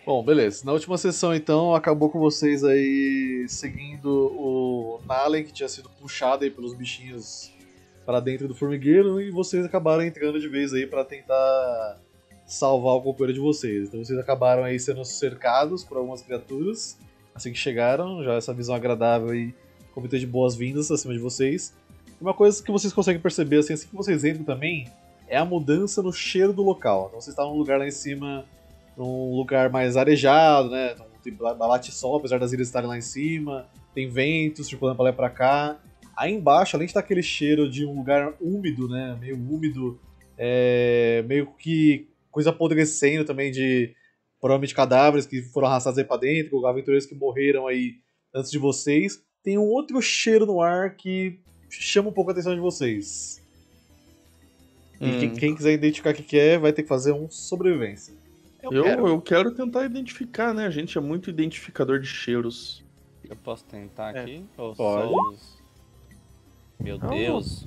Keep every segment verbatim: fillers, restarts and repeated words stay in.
Bom, beleza. Na última sessão, então, acabou com vocês aí seguindo o Nalen, que tinha sido puxado aí pelos bichinhos para dentro do formigueiro, e vocês acabaram entrando de vez aí para tentar salvar o companheiro de vocês. Então vocês acabaram aí sendo cercados por algumas criaturas assim que chegaram, já essa visão agradável e comitê de boas-vindas acima de vocês. E uma coisa que vocês conseguem perceber assim, assim que vocês entram também é a mudança no cheiro do local. Então vocês estavam num lugar lá em cima, num lugar mais arejado, né? Então, tem bate sol, apesar das ilhas estarem lá em cima, tem ventos circulando pra lá e pra cá. Aí embaixo, além de estar aquele cheiro de um lugar úmido, né? Meio úmido, é, meio que coisa apodrecendo também de provavelmente cadáveres que foram arrastados aí pra dentro, aventureiros que morreram aí antes de vocês. Tem um outro cheiro no ar que chama um pouco a atenção de vocês. E quem, Hum. quem quiser identificar o que, que é, vai ter que fazer um sobrevivência. Eu, Eu, quero. eu quero tentar identificar, né? A gente é muito identificador de cheiros. Eu posso tentar É. aqui? Ou Pode. só os... Meu Não. Deus.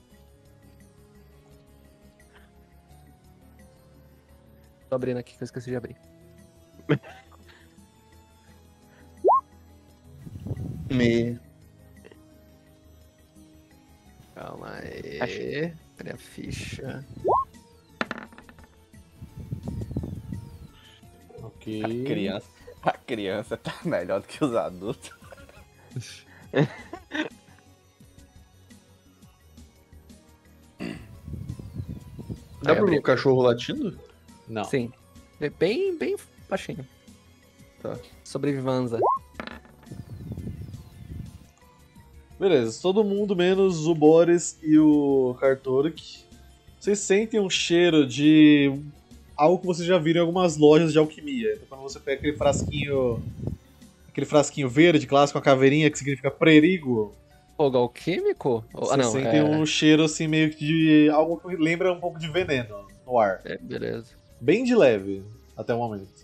Tô abrindo aqui que eu esqueci de abrir. Me... Calma aí. Achei. Cadê a ficha? Ok. A criança, a criança tá melhor do que os adultos. Dá Aí, pra ver abri. o cachorro latindo? Não. Sim. É Bem, bem baixinho. Tá. Sobrevivanza. Beleza, todo mundo menos o Boris e o Kartorek. Vocês sentem um cheiro de algo que vocês já viram em algumas lojas de alquimia. Então, quando você pega aquele frasquinho. Aquele frasquinho verde clássico com a caveirinha que significa prerigo, Fogo alquímico? Oh, você ah, não. sente É... um cheiro assim meio que de algo que lembra um pouco de veneno no ar. é, beleza. Bem de leve até o momento.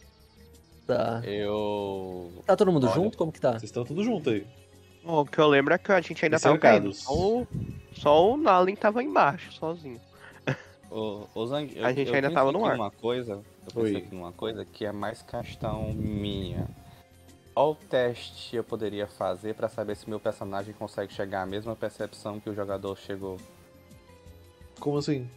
Tá. Eu... Tá todo mundo Olha. junto? Como que tá? Vocês estão tudo junto aí. O que eu lembro é que a gente ainda E tava caindo. cercados. Só o, só o Nalen tava embaixo, sozinho. O, o Zang, eu, A gente eu ainda pensei tava no aqui ar. numa coisa, eu Oi. pensei aqui numa coisa que é mais questão minha. Qual teste eu poderia fazer pra saber se meu personagem consegue chegar à mesma percepção que o jogador chegou? Como assim?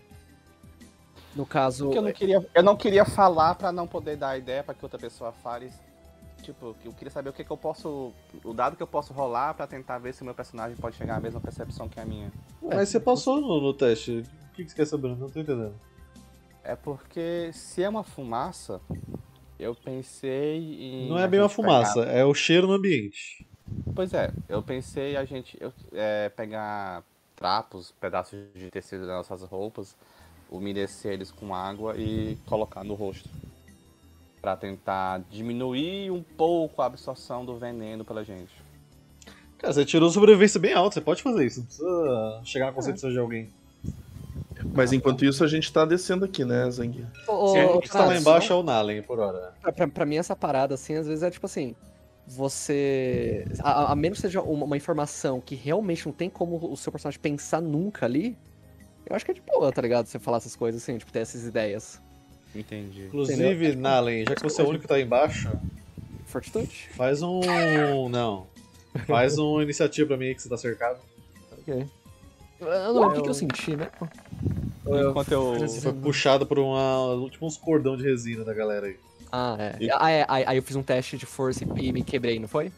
No caso. Porque eu não queria, eu não queria falar pra não poder dar ideia pra que outra pessoa fale. Tipo, eu queria saber o que, que eu posso. O dado que eu posso rolar pra tentar ver se o meu personagem pode chegar à mesma percepção que a minha. Mas você passou no, no teste. O que que você quer saber? Não tô entendendo. É porque se é uma fumaça, eu pensei em. Não é a bem uma gente fumaça, pegar- é o cheiro no ambiente. Pois é, eu pensei a gente eu, é, pegar trapos, pedaços de tecido das nossas roupas, umedecer eles com água e colocar no rosto. Pra tentar diminuir um pouco a absorção do veneno pela gente. Cara, você tirou sobrevivência bem alta, você pode fazer isso, não precisa chegar na concepção de alguém. Mas enquanto isso a gente tá descendo aqui, né, Zang? Ô, Se a ô, gente tá lá cara, embaixo é o Nalen por hora. Pra, pra, pra mim, essa parada, assim, às vezes é tipo assim. Você. A, a menos que seja uma, uma informação que realmente não tem como o seu personagem pensar nunca ali. Eu acho que é de boa, tá ligado? Você falar essas coisas assim, tipo, ter essas ideias. Entendi. Inclusive, Nalen, já que você é o único que tá aí embaixo, Fortitude? faz um. Não. Faz uma iniciativa pra mim aí que você tá cercado. Ok. Eu não lembro o que, que eu senti, né? Enquanto eu. Você foi puxado por uma. Tipo uns cordão de resina da galera aí. Ah, é. Ah, é. Aí aí eu fiz um teste de força e e me quebrei, não foi?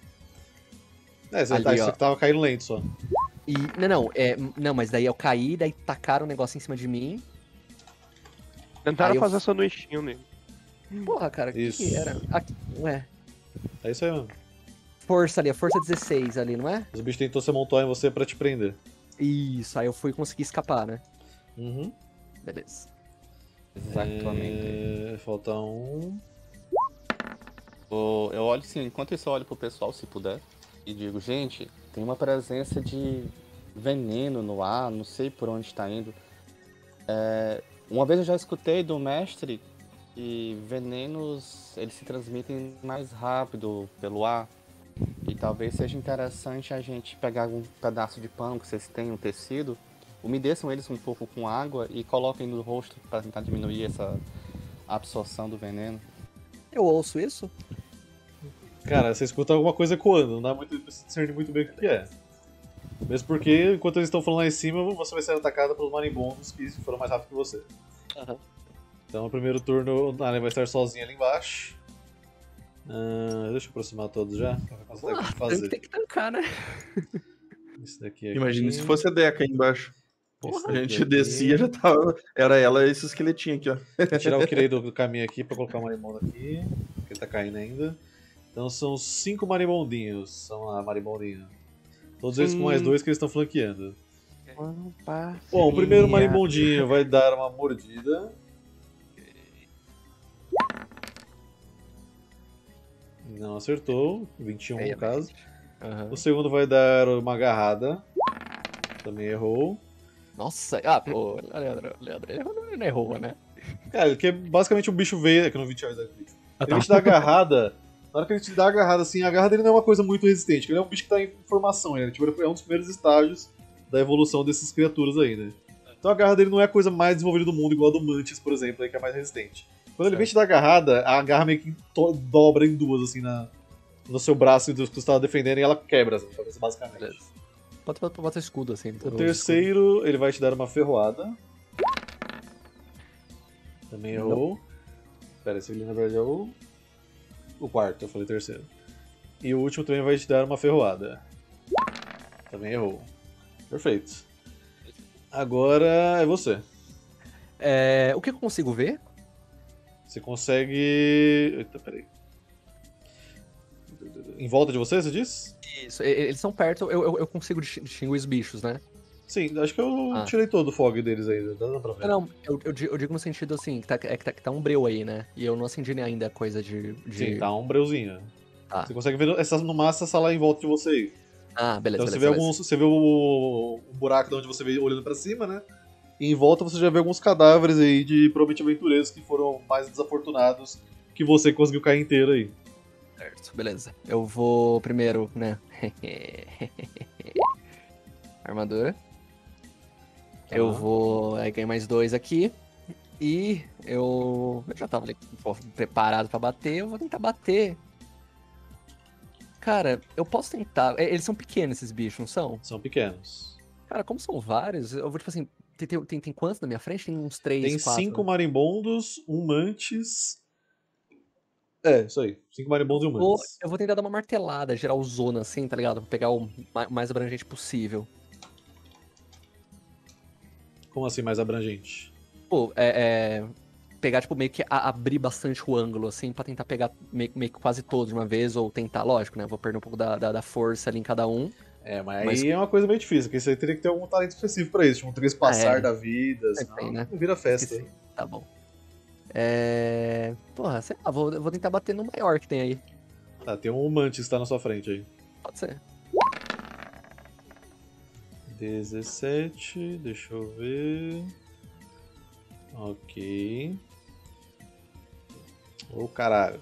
É, você, Ali, tá, ó. você tava caindo lento só. E. Não, não, é. Não, mas daí eu caí, daí tacaram um negócio em cima de mim. Tentaram Aí eu- fazer sanduichinho nele. Porra, cara, o que, Isso. que era? Aqui, ué. É isso aí mesmo. Força ali, a força dezesseis ali, não é? Os bichos tentou se montar em você pra te prender. Isso, aí eu fui conseguir escapar, né? Uhum. Beleza. Exatamente. É, falta um. O- Eu olho assim, enquanto isso eu olho pro pessoal, se puder, e digo, gente, tem uma presença de veneno no ar, não sei por onde está indo. É, uma vez eu já escutei do mestre que venenos eles se transmitem mais rápido pelo ar. E talvez seja interessante a gente pegar um pedaço de pano que vocês têm, um tecido, umedeçam eles um pouco com água e coloquem no rosto para tentar diminuir essa absorção do veneno. Eu ouço isso? Cara, você escuta alguma coisa ecoando, não dá muito pra se discernir muito bem o que que é. Mesmo porque, enquanto eles estão falando lá em cima, você vai ser atacada pelos marimbondos que foram mais rápido que você. Aham. Então, no primeiro turno, a Alien vai estar sozinha ali embaixo. Ah, deixa eu aproximar todos já, pra ver quanto tempo Ah, que tanque fazer. tem que tancar, né? Esse daqui aqui. Imagina se fosse a Deca aí embaixo. Esse A daqui gente aqui. descia, já tava. Era ela esse esqueletinho aqui, ó. Vou tirar o Kirei do, do caminho aqui pra colocar o marimbondo aqui, porque ele tá caindo ainda. Então são cinco marimbondinhos. São lá, marimbondinho. Todos eles com mais Hum. dois que eles estão flanqueando. Opa, Bom, o primeiro sim, marimbondinho vai dar uma mordida. Não acertou, vinte e um no caso. Aham. O segundo vai dar uma agarrada. Também errou. Nossa, ah, pô, Leandro, Leandro, ele não errou, né? Cara, que é basicamente um bicho veio. É que eu não vi Charles Dark Bicho. Ah, Ele tá. te dá agarrada. Na hora que ele te dá agarrada, assim, a garra dele não é uma coisa muito resistente. Ele é um bicho que tá em formação ainda. Tipo, é um dos primeiros estágios da evolução dessas criaturas ainda. Então a garra dele não é a coisa mais desenvolvida do mundo, igual a do Mantis, por exemplo, aí, que é mais resistente. Quando ele vem te dar agarrada, a garra meio que to- dobra em duas, assim, na, no seu braço que você estava defendendo e ela quebra, assim, basicamente. Beleza. Bota, bota, bota escudo, assim. O terceiro, ele vai te dar uma ferroada. Também errou. Espera, esse ali na verdade é o... O quarto, eu falei terceiro. E o último também vai te dar uma ferroada. Também errou. Perfeito. Agora é você. É, o que eu consigo ver? Você consegue... Eita, peraí. Em volta de você, você diz? Isso, e- eles são perto, eu, eu, eu consigo distin- distinguir os bichos, né? Sim, acho que eu Ah. tirei todo o fog deles ainda, dá pra ver. Não, não, eu, eu di- eu digo no sentido assim, que tá, é que tá, que tá um breu aí, né? E eu não acendi ainda coisa de... de... Sim, tá um breuzinho. Tá. Você consegue ver essas, no máximo essa lá em volta de você aí. Ah, beleza, Então você beleza, vê, beleza. alguns, você vê o, o buraco de onde você vê olhando pra cima, né? E em volta você já vê alguns cadáveres aí de provavelmente aventureiros que foram mais desafortunados que você que conseguiu cair inteiro aí. Certo, beleza. Eu vou primeiro, né? Armadura. Tá. Eu vou. Aí ganhei mais dois aqui. E eu. Eu já tava ali, pô, preparado pra bater. Eu vou tentar bater. Cara, eu posso tentar. é, Eles são pequenos, esses bichos, não são? São pequenos. Cara, como são vários, eu vou tipo assim. Tem, tem, tem, tem quantos na minha frente? Tem uns três, Tem quatro. cinco marimbondos, um mantis. É, isso aí. Cinco marimbondos e um Vou- mantis. eu vou tentar dar uma martelada, geral zona assim, tá ligado? Pra pegar o ma- mais abrangente possível. Como assim mais abrangente? Pô, é, é, pegar, tipo, meio que a- abrir bastante o ângulo, assim, pra tentar pegar meio, meio que quase todos de uma vez, ou tentar, lógico, né? Vou perder um pouco da, da, da força ali em cada um. É, mas, Mas- aí é uma coisa meio difícil, porque você teria que ter algum talento específico pra isso, tipo um trespassar é. da vida, Tem, senão né? não vira festa. Esqueci. Tá bom. É. Porra, sei lá, vou, vou tentar bater no maior que tem aí. Tá, tem um mantis que tá na sua frente aí. Pode ser. dezessete, deixa eu ver. Ok. Ô caralho.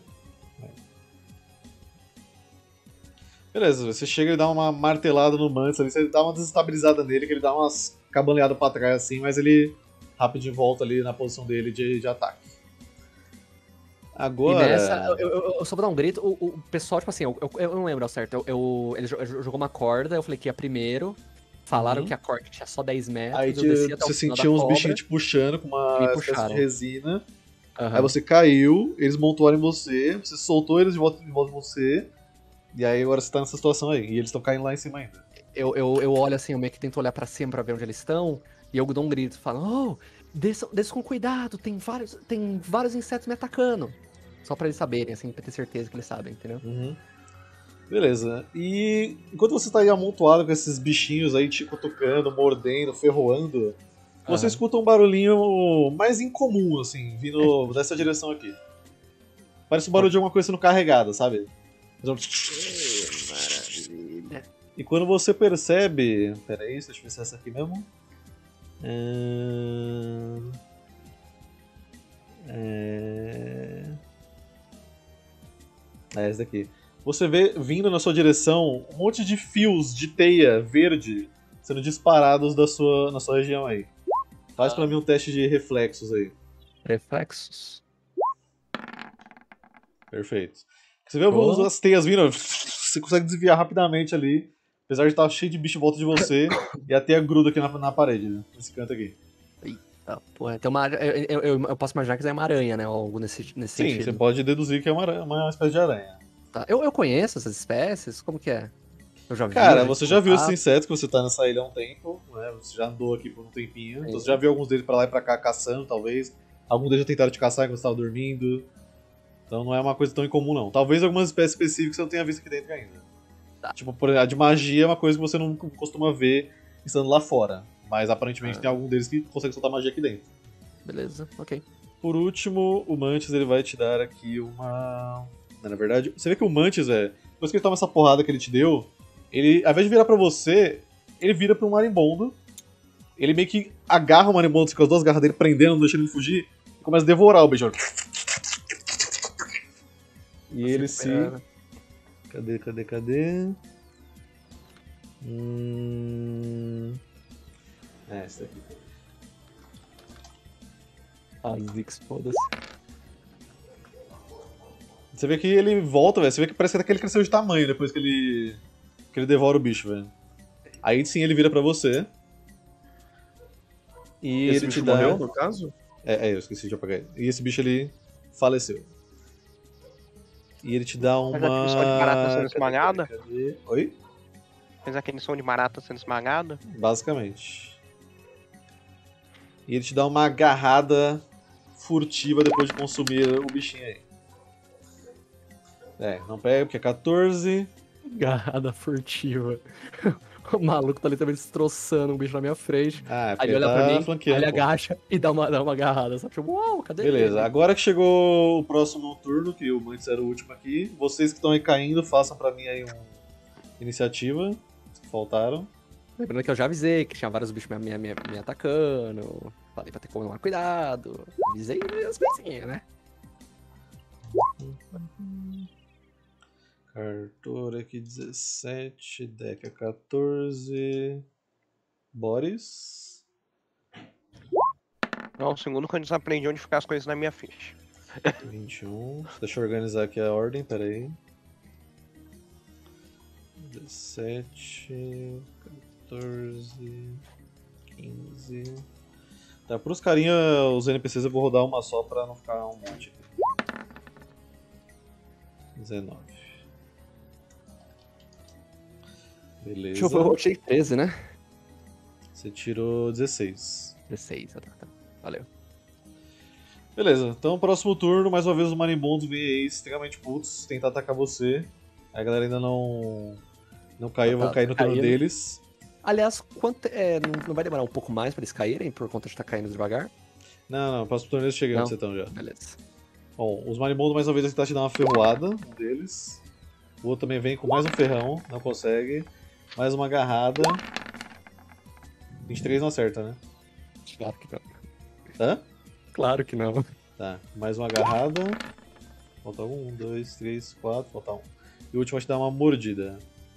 Beleza, você chega e dá uma martelada no Mantis ali, você dá uma desestabilizada nele, que ele dá umas cabaneadas pra trás assim, mas ele rapidinho volta ali na posição dele de, de ataque. Agora. E nessa, eu, eu- eu só vou dar um grito, o, o pessoal, tipo assim, eu, eu, eu não lembro ao certo, eu, eu- ele jo- jogou uma corda, eu falei que ia primeiro, falaram Uhum. que a corda tinha só dez metros, Aí eu te- desci até o você final sentiu da uns cobra. bichinhos te puxando com uma Me espécie de puxaram. resina. Aham. Aí você caiu, eles montaram em você, você soltou eles de volta, de volta em você. E aí agora você tá nessa situação aí. E eles estão caindo lá em cima ainda. eu, eu, eu olho assim, eu meio que tento olhar pra cima pra ver onde eles estão, e eu dou um grito, falo, oh, desçam, desçam com cuidado, tem vários, tem vários insetos me atacando. Só pra eles saberem, assim, pra ter certeza que eles sabem, entendeu? Uhum. Beleza. E enquanto você tá aí amontoado com esses bichinhos aí te cutucando, mordendo, ferroando, você Aham. escuta um barulhinho mais incomum, assim, vindo dessa direção aqui. Parece um barulho de alguma coisa sendo carregada, sabe? Maravilha. E quando você percebe. Pera aí, deixa eu ver se é essa aqui mesmo. Ahn, É... É essa daqui. Você vê vindo na sua direção um monte de fios de teia verde sendo disparados da sua, na sua região aí. Faz pra mim um teste de reflexos aí. Reflexos. Perfeito. Você vê Oh. as teias vindo, você consegue desviar rapidamente ali, apesar de estar cheio de bicho em volta de você, e a teia gruda aqui na, na parede, né? Nesse canto aqui. Ah, porra, tem uma, eu, eu, eu- eu posso imaginar que isso é uma aranha, né? Ou algo nesse, nesse Sim, sentido. você pode deduzir que é uma, aranha- uma espécie de aranha. Tá. Eu, eu conheço essas espécies? Como que é? Eu já vi. Cara, a gente você já viu esses contato. insetos que você tá nessa ilha há um tempo, né? Você já andou aqui por um tempinho, então Sim. você já viu alguns deles pra lá e pra cá caçando, talvez. Alguns deles já tentaram te caçar enquanto você tava dormindo. Então não é uma coisa tão incomum, não. Talvez algumas espécies específicas você não tenha visto aqui dentro ainda. Tá. Tipo, por exemplo, a de magia é uma coisa que você não costuma ver estando lá fora. Mas aparentemente Ah. tem algum deles que consegue soltar magia aqui dentro. Beleza, ok. Por último, o Mantis ele vai te dar aqui uma. Não, na verdade, você vê que o Mantis, velho, depois que ele toma essa porrada que ele te deu, ele, ao invés de virar pra você, ele vira pra um marimbondo. Ele meio que agarra o marimbondo assim, com as duas garras dele, prendendo, não deixando ele fugir, e começa a devorar o beijão. E ele se. Recupera. Cadê, cadê, cadê? Hum. É, esse daqui. Ah, Zix, foda-se. Você vê que ele volta, velho. Você vê que parece que ele cresceu de tamanho depois que ele. que ele devora o bicho, velho. Aí sim ele vira pra você. E Esse ele bicho te dá. morreu, no caso? É, é, eu esqueci de apagar ele. E esse bicho ele faleceu. E ele te dá uma. Mas aquele som de barata sendo Cadê, esmagada? cadê, cadê? Oi? Fez aquele som de barata sendo esmagada. Basicamente. E ele te dá uma agarrada furtiva depois de consumir o bichinho aí. É, não pega porque é quatorze. Garrada furtiva. O maluco tá literalmente destroçando um bicho na minha frente. Ah, é Aí porque ele olha tá pra mim, aí flanqueando. ele pô. agacha e dá uma, dá uma agarrada. Sabe? Tipo, uau, cadê Beleza, ele? agora que chegou o próximo turno, que o Mantis era o último aqui, vocês que estão aí caindo, façam pra mim aí uma iniciativa. Que faltaram. Lembrando que eu já avisei que tinha vários bichos me, me, me, me atacando. Falei pra ter que tomar cuidado. Avisei as coisinhas, né? Cartora aqui dezessete, Deca quatorze. Boris. Não, o segundo que eu desaprendi onde ficar as coisas na minha ficha. vinte e um. Deixa eu organizar aqui a ordem, peraí. dezessete, quatorze, quinze. Tá, pros carinha, os N P Cs eu vou rodar uma só pra não ficar um monte aqui. dezenove. Beleza. Deixa eu ver, eu tirei treze, né? Você tirou dezesseis. dezesseis, tá, tá. Valeu. Beleza, então próximo turno, mais uma vez os marimbondos vêm aí extremamente putos, tentar atacar você. A galera ainda não não caiu, Tá, vão cair no turno caindo. deles. Aliás, quanto, é, não, não vai demorar um pouco mais pra eles caírem por conta de estar caindo devagar? Não, não, próximo turno eles chegam Não. onde vocês estão já. Beleza. Bom, os marimbondos mais uma vez vão tentar te dar uma ferroada, um deles. O outro também vem com mais um ferrão, não consegue. Mais uma agarrada. vinte e três não acerta, né? Claro que não. Hã? Claro que não. Tá, mais uma agarrada. Falta um, dois, três, quatro, falta um. E o último vai te dar uma mordida.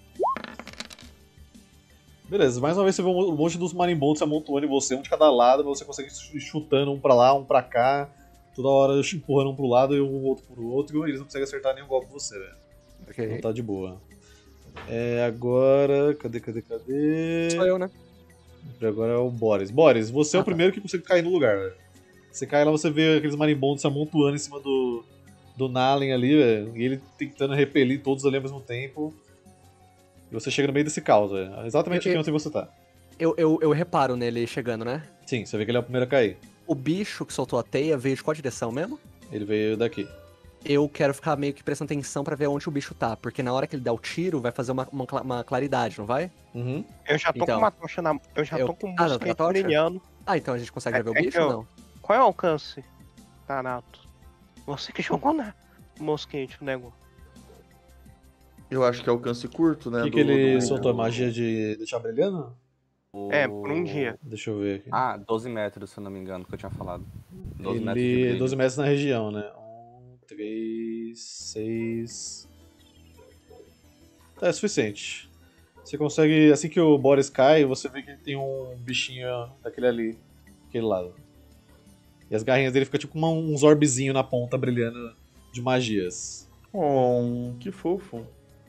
Beleza, mais uma vez você vê um monte dos marimbondos se amontoando em você, um de cada lado, mas você consegue ir chutando um pra lá, um pra cá, toda hora empurrando um pro lado e um outro pro outro, e eles não conseguem acertar nenhum golpe em você, velho. Ok. Não tá de boa. É, agora. Cadê, cadê, cadê? Sou eu, né? Agora é o Boris. Boris, você é Ah, o tá. primeiro que consegue cair no lugar, velho. Você cai lá, você vê aqueles marimbondos se amontoando em cima do, do Nalen ali, velho. E ele tentando repelir todos ali ao mesmo tempo. E você chega no meio desse caos, velho. Exatamente Eu- aqui onde você tá. Eu, eu, eu reparo nele chegando, né? Sim, você vê que ele é o primeiro a cair. O bicho que soltou a teia veio de qual direção mesmo? Ele veio daqui. Eu quero ficar meio que prestando atenção pra ver onde o bicho tá, porque na hora que ele dá o tiro, vai fazer uma, uma, cla- uma claridade, não vai? Uhum. Eu já tô Então. com uma tocha na. Eu já Eu- tô com um Ah, não, tá mosquete tocha? brilhando. Ah, então a gente consegue É- ver o é bicho que eu- ou não? Qual é o alcance, Tanato? Você que jogou na mosquete o negócio. Eu acho que é alcance curto, né? O que, do- que ele do- soltou? A magia de deixar brilhando? É, por um dia. Deixa eu ver aqui. Ah, doze metros, se eu não me engano, que eu tinha falado. doze metros de Ele. brilho. doze metros na região, né? um, três, seis. Tá, é suficiente. Você consegue. Assim que o Boris cai, você vê que ele tem um bichinho daquele ali. Aquele lado. E as garrinhas dele ficam tipo uma- uns orbezinhos na ponta brilhando de magias. Oh, que fofo.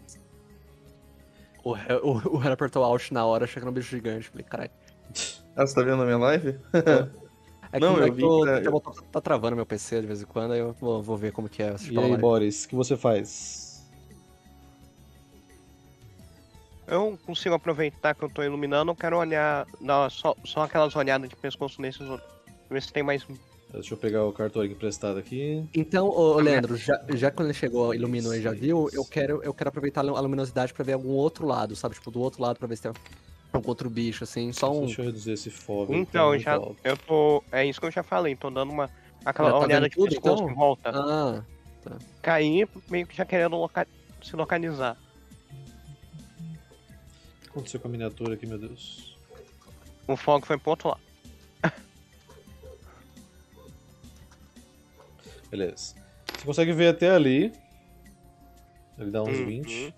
O, Hel- o, o Hel apertou Alt na hora, achando que era um bicho gigante. Falei, caralho. Ah, você tá vendo a minha live? É que, Não, é eu que vi o que- terremoto tá travando meu P C de vez em quando, aí eu vou, vou ver como que é. assistir E pela aí, live. Boris, o que você faz? Eu consigo aproveitar que eu tô iluminando, eu quero olhar. Não, só, só aquelas olhadas de pescoço nesses outros. Ver se tem mais. Deixa eu pegar o cartão emprestado aqui. Então, ô, ô, Leandro, já, já quando ele chegou, iluminou e já Seis. viu, eu quero, eu quero aproveitar a luminosidade pra ver algum outro lado, sabe? Tipo, do outro lado pra ver se tem algum outro bicho, assim, só um... Deixa eu reduzir esse fog. Então, já. Eu tô. É isso que eu já falei, tô dando uma. Aquela Já tá olhada vendo de tudo, pescoço então? em volta. Ah, Cair, meio que já querendo loca- se localizar. O que aconteceu com a miniatura aqui, meu Deus? O fogo foi pro outro lado. Beleza. Você consegue ver até ali. Ele dá uns Uhum. vinte.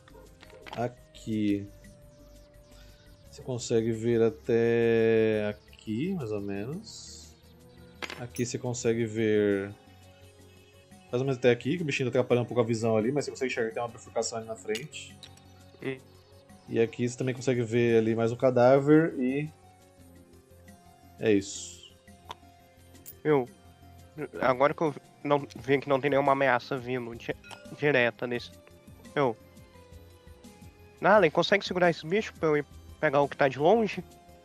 Aqui. Você consegue ver até aqui, mais ou menos. Aqui você consegue ver. Mais ou menos até aqui, que o bichinho tá atrapalhando um pouco a visão ali, mas você consegue enxergar que tem uma bifurcação ali na frente. Hum. E aqui você também consegue ver ali mais um cadáver e. É isso. Eu. Agora que eu não vi que não tem nenhuma ameaça vindo di- direta nesse. Eu. Nalen, consegue segurar esse bicho pra eu ir pegar o que tá de longe?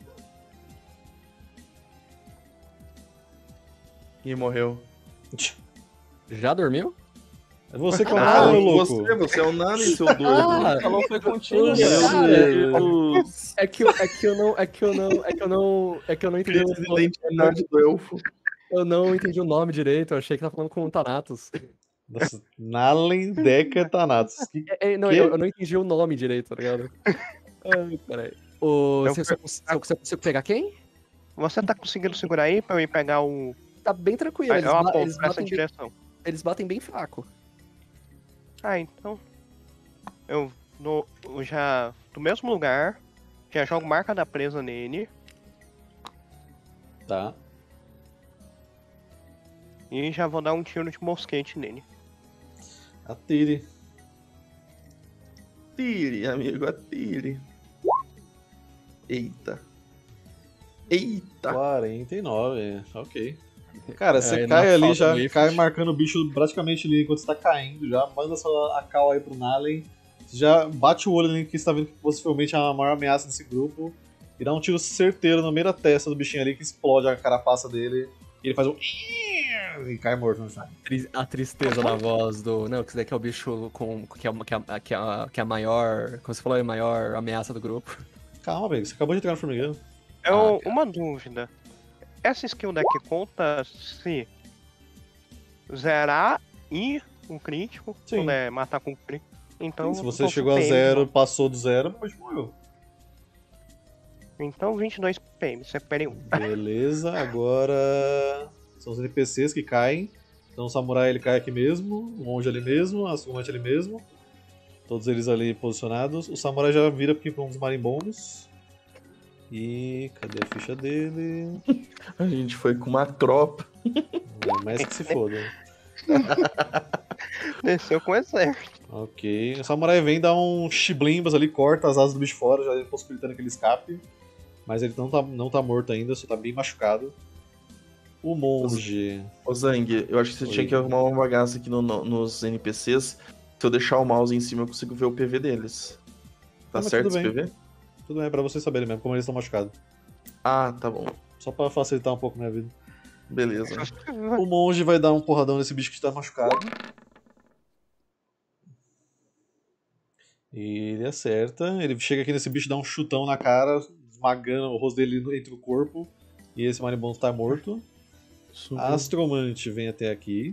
Ih, morreu. já dormiu? É você que é o Ah, nada, louco! você, você é o Nani, seu doido. Ah, Falou foi contigo, Meu meu Deus. É que, eu- é que eu não, é que eu não, é que eu não, é que eu não entendi, Crise de o, identidade do elfo. eu não entendi o nome direito, eu achei que tava falando com o Thanatos. Nossa, Nalen Deca Thanatos. Que- É, é, não, Quê? eu, eu não entendi o nome direito, tá ligado? Ai, peraí. O, Eu você, você, você, você consegue pegar quem? Você tá conseguindo segurar aí pra eu ir pegar o. Tá bem tranquilo, Aí eles, eu ba- aponto eles, pra essa batem bem, direção. eles batem bem fraco. Ah, então. Eu, no, eu já. Do mesmo lugar. Já jogo marca da presa nele. Tá. E já vou dar um tiro de mosquete nele. Atire. Atire, amigo, atire. Eita. Eita. quarenta e nove, ok. Cara, você Aí, cai na ali, falta já do Ifrit. cai marcando o bicho praticamente ali enquanto você tá caindo, já manda sua a cal aí pro Nalen. Você já bate o olho ali que você tá vendo que possivelmente é a maior ameaça desse grupo. E dá um tiro certeiro no meio da testa do bichinho ali que explode a carapaça dele. E ele faz um. E cai morto no chão. Tri- A tristeza na voz do. Não, que isso daqui é o bicho com, que, é, que, é, que, é, que é a maior. Como você falou, é a maior ameaça do grupo. Calma, velho, você acabou de entrar no formigueiro. Eu, Ah, uma dúvida. Essa skill daqui conta se zerar e um crítico, Sim. puder matar com crítico. Então, Se você eu chegou a P M, zero, passou do zero, pode morreu. Então vinte e dois P M, C P um. Beleza, agora são os N P Cs que caem. Então o samurai ele cai aqui mesmo, o monge ali mesmo, a sumante ali mesmo. Todos eles ali posicionados. O samurai já vira aqui para um dos marimbondos. E cadê a ficha dele? A gente foi com uma tropa. É, mais que se foda. Desceu com o exército. Ok. O samurai vem, dá um chiblimbas ali, corta as asas do bicho fora, já possibilitando que ele escape. Mas ele não tá, não tá morto ainda, só tá bem machucado. O monge. Ô Zang, eu acho que você Oi. tinha que arrumar uma bagaça aqui no- no- nos N P Cs. Se eu deixar o mouse em cima, eu consigo ver o P V deles. Tá Ah, mas certo tudo esse bem. P V? Tudo bem, é pra vocês saberem mesmo como eles estão machucados. Ah, tá bom. Só pra facilitar um pouco a minha vida. Beleza. O monge vai dar um porradão nesse bicho que está machucado. E ele acerta. Ele chega aqui nesse bicho, dá um chutão na cara, esmagando o rosto dele entre o corpo. E esse maribondo está morto. A Astromante vem até aqui.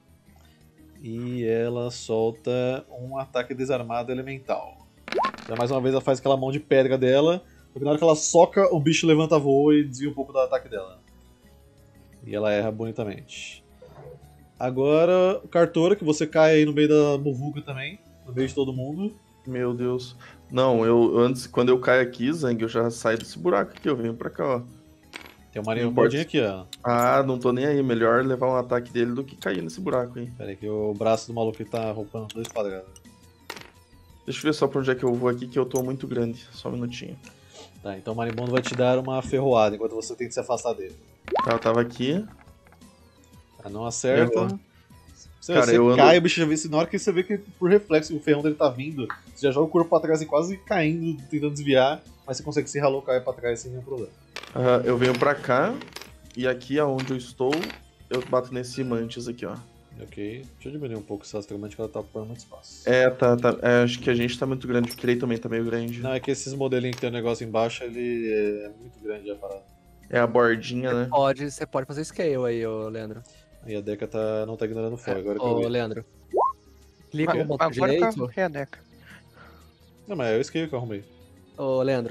E ela solta um ataque desarmado elemental. Então, mais uma vez ela faz aquela mão de pedra dela. Porque na hora que ela soca, o bicho levanta voo e desvia um pouco do ataque dela. E ela erra bonitamente. Agora, Cartora, que você cai aí no meio da muvuca também. No meio de todo mundo. Meu Deus. Não, eu antes, quando eu caio aqui, Zang, eu já saio desse buraco aqui, eu venho pra cá, ó. Tem um marinho Não importa. gordinho aqui, ó. Ah, não tô nem aí. Melhor levar um ataque dele do que cair nesse buraco, hein. Pera aí que o braço do maluco ele tá roubando dois quadrados. Deixa eu ver só pra onde é que eu vou aqui, que eu tô muito grande. Só um minutinho. Tá, então o marimbondo vai te dar uma ferroada enquanto você tenta se afastar dele. Tá, eu tava aqui. Tá, não acerta. Errou. Você, Cara, você eu cai, ando- o bicho já vê, na hora que você vê que por reflexo o ferrão dele tá vindo, você já joga o corpo pra trás e quase caindo, tentando desviar, mas você consegue se ralocar e cair pra trás sem nenhum problema. Ah, eu venho pra cá. E aqui aonde eu estou, eu bato nesse mantis aqui, ó. Ok, deixa eu diminuir um pouco essa astromante que ela tá ocupando muito espaço. É, tá, tá. É, acho que a gente tá muito grande, porque ele também tá meio grande. Não, é que esses modelinhos que tem o negócio embaixo, ele é muito grande a parada. É a bordinha, né? Pode, você pode fazer scale aí, ô Leandro. E a Deca tá, não tá ignorando o fogo, agora que eu Ô, vi. Leandro. Clica quê? no botão Agora que eu direito. arrumei a Deca. Não, mas é o scale que eu arrumei. Ô, Leandro.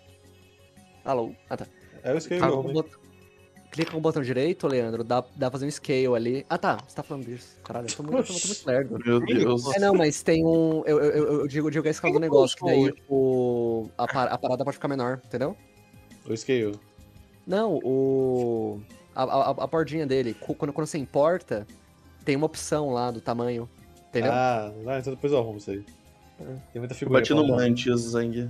Alô? Ah, tá. É o scale que Clica eu com o arrumei. botão- Clica com o botão direito, Leandro, dá, dá pra fazer um scale ali. Ah, tá, você tá falando disso. Caralho, eu tô muito, eu tô muito lerdo. Meu Deus. É, não, mas tem um. Eu, eu, eu, eu digo, eu digo a escala do negócio, que daí o, a, par- a parada pode ficar menor, entendeu? O scale. Não, o. A, a, a bordinha dele, cu- quando, quando você importa, tem uma opção lá do tamanho. Entendeu? Ah, ah, então depois eu arrumo isso aí. É. Tem muita Eu figura. bati no mantis, Zang.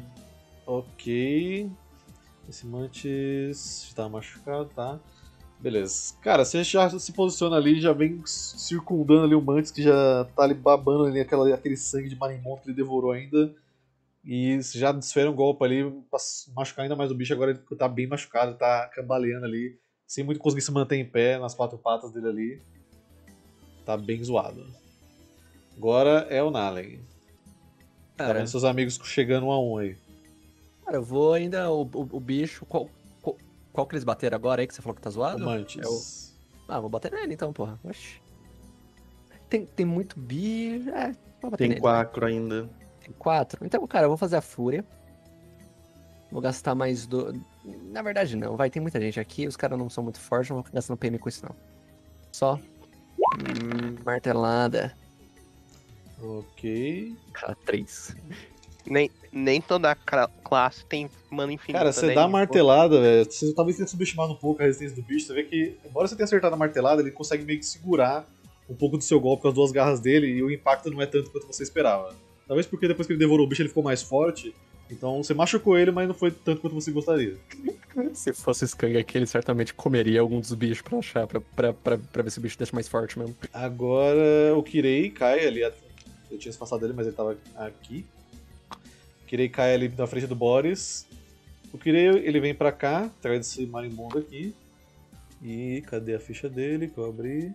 Ok. Esse mantis está machucado, tá? Beleza. Cara, você já se posiciona ali, já vem circundando ali o mantis, que já tá ali babando ali aquela, aquele sangue de marimbondo que ele devorou ainda. E você já desfere um golpe ali pra machucar ainda mais o bicho. Agora ele tá bem machucado, tá cambaleando ali, sem muito conseguir se manter em pé nas quatro patas dele ali. Tá bem zoado. Agora é o Nalen. Tá Cara, vendo seus amigos chegando um a um aí. cara, eu vou ainda. O, o, o bicho. Qual, qual, qual que eles bateram agora aí que você falou que tá O zoado? Mantis. É o- Ah, vou bater nele então, porra. Oxi. Tem, tem muito bicho. É, vou bater Tem nele. quatro ainda. Tem quatro. Então, cara, eu vou fazer a fúria. Vou gastar mais do. Na verdade, não. Vai, tem muita gente aqui. Os caras não são muito fortes. Não vou ficar gastando P M com isso, não. Só. Hum, martelada. Ok. Cara, três. Nem, nem toda cla- classe tem mana infinita. Cara, você né? dá a Tipo, martelada, velho. Você talvez tenha subestimado um pouco a resistência do bicho. Você vê que, embora você tenha acertado a martelada, ele consegue meio que segurar um pouco do seu golpe com as duas garras dele e o impacto não é tanto quanto você esperava. Talvez porque depois que ele devorou o bicho ele ficou mais forte. Então você machucou ele, mas não foi tanto quanto você gostaria. Se fosse Skang aqui, ele certamente comeria algum dos bichos pra achar, pra, pra, pra, pra ver se o bicho deixa mais forte mesmo. Agora o Kirei cai ali. Eu tinha passado dele, mas ele tava aqui. O Kirei cai ali na frente do Boris. O Kirei ele vem pra cá, atrás desse marimbondo aqui. E cadê a ficha dele que eu abri?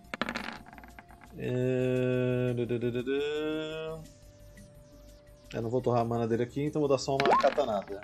É... Eu não vou torrar a mana dele aqui, então vou dar só uma katanada.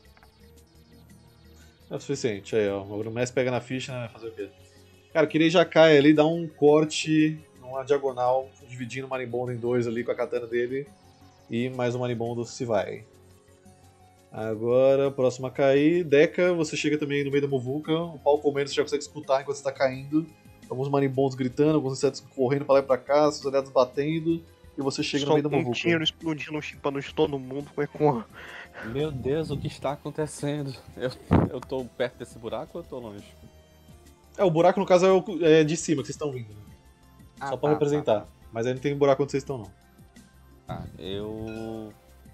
É o suficiente, aí ó. O Messi pega na ficha, né? Vai fazer o quê? Cara, o Kirei já cai ali, dá um corte, uma diagonal, dividindo o marimbondo em dois ali com a katana dele. E mais um marimbondo se vai. Agora, próximo a cair. Deca, você chega também no meio da muvuca. O pau comendo, você já consegue escutar enquanto você está caindo. Alguns marimbondos gritando, alguns insetos correndo pra lá e pra cá, seus aliados batendo. E você chega no só meio da um muvuca. tiro explodindo, chipando de todo mundo. Foi com... Meu Deus, o que está acontecendo? Eu, eu tô perto desse buraco ou eu tô longe? É, o buraco no caso é, o, é de cima que vocês estão vindo. Né? Ah, Só pra tá, representar. tá, Mas aí não tem buraco onde vocês estão, não. tá. Eu.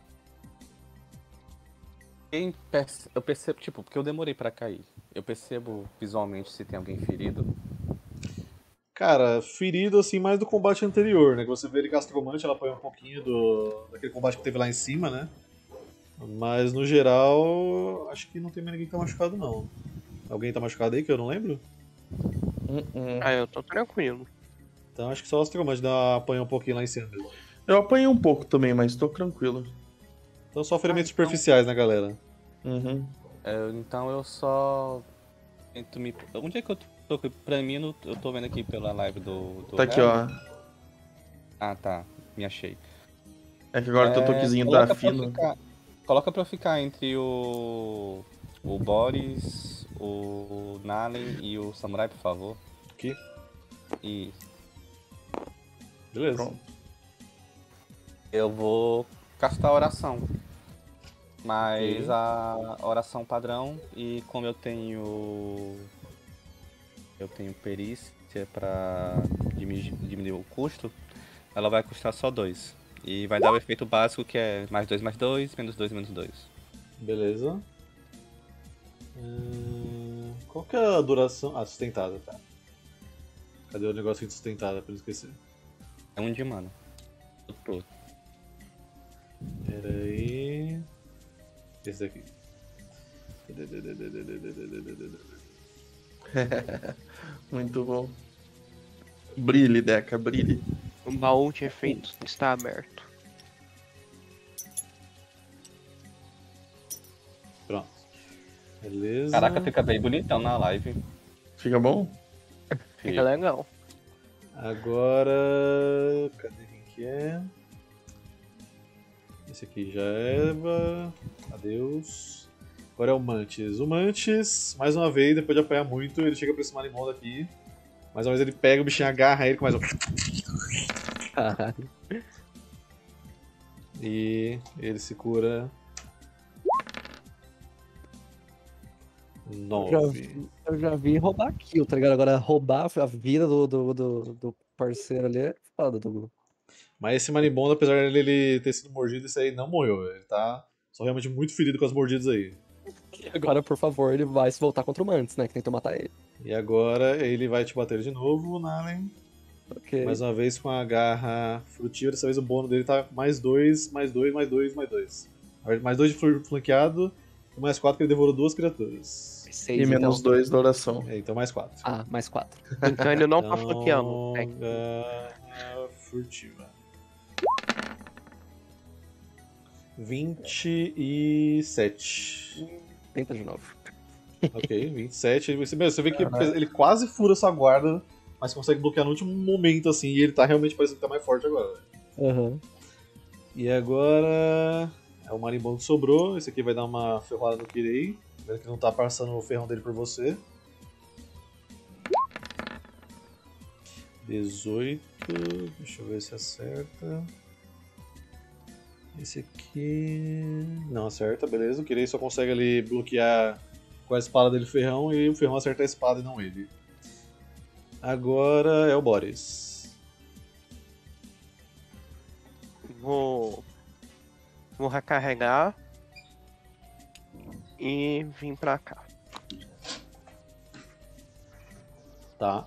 Quem perce... Eu percebo, tipo, porque eu demorei pra cair. Eu percebo visualmente se tem alguém ferido. Cara, ferido assim mais do combate anterior, né? Que você vê ele castromante, ela apanha um pouquinho do daquele combate que teve lá em cima, né? Mas no geral, acho que não tem mais ninguém que tá machucado, não. Alguém tá machucado aí que eu não lembro? Hum, hum. Ah, eu tô tranquilo. Então acho que só o astromante dá apanha um pouquinho lá em cima mesmo. Eu apanhei um pouco também, mas tô tranquilo. Então só ferimentos Ah, então- superficiais, né, galera? Uhum. É, então eu só. Tento me. Onde é que eu tô? Pra mim, no- eu tô vendo aqui pela live do. do Tá aqui, Harry. ó. Ah, tá. Me achei. É que agora o teu É, toquezinho coloca tá pra fino. ficar- Coloca pra ficar entre o. O Boris, o Nalen e o Samurai, por favor. Aqui. E Beleza. Pronto. eu vou castar a oração. Mas Ok. a oração padrão, e como eu tenho eu tenho perícia pra diminuir, diminuir o custo, ela vai custar só dois. E vai dar o efeito básico que é mais dois, mais dois, menos dois, menos dois. Beleza. Hum, qual que é a duração? Ah, sustentada, tá. Cadê o negócio de sustentada, pra não esquecer? É um de mana. Tudo. Pera aí. Esse daqui. Muito bom. Brilhe, Deca, brilhe. O baú de efeitos está aberto. Pronto. Beleza. Caraca, fica bem bonitão na live. Fica bom? Fica legal. Agora. Cadê quem que é? Esse aqui já era. Adeus. Agora é o Mantis. O Mantis, mais uma vez, depois de apanhar muito, ele chega pra esse Marimonda aqui. Mais uma vez ele pega o bichinho, agarra ele com mais um. Caralho. E ele se cura. Eu já, nove. vi, eu já vi roubar kill, tá ligado? Agora roubar a vida do, do, do, do parceiro ali é foda, Douglas. Mas esse Marimonda, apesar dele ele ter sido mordido, esse aí não morreu. Ele tá só realmente muito ferido com as mordidas aí. E agora, por favor, ele vai se voltar contra o Mantis, né? Que tentou matar ele. E agora ele vai te bater de novo, Nalen. Ok. Mais uma vez com a garra frutiva. Dessa vez o bônus dele tá mais dois, mais dois, mais dois, mais dois. Mais dois de flan- flanqueado e mais quatro que ele devorou duas criaturas. Seis, E menos então. dois da oração. É, então mais quatro. Ah, mais quatro. Então ele não tá Então, flanqueando. É. garra furtiva. vinte e sete. Tenta de novo. Ok, vinte e sete. Você, meu, você vê que ele quase fura sua guarda, mas consegue bloquear no último momento, assim, e ele tá realmente parecendo que tá mais forte agora. Aham. E agora é o marimbondo que sobrou. Esse aqui vai dar uma ferroada no Kirei. Vendo que não tá passando o ferrão dele por você. dezoito. Deixa eu ver se acerta. Esse aqui. Não acerta, beleza. O Kirei só consegue ali bloquear com a espada dele o ferrão e o ferrão acerta a espada e não ele. Agora é o Boris. Vou. Vou recarregar. E vim pra cá. Tá.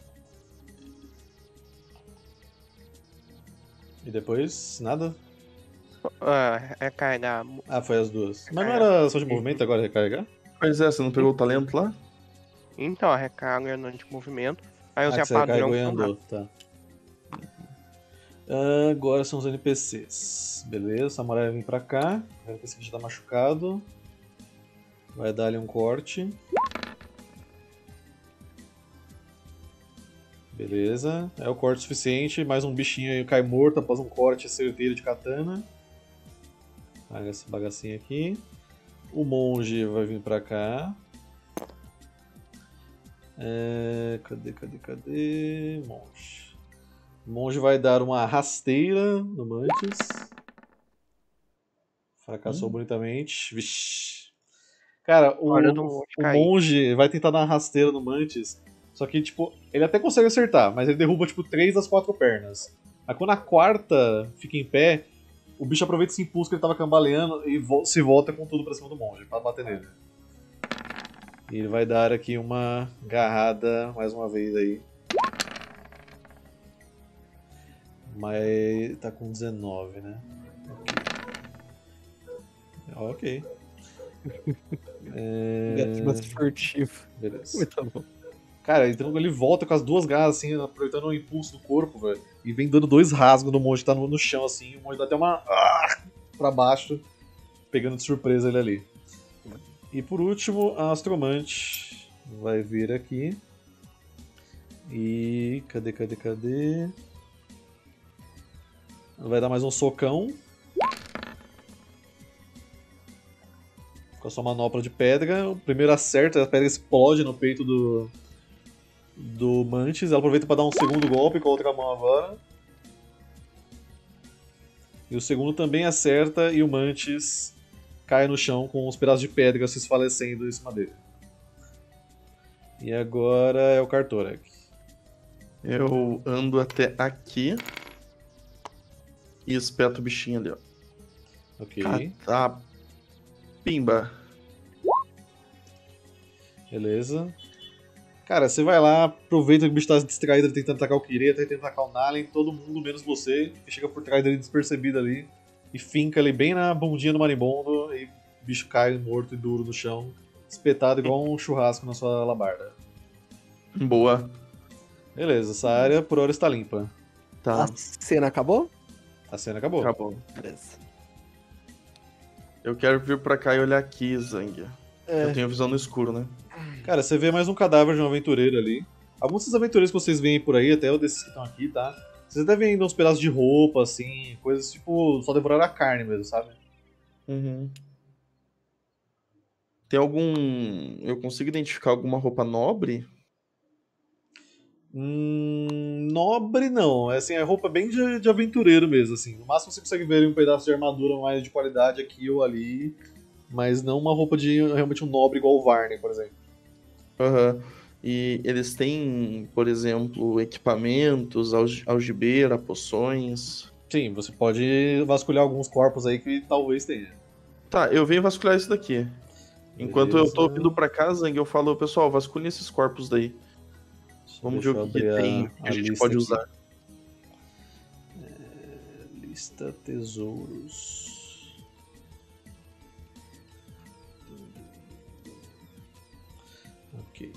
E depois, nada? Ah, recarregar. Ah, foi as duas. Mas não era só de movimento agora recarregar? Pois é, você não pegou o talento lá? Então, a recarga não de movimento. Aí eu Ah, usei que a você recarregou padrão. e andou, tá. Ah, agora são os N P Cs. Beleza, o Samurai vai vir pra cá. O N P C que já tá machucado. Vai dar ali um corte. Beleza, é o corte suficiente. Mais um bichinho aí cai morto após um corte certeiro de katana. Paga essa bagacinha aqui. O monge vai vir pra cá. É... Cadê, cadê, cadê? Monge. O monge vai dar uma rasteira no Mantis. Fracassou Hum. bonitamente. Vixe. Cara, o, Hora do o monge cair. monge vai tentar dar uma rasteira no Mantis. Só que, tipo, ele até consegue acertar, mas ele derruba, tipo, três das quatro pernas. Aí quando a quarta fica em pé, o bicho aproveita esse impulso que ele tava cambaleando e vo- se volta com tudo pra cima do monge, pra bater nele. E ele vai dar aqui uma garrada, mais uma vez aí. Mas tá com dezenove, né? Ok. É... Gato mais furtivo. Beleza. Muito bom. Cara, então ele volta com as duas garras, assim, aproveitando o impulso do corpo, velho. E vem dando dois rasgos no monge que tá no, no chão, assim. O monge dá até uma. Ah! Pra baixo, pegando de surpresa ele ali. E por último, a Astromante vai vir aqui. E. Cadê, cadê, cadê? Vai dar mais um socão. Com a sua manopla de pedra. O primeiro acerta, a pedra explode no peito do. Do Mantis. Ela aproveita para dar um segundo golpe com a outra mão agora. E o segundo também acerta e o Mantis cai no chão com os pedaços de pedra se esfalecendo em cima dele. E agora é o Cartorek. Eu ando até aqui e espeto o bichinho ali, ó. Ok. Ah, tá. Pimba. Beleza. Cara, você vai lá, aproveita que o bicho tá distraído ele tentando atacar o Kirei, tá tentando atacar o Nalen, todo mundo, menos você, que chega por trás dele despercebido ali e finca ali bem na bundinha do marimbondo, e o bicho cai morto e duro no chão, espetado igual um churrasco na sua labarda. Boa. Beleza, essa área por hora está limpa. Tá. A cena acabou? A cena acabou. Acabou. Beleza. Eu quero vir pra cá e olhar aqui, Zang. É. Eu tenho visão no escuro, né? Cara, você vê mais um cadáver de um aventureiro ali. Alguns desses aventureiros que vocês veem por aí, até o desses que estão aqui, tá? Vocês até veem ainda uns pedaços de roupa, assim, coisas tipo, só devorar a carne mesmo, sabe? Uhum. Tem algum... Eu consigo identificar alguma roupa nobre? Hum, nobre não, é assim, é roupa bem de, de aventureiro mesmo, assim. No máximo você consegue ver um pedaço de armadura mais de qualidade aqui ou ali, mas não uma roupa de realmente um nobre igual o Varney, por exemplo. Aham. E eles têm, por exemplo, equipamentos, alg- algibeira, poções. Sim, você pode vasculhar alguns corpos aí que talvez tenha. Tá, eu venho vasculhar isso daqui. Enquanto eu tô Beleza. vindo pra cá, Zang, eu falo, pessoal, vasculhem esses corpos daí. Vamos ver Deixa eu o que, que abrir tem, a, o que a a gente lista pode aqui. usar. Lista tesouros. Ok.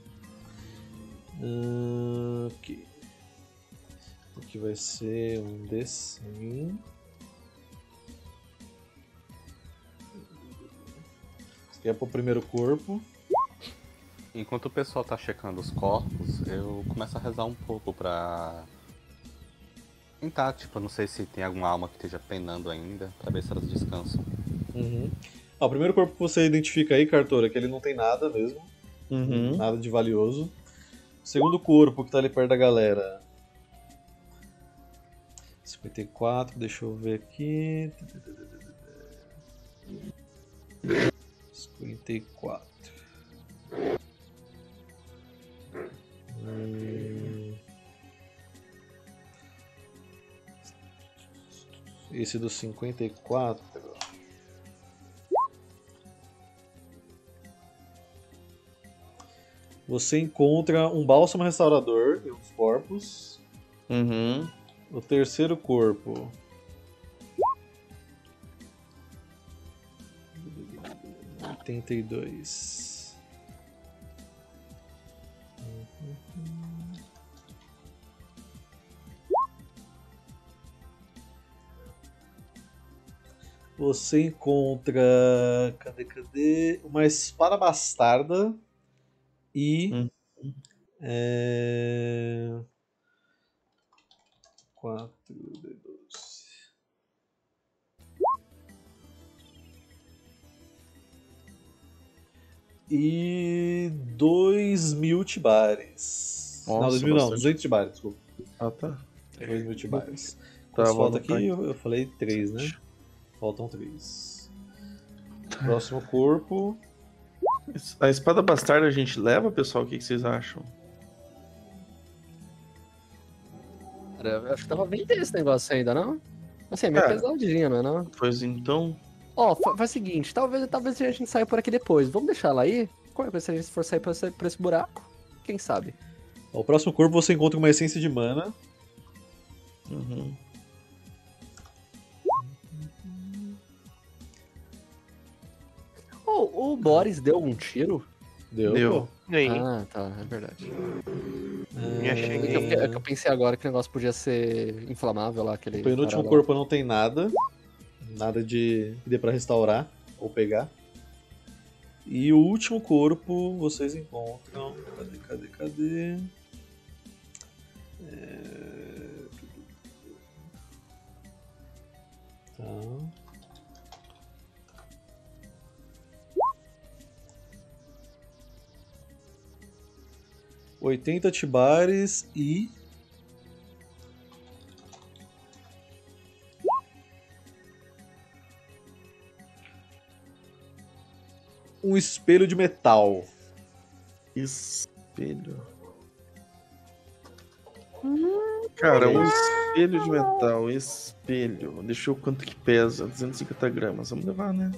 Ah, ok. Aqui vai ser um desse. Esse aqui é pro primeiro corpo. Enquanto o pessoal tá checando os corpos, eu começo a rezar um pouco pra tentar, tipo, não sei se tem alguma alma que esteja penando ainda, pra ver se elas descansam. Uhum. Ah, o primeiro corpo que você identifica aí, Cartora, é que ele não tem nada mesmo. Uhum. Nada de valioso. O segundo corpo que tá ali perto da galera. cinquenta e quatro, deixa eu ver aqui. cinquenta e quatro. Hum. Esse do cinquenta e quatro. Você encontra um bálsamo restaurador e uns corpos. Uhum. O terceiro corpo. oitenta e dois. Você encontra. Cadê, cadê? Uma espada bastarda e. Hum. É... quatro D doze. E dois mil tibares. Nossa, não, dois mil não, bastante. duzentos tibares, desculpa. Ah, tá. dois mil tibares. Tá, Quantos vou falta anotar aqui? Eu, eu falei três, né? Faltam três. Próximo corpo. A espada bastarda a gente leva, pessoal? O que, que vocês acham? Cara, eu acho que tava bem desse negócio ainda, não? Assim, é meio Cara. pesadinho, não é não? Pois então. Ó, fa- faz o seguinte, talvez, talvez a gente saia por aqui depois. Vamos deixar ela aí? Qualquer coisa, se a gente for sair por esse, por esse buraco, quem sabe? O próximo corpo você encontra uma essência de mana. Uhum. Ô, o Boris deu algum tiro? Deu. Deu. pô. Aí, Ah, tá, é verdade. já É cheguei. que, eu, é que eu pensei agora que o negócio podia ser inflamável lá, aquele. O penúltimo cara lá. corpo não tem nada. Nada de que dê pra restaurar ou pegar. E o último corpo vocês encontram. Cadê, cadê, cadê? É... Tá. oitenta tibares e. Um espelho de metal. Isso. espelho. Cara, um espelho de metal, espelho. Deixa eu ver quanto que pesa. duzentos e cinquenta gramas. Vamos levar, né?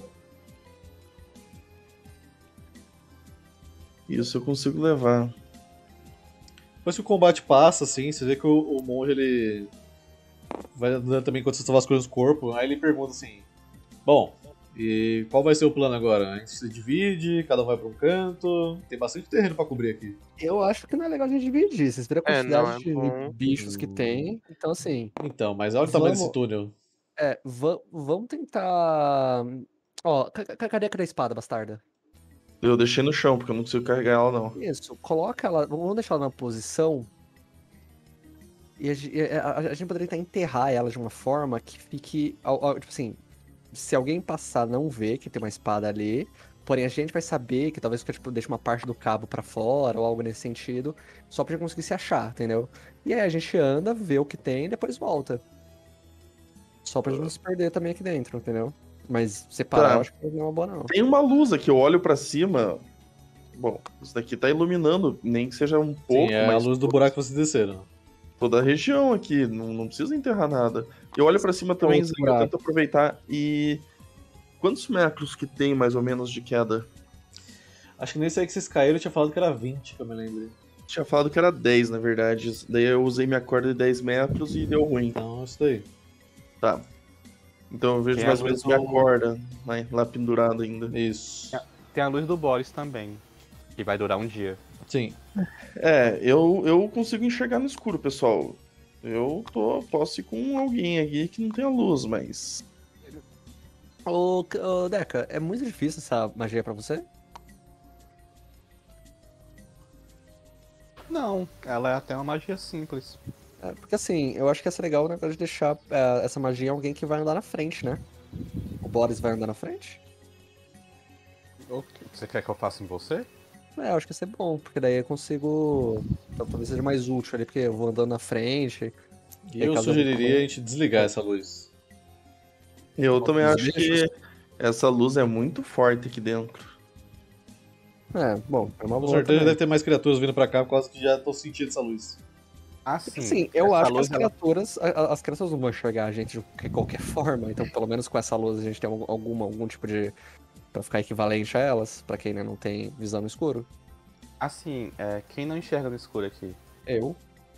Isso eu consigo levar. Depois que o combate passa, assim, você vê que o, o monge, ele vai andando também enquanto você está vasculhando o corpo, aí ele pergunta assim, bom, e qual vai ser o plano agora? A gente se divide, cada um vai pra um canto, tem bastante terreno pra cobrir aqui. Eu acho que não é legal a gente dividir. Vocês viram a É, não, quantidade é de bom. bichos que tem. Então, assim, Então, mas olha o tamanho Vamos- desse túnel. é, va- vamos tentar. Ó, ca- ca- cadê aquela espada, bastarda? Eu deixei no chão, porque eu não consigo carregar ela, não. Isso, coloca ela. Vamos deixar ela na posição. E a, ge- e a- a- a gente poderia tentar enterrar ela de uma forma que fique. ao- ao- Tipo assim, se alguém passar, não vê que tem uma espada ali. Porém, a gente vai saber que talvez tipo, deixe uma parte do cabo pra fora ou algo nesse sentido. Só pra gente conseguir se achar, entendeu? E aí a gente anda, vê o que tem e depois volta. Só pra gente não se perder também aqui dentro, entendeu? Mas separar Tá. eu acho que não é uma boa, não. Tem uma luz aqui, eu olho pra cima. Bom, isso daqui tá iluminando, nem que seja um pouco, Sim, é mas a luz do buraco que vocês desceram. toda a região aqui, não, não precisa enterrar nada. Eu olho pra cima também, Outro Zang, eu buraco. tento aproveitar e... Quantos metros que tem, mais ou menos, de queda? Acho que nesse aí que vocês caíram eu tinha falado que era vinte, que eu me lembro. Tinha falado que era dez, na verdade. Daí eu usei minha corda de dez metros e deu ruim. Então, isso daí. Tá. Então eu vejo Tem mais a ou menos luz minha do- corda lá, lá pendurada ainda. Isso. Tem a luz do Boris também, que vai durar um dia. Sim. É, eu, eu consigo enxergar no escuro, pessoal. Eu tô, posso ir com alguém aqui que não tem a luz, mas... Ô, C- ô, Deca, é muito difícil essa magia pra você? Não, ela é até uma magia simples. É, porque assim, eu acho que ia ser legal o negócio de deixar é, essa magia em alguém que vai andar na frente, né? O Boris vai andar na frente? O que você quer que eu faça em você? É, eu acho que ia ser bom, porque daí eu consigo. Então, talvez seja mais útil ali, porque eu vou andando na frente. E Tem eu caso sugeriria algum- a gente desligar essa luz. Eu também os acho que bichos. essa luz é muito forte aqui dentro. É, bom, é uma Com boa. certeza também. deve ter mais criaturas vindo pra cá por causa que já tô sentindo essa luz. Ah, sim. Sim, eu essa acho que luz, as ela- criaturas, a- a- as criaturas não vão enxergar a gente de qualquer forma, então pelo menos com essa luz a gente tem algum, alguma, algum tipo de. Pra ficar equivalente a elas, pra quem né, não tem visão no escuro. Assim, é, quem não enxerga no escuro aqui? Eu.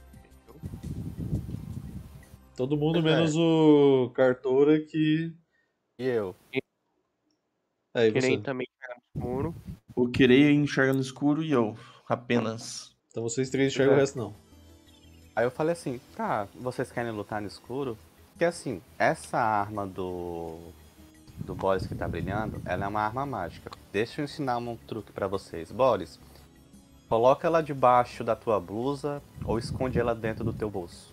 Todo mundo Pois é. menos o Cartora que. E eu? É, e Querem você? também pegar no escuro. O querer enxerga no escuro e eu, apenas. Então vocês três enxergam É. o resto não. Aí eu falei assim, tá, vocês querem lutar no escuro? Porque assim, essa arma do. do Boris que tá brilhando, ela é uma arma mágica. Deixa eu ensinar um truque pra vocês. Boris, coloca ela debaixo da tua blusa ou esconde ela dentro do teu bolso.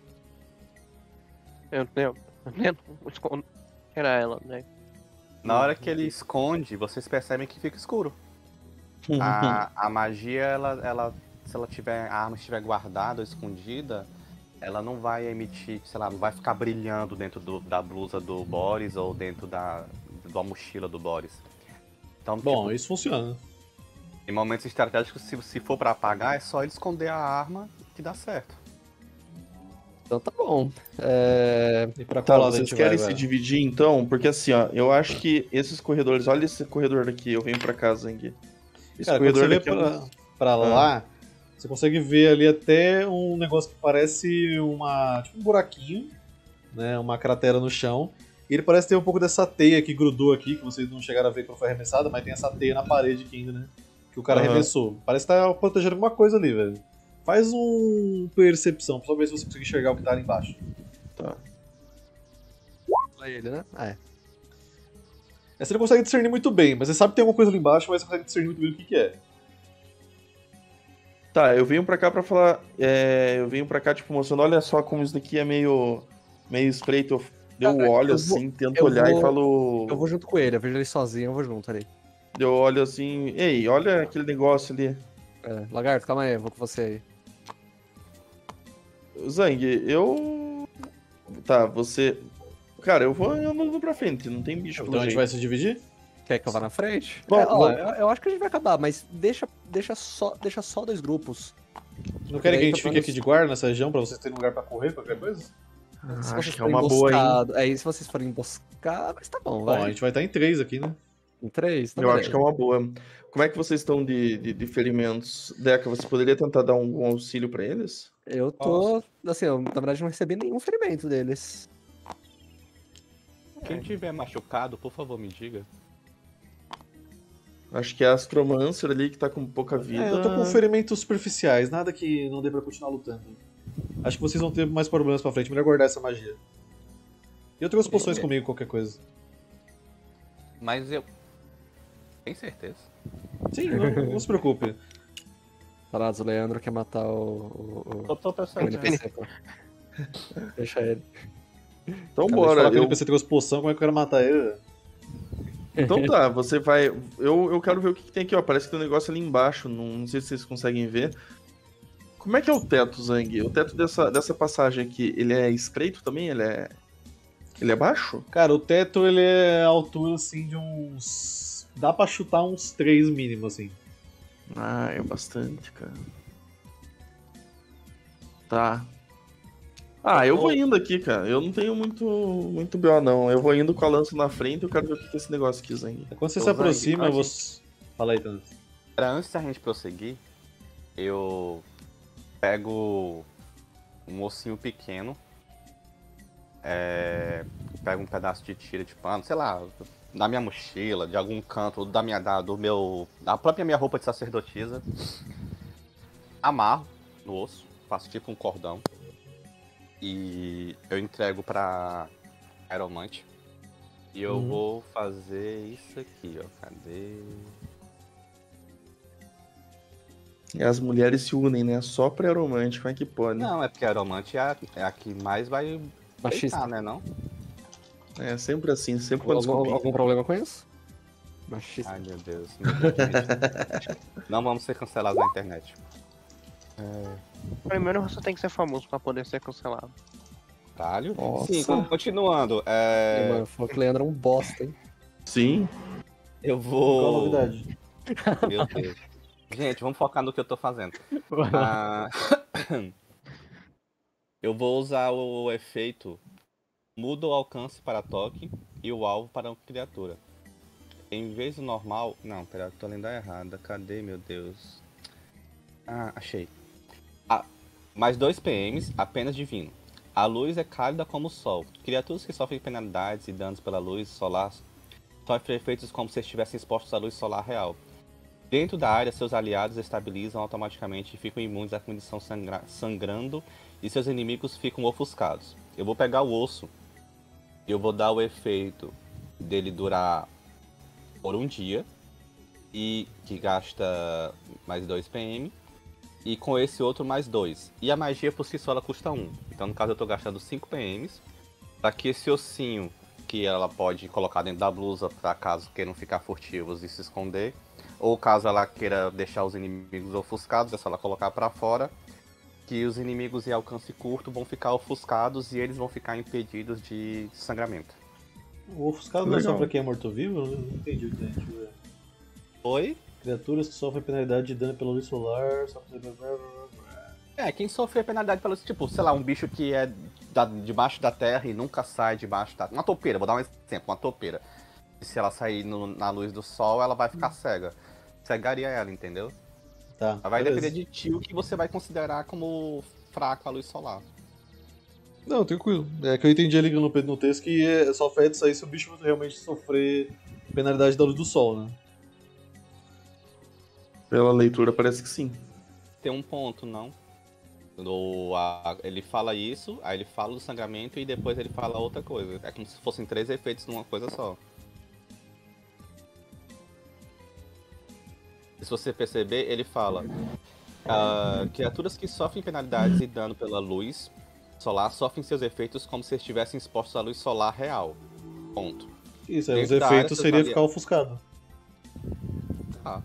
Eu eu- eu tento esconder ela, né? Na hora que ele esconde, vocês percebem que fica escuro. A, a magia, ela, ela, se ela tiver, a arma estiver guardada ou escondida, ela não vai emitir, sei lá, não vai ficar brilhando dentro do- da blusa do Boris ou dentro da, da mochila do Boris. Então, Bom, tipo, isso funciona. em momentos estratégicos, se, se for pra apagar, é só ele esconder a arma que dá certo. Então tá bom. É... E pra Tá, qual lado a vocês gente querem vai, se velho? dividir então? Porque assim, ó, eu acho que esses corredores, olha esse corredor aqui, eu venho pra cá, Zang. Esse Cara, quando corredor você vê daqui é um- pra, pra lá, você consegue ver ali até um negócio que parece uma, tipo um buraquinho, né? Uma cratera no chão. E ele parece ter um pouco dessa teia que grudou aqui, que vocês não chegaram a ver quando foi arremessada, mas tem essa teia na parede aqui ainda, né? Que o cara Aham. arremessou. Parece que tá protegendo alguma coisa ali, velho. Faz um percepção, só ver se você consegue enxergar o que tá ali embaixo. Tá. ele, né? É. É, você não consegue discernir muito bem, mas você sabe que tem alguma coisa ali embaixo, mas você consegue discernir muito bem o que, que é. Tá, eu venho pra cá pra falar. é, eu venho pra cá, tipo, mostrando, olha só como isso daqui é meio. meio estreito. Eu, eu Cara, olho eu assim, tento eu olhar vou- e falo. Eu vou junto com ele, eu vejo ele sozinho, eu vou junto ali. Eu olho assim, ei, olha aquele negócio ali. É, Lagarto, calma aí, eu vou com você aí. Zang, eu. Tá, você. Cara, eu vou andando pra frente, não tem bicho Então pelo a gente jeito. vai se dividir? Quer que eu vá na frente? Bom, É, ó, bom. eu, eu acho que a gente vai acabar, mas deixa, deixa, só, deixa só dois grupos. Não querem que a gente Daí, pelo fique aqui menos- de guarda nessa região pra vocês terem lugar pra correr, qualquer coisa? Se acho vocês que é forem uma boa, hein? emboscado- É, e se vocês forem emboscar, mas tá bom, Bom, vai. a gente vai estar em três aqui, né? Em três? Tá Eu beleza. acho que é uma boa. Como é que vocês estão de, de, de ferimentos? Deca, você poderia tentar dar um, um auxílio pra eles? Eu tô. Assim, eu, na verdade, não recebi nenhum ferimento deles. Quem tiver machucado, por favor, me diga. Acho que é a Astromancer ali que tá com pouca vida. É, eu tô com ferimentos superficiais, nada que não dê pra continuar lutando. Acho que vocês vão ter mais problemas pra frente, melhor guardar essa magia. E eu trouxe poções É. comigo, qualquer coisa. Mas eu. Tem certeza? Sim, não, não se preocupe. Parados, o Leandro quer matar o. o, o- Eu tô o pensando. N P C, pô. Deixa ele. Então Cara, bora. falar que o Eu... N P C trouxe poção, como é que eu quero matar ele? Então tá, você vai. Eu, eu quero ver o que, que tem aqui, ó. Parece que tem um negócio ali embaixo. Não, não sei se vocês conseguem ver. Como é que é o teto, Zang? O teto dessa, dessa passagem aqui, ele é estreito também? Ele é. Ele é baixo? Cara, o teto ele é a altura assim de uns. Dá pra chutar uns três mínimo, assim. Ah, é bastante, cara. Tá. Ah, eu vou indo aqui, cara. Eu não tenho muito, muito B O, não. Eu vou indo com a lança na frente e eu quero ver o que que é esse negócio aqui, Zang. Quando você Ô, se Zang, aproxima, antes- você. Fala aí, Thanos. Pra antes da gente prosseguir, eu pego um ossinho pequeno, é, pego um pedaço de tira de pano, sei lá, da minha mochila, de algum canto, da minha, da, do meu, da própria minha roupa de sacerdotisa, amarro no osso, faço tipo um cordão e eu entrego pra aeromante. E eu Uhum. vou fazer isso aqui, ó. Cadê? E as mulheres se unem, né? Só pra aeromante, como é que pode? Não, é porque a aeromante é a, é a que mais vai Machista. deitar, né, não? É sempre assim, sempre quando Algum, descobrir. algum problema com isso? Machista. Ai, meu Deus. Meu Deus, gente. Não vamos ser cancelados na internet. Primeiro você tem que ser famoso pra poder ser cancelado. Caralho. Nossa. Sim, con- continuando. é, E, mano, falou que o Leandro é um bosta, hein? Sim. Eu Qual a vou. novidade? Meu Deus. Gente, vamos focar no que eu tô fazendo. Ah, Eu vou usar o efeito muda o alcance para toque e o alvo para uma criatura. Em vez do normal. Não, pera, eu tô lendo a errada. Cadê, meu Deus? Ah, achei. Ah, mais dois P Ms, apenas divino. A luz é cálida como o sol. Criaturas que sofrem penalidades e danos pela luz solar sofrem efeitos como se estivessem expostos à luz solar real. Dentro da área, seus aliados estabilizam automaticamente e ficam imunes à condição sangra- sangrando e seus inimigos ficam ofuscados. Eu vou pegar o osso e eu vou dar o efeito dele durar por um dia e que gasta mais dois P M e com esse outro mais dois. E a magia por si só ela custa um. Então no caso eu tô gastando cinco P Ms para que esse ossinho que ela pode colocar dentro da blusa para caso queiram ficar furtivos e se esconder, ou caso ela queira deixar os inimigos ofuscados, é só ela colocar para fora, que os inimigos em alcance curto vão ficar ofuscados e eles vão ficar impedidos de sangramento. O ofuscado não é só Legal. pra quem é morto-vivo? Eu não entendi o que tem. Deixa eu ver. Oi? Criaturas que sofrem penalidade de dano pela luz solar. Sofrem... É, quem sofre penalidade pelo tipo, sei lá, um bicho que é da- debaixo da terra e nunca sai debaixo da... Uma topeira, vou dar um exemplo, uma topeira. E se ela sair no- na luz do sol, ela vai ficar cega. Cegaria ela, entendeu? Tá, Ela vai beleza. depender de ti o que você vai considerar como fraco a luz solar. Não, tranquilo. É que eu entendi ali no, no texto que é só afeta isso aí se o bicho realmente sofrer penalidade da luz do sol, né? Pela leitura parece que sim. Tem um ponto, não? Do, a- ele fala isso, aí ele fala do sangramento e depois ele fala outra coisa. É como se fossem três efeitos numa coisa só. Se você perceber, ele fala: ah, criaturas que sofrem penalidades e dano pela luz solar sofrem seus efeitos como se estivessem expostos à luz solar real. Ponto. Isso, aí os Dentro da área, efeitos seus seria aliados. ficar ofuscado. Ah.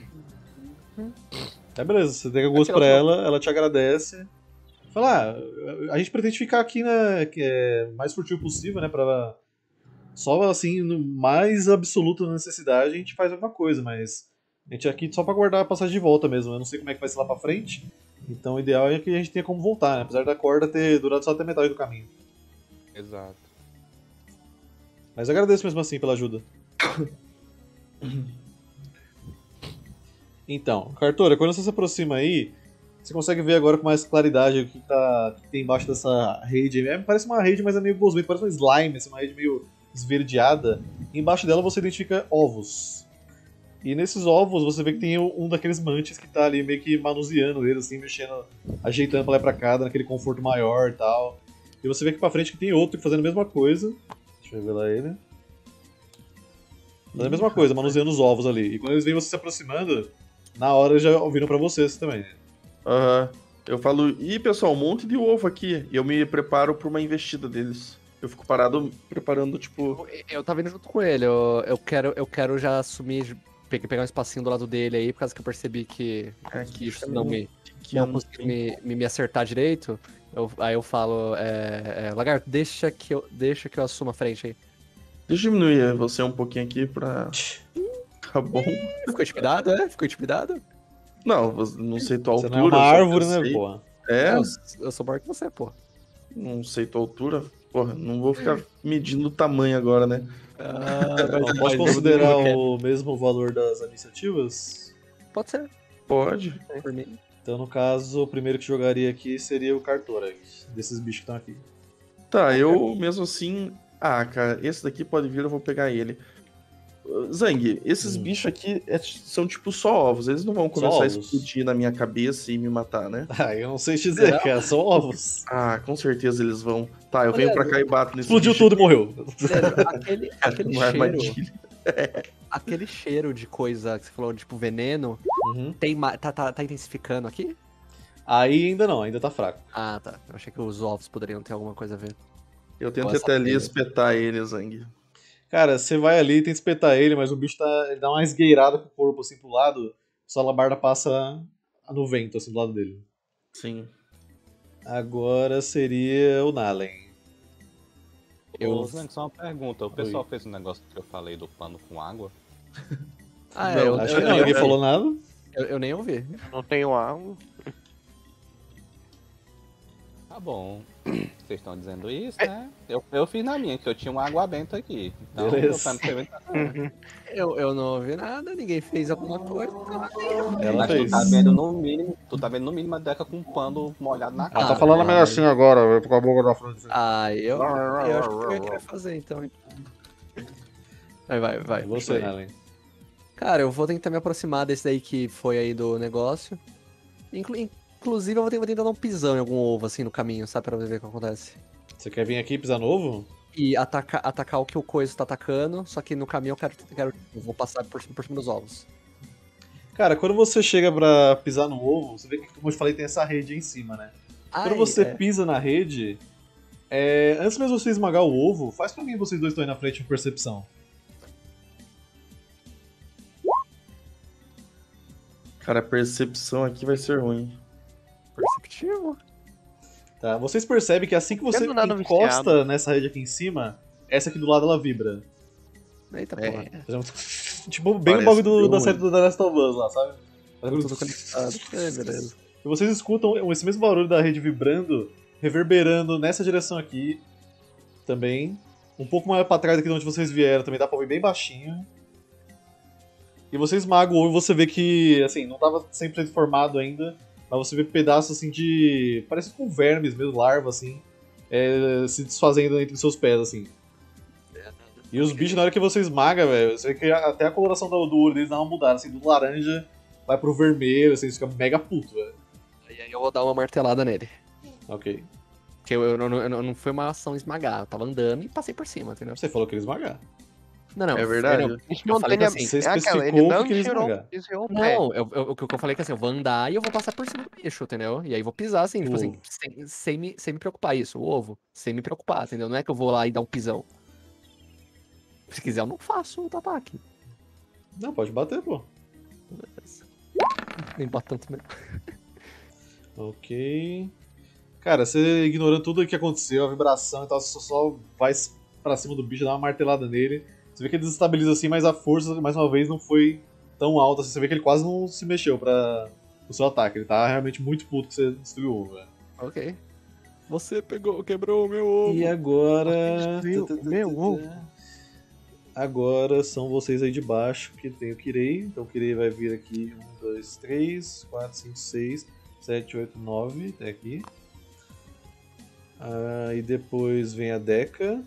É beleza, você tem gosto Aquela pra só- ela, ela te agradece. Fala, ah, a gente pretende ficar aqui, né, que é mais furtivo possível, né, pra Só assim, no mais absoluta necessidade, a gente faz alguma coisa, mas a gente é aqui só pra guardar a passagem de volta mesmo. Eu não sei como é que vai ser lá pra frente. Então o ideal é que a gente tenha como voltar, né? Apesar da corda ter durado só até metade do caminho. Exato. Mas agradeço mesmo assim pela ajuda. Então, Cartora, quando você se aproxima aí, você consegue ver agora com mais claridade o que, tá, o que tem embaixo dessa rede. É, parece uma rede, mas é meio gosmento, parece um slime, assim, uma rede meio esverdeada. E embaixo dela você identifica ovos. E nesses ovos você vê que tem um daqueles mantis que tá ali meio que manuseando eles, assim, mexendo, ajeitando pra lá e pra cá, dando aquele conforto maior e tal. E você vê aqui pra frente que tem outro fazendo a mesma coisa. Deixa eu revelar ele. Fazendo a mesma coisa, manuseando os ovos ali. E quando eles veem você se aproximando, na hora eles já viram pra vocês também. Aham. Eu falo, ih, pessoal, um monte de ovo aqui. E eu me preparo pra uma investida deles. Eu fico parado preparando, tipo. Eu, eu tava indo junto com ele, eu, eu, quero, eu quero já assumir, pe- pegar um espacinho do lado dele aí, por causa que eu percebi que, É, que isso fica não meio me, pequeno, não consegui me, me, me acertar direito. Eu, aí eu falo, é, é, Lagarto, deixa que, eu, deixa que eu assuma a frente aí. Deixa eu diminuir você um pouquinho aqui pra. Tá bom. Ficou intimidado, é? Ficou intimidado? Não, você- não sei tua Você altura. não é uma eu só árvore, né, pensei- pô? É, Eu, eu sou maior que você, pô. não sei tua altura. Porra, não vou ficar medindo o tamanho agora, né? Ah, Eu posso considerar o mesmo valor das iniciativas? Pode ser, Pode. por mim. Então, no caso, o primeiro que jogaria aqui seria o Cartora, desses bichos que estão aqui. Tá, eu mesmo assim. Ah, cara, esse daqui pode vir, eu vou pegar ele. Uh, Zang, esses Hum. bichos aqui é- são tipo só ovos, eles não vão começar a ovos? explodir na minha cabeça e me matar, né? Ah, eu não sei te dizer, Será? cara, são ovos. Ah, com certeza eles vão. Tá, eu venho Olha, pra cá e bato nesse Explodiu bicho tudo e morreu. Sério, aquele, aquele não é cheiro, armadilha. aquele cheiro de coisa que você falou, tipo veneno, Uhum. tem, ma- tá, tá, tá intensificando aqui? Aí ainda não, ainda tá fraco. Ah, tá. Eu achei que os ovos poderiam ter alguma coisa a ver. Eu tento Nossa, até ali filha. espetar ele, Zang. Cara, você vai ali, tenta espetar ele, mas o bicho tá, ele dá uma esgueirada com o corpo assim pro lado, sua alabarda passa no vento, assim, do lado dele. Sim. Agora seria o Nalen. Eu- Ô, Zang, só uma pergunta. O pessoal fez um negócio que eu falei do pano com água? Ah, Não, é, eu, Acho eu, que não, eu, ninguém eu, falou nada. eu- eu nem ouvi. Não tenho água. Tá bom. Vocês estão dizendo isso, né? Eu, eu fiz na minha, que eu tinha um água benta aqui. Então, Beleza. meu pano foi muito- Eu, eu não ouvi nada, ninguém fez alguma coisa. Ela Mas tu fez. tá vendo no mínimo, tu tá vendo no mínimo a Deca com um pano molhado na cara. Ela tá falando Ah, meio assim agora, com a boca na frente. Ah, eu, eu acho que eu ia querer fazer então. Vai, vai, vai. É você, Nalen. Cara, eu vou tentar me aproximar desse daí que foi aí do negócio. Inclu- inclusive, eu vou tentar, vou tentar dar um pisão em algum ovo assim no caminho, sabe? Pra ver o que acontece. Você quer vir aqui pisar novo? E atacar, atacar o que o coiso tá atacando, só que no caminho eu quero. quero eu vou passar por, cima- por cima dos ovos. Cara, quando você chega pra pisar no ovo, você vê que, como eu te falei, tem essa rede aí em cima, né? Quando Ai, você é. pisa na rede, é, antes mesmo de você esmagar o ovo, faz pra mim vocês dois estão aí na frente de percepção. Cara, a percepção aqui vai ser ruim. Perceptivo. Tá? Vocês percebem que assim que você Tendo nada encosta viciado. nessa rede aqui em cima, essa aqui do lado ela vibra. Eita, É. porra. Por exemplo, tipo, bem no Parece bagulho do- bem da ruim. série do The Last of Us lá, sabe? Tudo conectado. É, beleza. E vocês escutam esse mesmo barulho da rede vibrando, reverberando nessa direção aqui também. Um pouco mais pra trás daqui de onde vocês vieram, também dá pra ouvir bem baixinho. E você esmaga o ovo e você vê que, assim, não tava cem por cento formado ainda, mas você vê pedaços, assim, de... parece com vermes mesmo, larva, assim, é, se desfazendo entre os seus pés, assim. E os bichos, na hora que você esmaga, velho, você vê que até a coloração do, do olho deles dá uma mudada, assim, do laranja vai pro vermelho, assim, fica mega puto, velho. E aí eu vou dar uma martelada nele. Ok. Porque eu, eu, não- eu não- não foi uma ação esmagar, eu tava andando e passei por cima, entendeu? Você falou que ele esmagar. Não, não. É verdade? eu não- Espontânea- assim, você é aquela, especificou ele o não que queria tirou, esmagar. desviou o pé. Não, eu, eu- o que eu falei é que assim, eu vou andar e eu vou passar por cima do bicho, entendeu? E aí vou pisar assim, tipo O assim, ovo. sem, sem, me, sem me preocupar isso, o ovo, sem me preocupar, entendeu? Não é que eu vou lá e dar um pisão. Se quiser, eu não faço outro ataque. Não, pode bater, pô. Beleza. Nem bota tanto mesmo. Ok. Cara, você ignorando tudo o que aconteceu, a vibração e tal, você só vai pra cima do bicho, dá uma martelada nele. Você vê que ele desestabiliza assim, mas a força, mais uma vez, não foi tão alta. Você vê que ele quase não se mexeu pra o seu ataque. Ele tá realmente muito puto que você destruiu o ovo, velho. Ok. Você pegou, quebrou o meu ovo. E agora... Você destruiu o meu ovo. Agora são vocês aí de baixo, que tem o Kirei. Então o Kirei vai vir aqui. um, dois, três, quatro, cinco, seis, sete, oito, nove. Até aqui. Ah, e depois vem a Deca.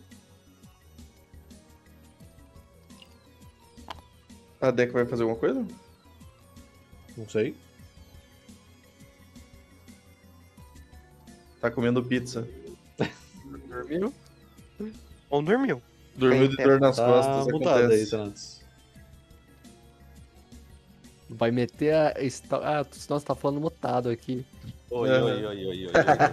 A Deca vai fazer alguma coisa? Não sei. Tá comendo pizza. Dormiu? Ou dormiu? Dormiu de dor nas Tá costas, mutado aí, acontece. Thanatos. Vai meter a... histó- Ah, nossa, tá falando mutado aqui. Oi, É. oi, oi, oi, oi, oi.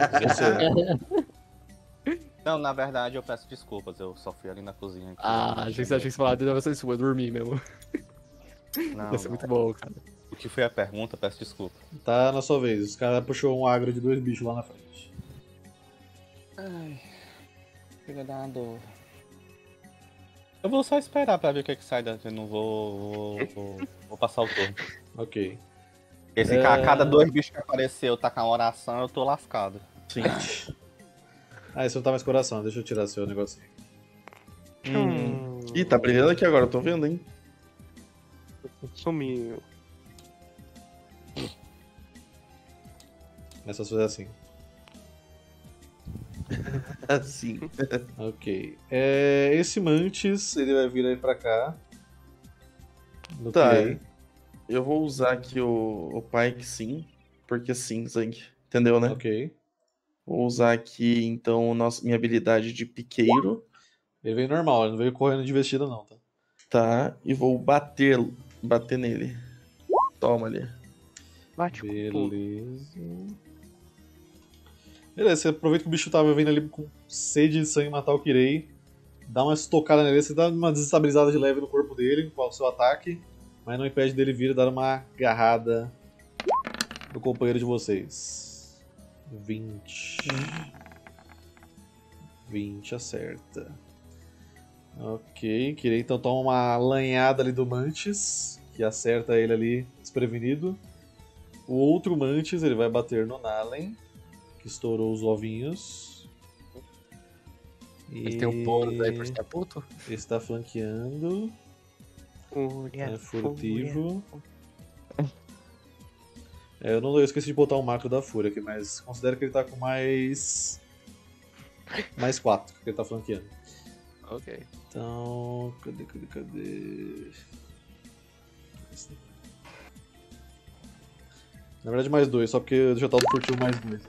Você... Não, na verdade eu peço desculpas, eu só fui ali na cozinha. Aqui. Ah, achei que você achei que você falava deve ser isso, eu dormi mesmo. Não, Ia ser não. muito bom, cara. O que foi a pergunta? Peço desculpa. Tá na sua vez. Os caras puxou um agro de dois bichos lá na frente. Ai, filha da dor. Eu vou só esperar pra ver o que, que sai daqui. Eu não vou, vou, vou, vou passar o turno. Ok. Porque se É. a cada dois bichos que apareceu tá com a oração, eu tô lascado. Sim. Ah, esse não tá mais coração. Deixa eu tirar seu negocinho. Hum. Ih, tá brilhando aqui agora, eu tô vendo, hein? Sumiu. É só fazer assim. Assim. Ok. É, esse Mantis, ele vai vir aí pra cá. No Tá. Kirei. Eu vou usar aqui o, o Pike sim, porque sim, Zang. Entendeu, né? Ok. Vou usar aqui, então, o nosso, minha habilidade de piqueiro, Ele veio normal, ele não veio correndo de vestida não, tá? tá? E vou bater, bater nele. Toma ali. Bate com tudo. Beleza. Beleza, você aproveita que o bicho tava vindo ali com sede de sangue matar o Kirei. Dá uma estocada nele, você dá uma desestabilizada de leve no corpo dele com o seu ataque. Mas não impede dele vir e dar uma agarrada no companheiro de vocês. vinte. vinte acerta. Ok, Kirei então toma uma lanhada ali do Mantis, que acerta ele ali desprevenido. O outro Mantis ele vai bater no Nalen, que estourou os ovinhos. Ele tem um bônus aí por estar puto? Ele está flanqueando. Fúria, É fúria. furtivo. É, eu não eu esqueci de botar o macro da fúria aqui, mas considero que ele tá com mais. Mais quatro, que ele tá flanqueando. Ok. Então. Cadê, cadê, cadê? Na verdade, mais dois, só porque eu já tava furtivo mais dois.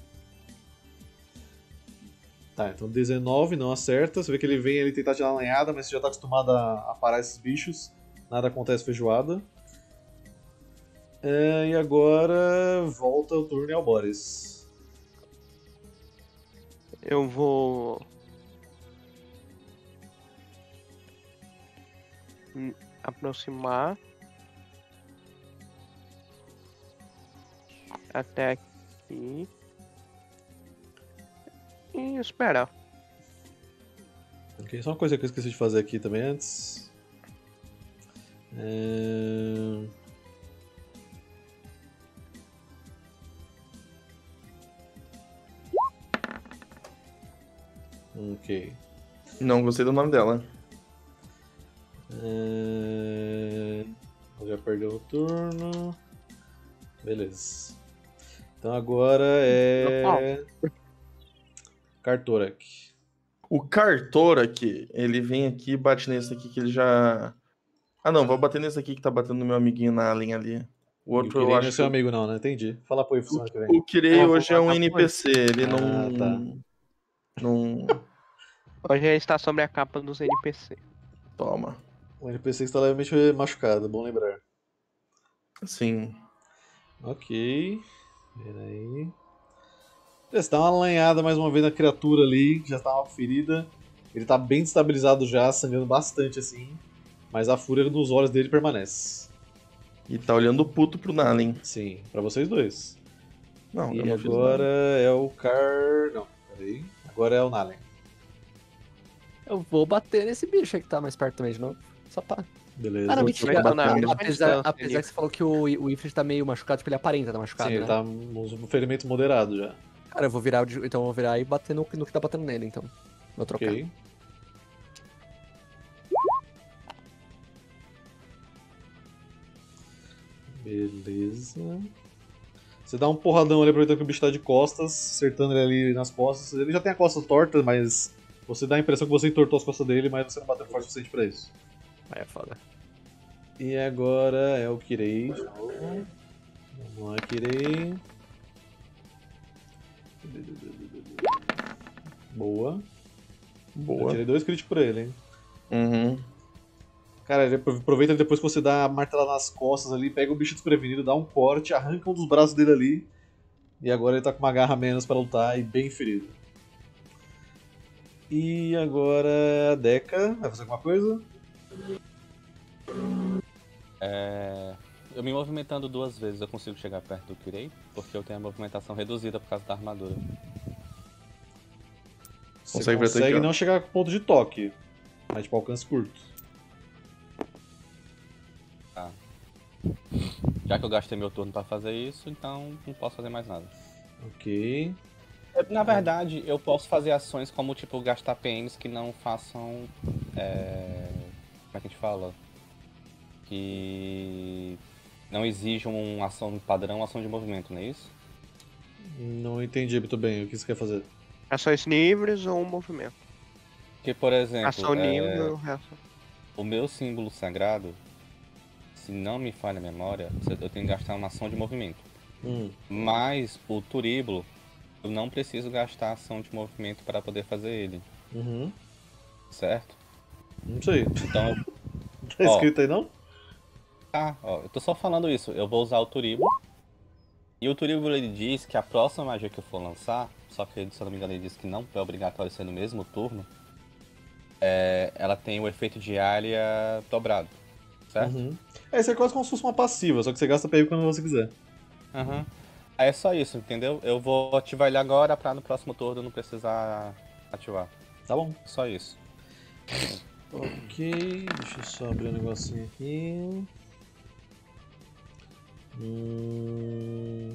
Tá, então dezenove não acerta. Você vê que ele vem ele tentar tirar uma lanhada, mas você já tá acostumado a, a parar esses bichos. Nada acontece feijoada. É, e agora volta o turno ao Boris. Eu vou. me aproximar. Até aqui. E esperar. Ok, só uma coisa que eu esqueci de fazer aqui também antes. É... Ok. Não gostei do nome dela. É... Já perdeu o turno. Beleza. Então agora é. Kartorak. O Kartorak, ele vem aqui e bate nesse aqui que ele já... Ah não, vou bater nesse aqui que tá batendo no meu amiguinho na linha ali. O O outro Kirei eu não é acho seu que... amigo não, né? Entendi. Fala pro Ifo semana que vem. O Kirei Ah, vou hoje é um matar N P C, ele Ah, não... tá. Não... Hoje ele está sobre a capa dos N P C. Toma. O N P C está levemente machucado, bom lembrar. Sim. Ok. Peraí. Você dá uma lanhada mais uma vez na criatura ali, que já tá uma ferida. Ele tá bem destabilizado já, sangrando bastante assim. Mas a fúria nos olhos dele permanece. E tá olhando puto pro Nalen. Sim, pra vocês dois. Não, eu E não fiz agora nada. é o Car. Não, peraí. Agora é o Nalen. Eu vou bater nesse bicho aí que tá mais perto também de novo. Só pá. Beleza. Ah, não, Vou mentira. te bater na A- mesma Apesar, distância apesar ali. que você falou que o, o Ifrit tá meio machucado, tipo, ele aparenta tá machucado, Sim, ele né? tá um ferimento moderado já. Cara, eu vou virar, o de- então eu vou virar e bater no, no que tá batendo nele, então. Vou trocar. Ok. Beleza. Você dá um porradão ali, aproveitando que o bicho tá de costas, acertando ele ali nas costas. Ele já tem a costa torta, mas você dá a impressão que você entortou as costas dele, mas você não bateu forte o suficiente pra isso. Aí é foda. E agora é o Kirei. de novo. Vamos lá, Kirei. Boa. Eu Boa. tirei dois críticos pra ele, hein. Uhum. Cara, ele aproveita depois que você dá a martelada nas costas ali, pega o bicho desprevenido, dá um corte, arranca um dos braços dele ali. E agora ele tá com uma garra a menos pra lutar e bem ferido. E agora a Deca vai fazer alguma coisa? É, eu me movimentando duas vezes eu consigo chegar perto do Kirei, porque eu tenho a movimentação reduzida por causa da armadura. Você Consegue ver até consegue aqui, ó. não chegar com ponto de toque, mas tipo alcance curto. Tá. Já que eu gastei meu turno pra fazer isso, então não posso fazer mais nada. Ok. Na verdade, eu posso fazer ações como, tipo, gastar P Ms que não façam... é, Como é que a gente fala? Que não exijam uma ação padrão, ação de movimento, não é isso? Não entendi muito bem o que você quer fazer. Ações livres ou um movimento? Porque, por exemplo, Ação é, livre e o resto. o meu símbolo sagrado, se não me falha a memória, eu tenho que gastar uma ação de movimento. Hum. Mas o turíbulo, eu não preciso gastar ação de movimento para poder fazer ele, Uhum. certo? Não sei. Então, Tá Ó. escrito aí não? tá, ó, eu tô só falando isso. Eu vou usar o turíbulo. E o turíbulo ele diz que a próxima magia que eu for lançar, só que se eu não me engano ele diz que não é obrigatório ser no mesmo turno, é, ela tem o efeito de área dobrado, certo? Uhum. É, isso é quase como se fosse uma passiva, só que você gasta P I quando você quiser. Aham. Aí é só isso, entendeu? Eu vou ativar ele agora pra no próximo turno não precisar ativar. Tá bom. Só isso. Ok, deixa eu só abrir um negocinho aqui. Hum...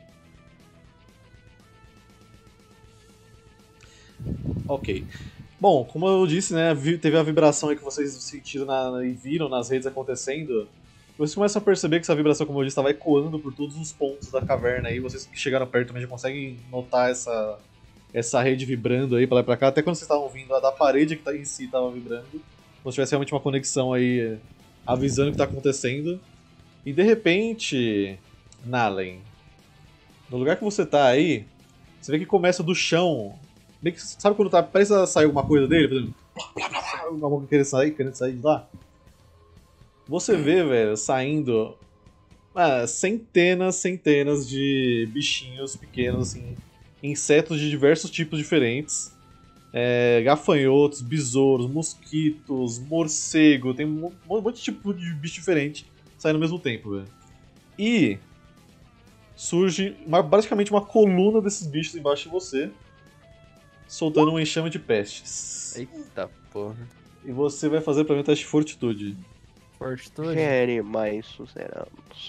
Ok. Bom, como eu disse, né, vi- teve a vibração aí que vocês sentiram na- e viram nas redes acontecendo. Vocês começam a perceber que essa vibração, como eu disse, estava ecoando por todos os pontos da caverna aí. Vocês que chegaram perto também já conseguem notar essa, essa rede vibrando aí pra lá e pra cá. Até quando vocês estavam vindo, a da parede que tá em si estava vibrando. Como se tivesse realmente uma conexão aí, eh, avisando o que tá acontecendo. E de repente, Nalen, no lugar que você tá aí, você vê que começa do chão. Meio que, sabe quando tá prestes a sair alguma coisa dele? Fazendo blá, blá, blá, blá, alguma coisa querendo sair, querendo sair de lá? Você vê, velho, saindo ah, centenas, centenas de bichinhos pequenos, assim, insetos de diversos tipos diferentes. É, gafanhotos, besouros, mosquitos, morcego, tem um mon- monte de tipo de bicho diferente saindo ao mesmo tempo, velho. E surge uma- basicamente uma coluna desses bichos embaixo de você, soltando um enxame de pestes. Eita porra. E você vai fazer pra mim um teste de fortitude. Fortitude. Gere mais suzeranos.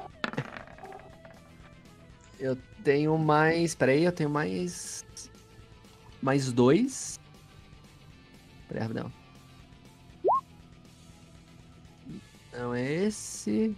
Eu tenho mais. Peraí, eu tenho mais. Mais dois. Peraí, rapidão. Então é esse.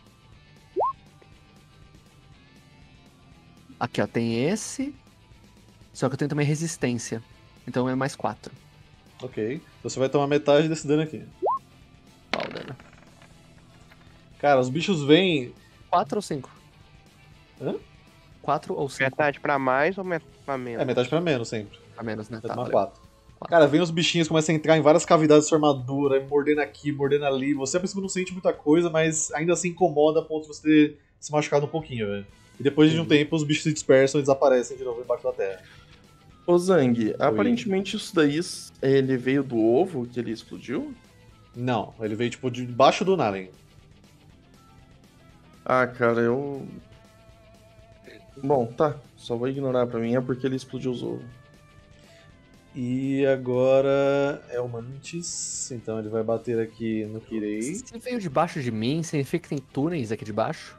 Aqui, ó, tem esse. Só que eu tenho também resistência. Então é mais quatro. Ok. Você vai tomar metade desse dano aqui. Qual o dano? Cara, os bichos vêm. Quatro ou cinco? Hã? Quatro ou cinco? Metade pra mais ou metade pra menos? É, metade pra menos sempre. A menos, né? Vai Tá, tomar valeu. quatro. Cara, vem os bichinhos, começam a entrar em várias cavidades da sua armadura, mordendo aqui, mordendo ali. Você, a princípio, não sente muita coisa, mas ainda assim incomoda a ponto de você ter se machucado um pouquinho, velho. E depois de um tempo, os bichos se dispersam e desaparecem de novo embaixo da terra. Ô Zang, aparentemente isso daí, ele veio do ovo que ele explodiu? Não, ele veio, tipo, debaixo do Nalen. Ah, cara, eu... Bom, tá. Só vou ignorar pra mim, é porque ele explodiu os ovos. E agora é o Mantis, então ele vai bater aqui no Kirei. Se veio debaixo de mim, significa que tem túneis aqui debaixo?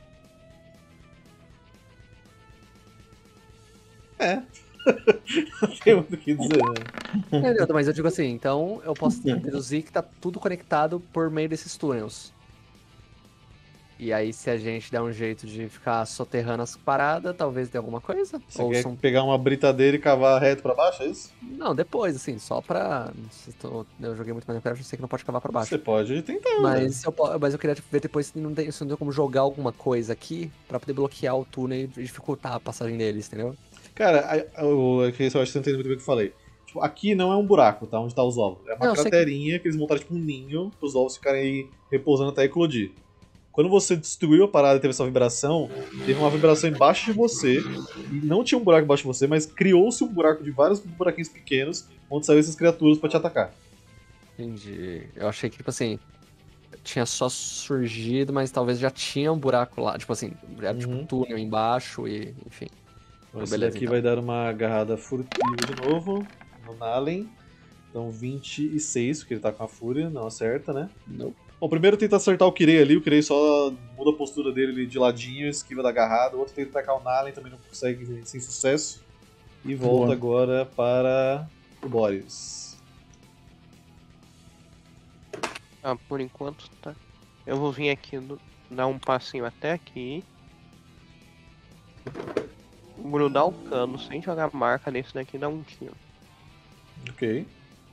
É. Não tem muito o que dizer, né? Entendeu? Mas eu digo assim, então eu posso deduzir que tá tudo conectado por meio desses túneis. E aí, se a gente der um jeito de ficar soterrando as paradas, talvez dê alguma coisa? Você Ou quer são... pegar uma britadeira e cavar reto pra baixo, é isso? Não, depois, assim, só pra... não sei se tô- Eu joguei muito Minecraft, eu sei que não pode cavar pra baixo. Você pode tentar, né? Mas eu, po- mas eu queria tipo, ver depois se não, tem, se não tem como jogar alguma coisa aqui pra poder bloquear o túnel e dificultar a passagem deles, entendeu? Cara, a- a- o- é que eu acho que você não entendeu muito bem o que eu falei. Tipo, aqui não é um buraco, tá? Onde tá os ovos. É uma Não, eu sei que- craterinha que... eles montaram tipo um ninho pros ovos ficarem aí repousando até eclodir. Quando você destruiu a parada e teve essa vibração, teve uma vibração embaixo de você, e não tinha um buraco embaixo de você, mas criou-se um buraco de vários buraquinhos pequenos, onde saíram essas criaturas pra te atacar. Entendi. Eu achei que, tipo assim, tinha só surgido, mas talvez já tinha um buraco lá, tipo assim, era tipo Uhum. um túnel embaixo e, enfim. Então, esse beleza, daqui então. vai dar uma agarrada furtiva de novo, no Nalen. Então vinte e seis, porque ele tá com a fúria, não acerta, né? Não. Bom, primeiro tenta acertar o Kirei ali, o Kirei só muda a postura dele ali de ladinho, esquiva da agarrada. O outro tenta atacar o Nalen, também não consegue sem sucesso. E volta Boa. agora para o Boris. Ah, por enquanto tá. Eu vou vir aqui do- dar um passinho até aqui. Grudar o cano sem jogar marca nesse daqui e dar um tiro. Ok.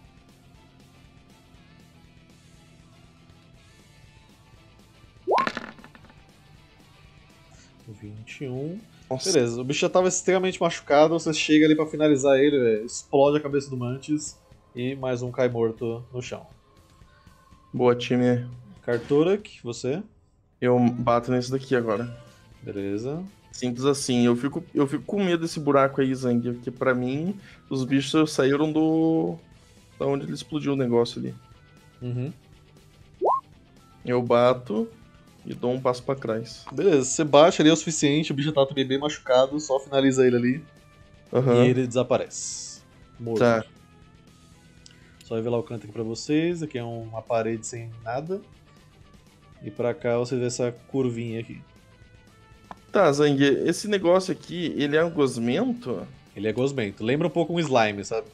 vinte e um. Nossa. Beleza, o bicho já tava extremamente machucado, você chega ali pra finalizar ele, véio, explode a cabeça do Mantis e mais um cai morto no chão. Boa, time. Karturak, você? Eu bato nesse daqui agora. Beleza. Simples assim. Eu fico, eu fico com medo desse buraco aí, Zang, porque pra mim os bichos saíram do. Da onde ele explodiu o negócio ali. Uhum. Eu bato e dou um passo pra trás. Beleza, você bate ali é o suficiente, o bicho tá também bem machucado, só finaliza ele ali Aham. e ele desaparece. Morto. Tá. Só revelar o canto aqui pra vocês, aqui é uma parede sem nada. E pra cá você vê essa curvinha aqui. Tá, Zang, esse negócio aqui, ele é um gosmento? Ele é gosmento, lembra um pouco um slime, sabe?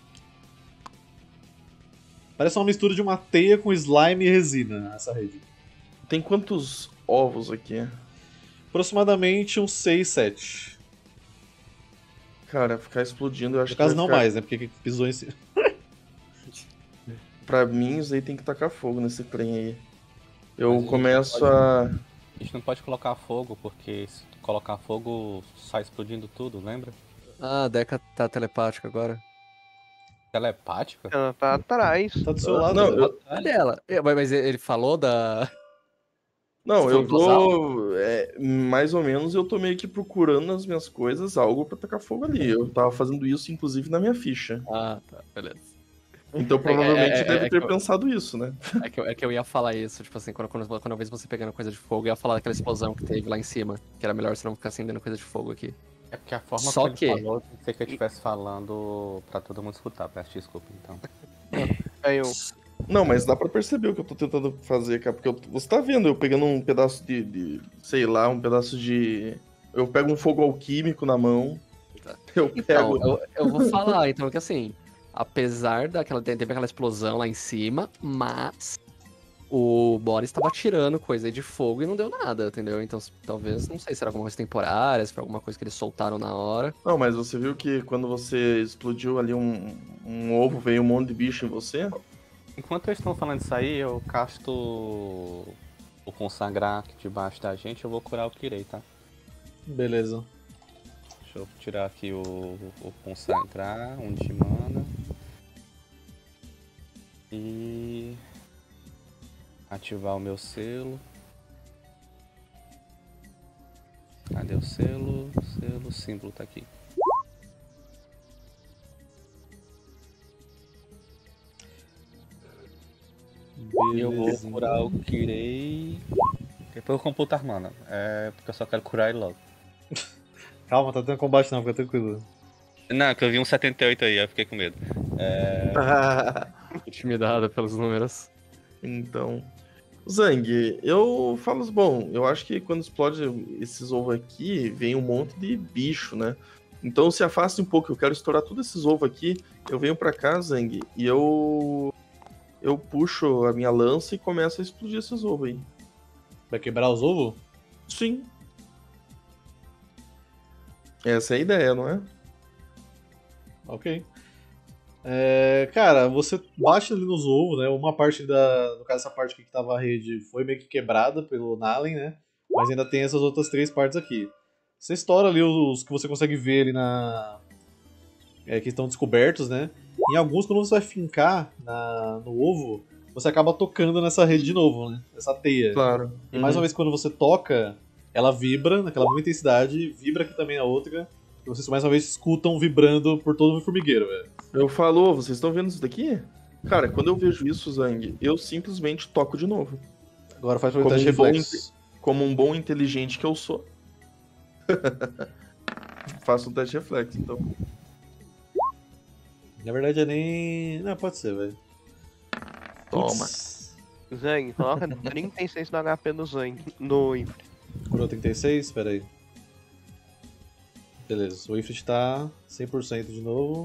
Parece uma mistura de uma teia com slime e resina, essa rede. Tem quantos ovos aqui? Aproximadamente uns seis, sete. Cara, ficar explodindo, eu acho No caso que vai não ficar... mais, né? Porque pisou em cima. Pra mim, isso aí tem que tacar fogo nesse trem aí. Eu Mas a gente começo pode- a... A gente não pode colocar fogo, porque se tu colocar fogo, sai explodindo tudo, lembra? Ah, a Deca tá telepática agora. Telepática? Ela tá atrás. Tá do seu lado, Não, né? eu- Cadê ela? É, Mas mas ele falou da... Não, Você eu foi tô. É, mais ou menos eu tô meio que procurando nas minhas coisas algo pra tacar fogo ali. Eu tava fazendo isso, inclusive, na minha ficha. Ah, tá, beleza. Então provavelmente é, é, deve é ter que eu- pensado isso, né? É que, eu, é que eu ia falar isso, tipo assim, quando, quando, quando eu vejo você pegando coisa de fogo, eu ia falar daquela explosão que teve lá em cima. Que era melhor você não ficar acendendo coisa de fogo aqui. É porque a forma Só que que- ele falou, tem que ser que eu estivesse falando pra todo mundo escutar. Peço desculpa, então. Aí eu. Não, mas dá pra perceber o que eu tô tentando fazer, cara. Porque eu- você tá vendo eu pegando um pedaço de, de. Sei lá, um pedaço de. Eu pego um fogo alquímico na mão. Eu Então, pego. eu, eu vou falar, então, que assim, apesar daquela. Teve aquela explosão lá em cima, mas o Boris tava tirando coisa aí de fogo e não deu nada, entendeu? Então, talvez, não sei se era alguma coisa temporária, se foi alguma coisa que eles soltaram na hora. Não, mas você viu que quando você explodiu ali um, um ovo, veio um monte de bicho em você? Enquanto eles estão falando isso aí, eu casto o consagrar aqui debaixo da gente, eu vou curar o Kirei, tá? Beleza. Deixa eu tirar aqui o, o consagrar, um de mana. E ativar o meu selo. Cadê o selo? Selo, o símbolo tá aqui. E eu vou Belezinha. curar o Kirei. Depois eu computo a mana. É porque eu só quero curar ele logo. Calma, tá tendo combate não, fica tranquilo. Não, que eu vi um setenta e oito aí, aí eu fiquei com medo. Intimidada pelos números. Então, Zang, eu falo, bom, eu acho que quando explode esses ovos aqui, vem um monte de bicho, né? Então se afaste um pouco, eu quero estourar todos esses ovos aqui, eu venho pra cá, Zang, e eu eu puxo a minha lança e começo a explodir esses ovos aí. Vai quebrar os ovos? Sim. Essa é a ideia, não é? Ok. É, cara, você bate ali nos ovos, né? Uma parte da. No caso, essa parte aqui que tava a rede foi meio que quebrada pelo Nalen, né? Mas ainda tem essas outras três partes aqui. Você estoura ali os que você consegue ver ali na. É, que estão descobertos, né? Em alguns, quando você vai fincar na, no ovo, você acaba tocando nessa rede de novo, né? Essa teia. Claro. E mais uma vez, quando você toca, ela vibra naquela mesma intensidade, vibra aqui também a outra. E vocês mais uma vez escutam vibrando por todo o formigueiro, velho. Eu falo, vocês estão vendo isso daqui? Cara, quando eu vejo isso, Zang, eu simplesmente toco de novo. Agora faz pra Como teste de um bom reflexo. Como um bom inteligente que eu sou. Faço um teste de reflexo, então. Na verdade é nem. Não, pode ser, velho. Toma. Putz. Zang, coloca trinta e seis no H P do Zang. No Ifrit. Curou trinta e seis? Espera aí. Beleza, o Ifrit tá cem por cento de novo.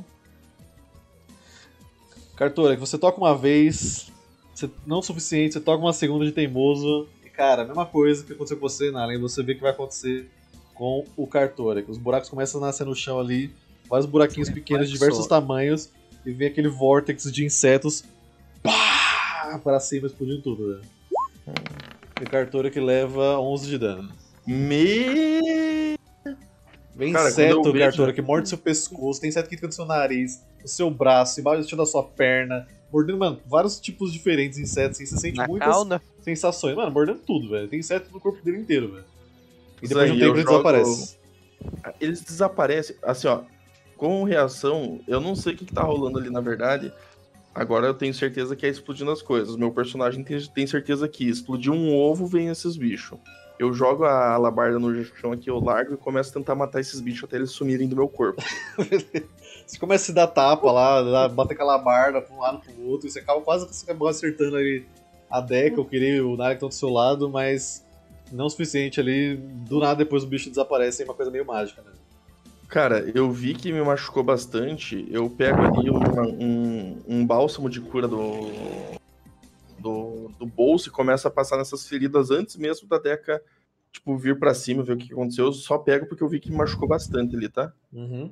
Cartura, que você toca uma vez, você, não o suficiente, você toca uma segunda de teimoso. E cara, a mesma coisa que aconteceu com você, Nalen, você vê que vai acontecer com o Cartora, que os buracos começam a nascer no chão ali, vários buraquinhos pequenos de diversos tamanhos, e vem aquele vórtex de insetos pá, para cima explodindo tudo, velho. E o Cartora que leva onze de dano. Me... Vem Cara, inseto, quando eu vejo- Cartora, que morde seu pescoço, tem inseto que fica no seu nariz, no seu braço, embaixo da sua perna, mordendo, mano, vários tipos diferentes de insetos, assim, você sente Na muitas cauda. sensações, mano, mordendo tudo, velho. Tem inseto no corpo dele inteiro, velho. E depois de um Zang, tempo eu ele jogo- desaparece. Eles desaparecem, assim, ó. Com reação, eu não sei o que, que tá rolando ali na verdade. Agora eu tenho certeza que é explodindo as coisas. Meu personagem tem, tem certeza que explodiu um ovo, vem esses bichos. Eu jogo a alabarda no chão aqui, eu largo e começo a tentar matar esses bichos até eles sumirem do meu corpo. Você começa a se dar tapa lá, dá- bate aquela barda pra um lado pro outro, e você acaba quase você acabou acertando ali a Deca, eu queria o Nara que estão do seu lado, mas não o suficiente ali. Do nada depois o bicho desaparece, é uma coisa meio mágica, né? Cara, eu vi que me machucou bastante. Eu pego ali uma- um, um bálsamo de cura do, do, do bolso e começo a passar nessas feridas antes mesmo da Deca, tipo, vir pra cima, ver o que aconteceu. Eu só pego porque eu vi que me machucou bastante ali, tá? Uhum.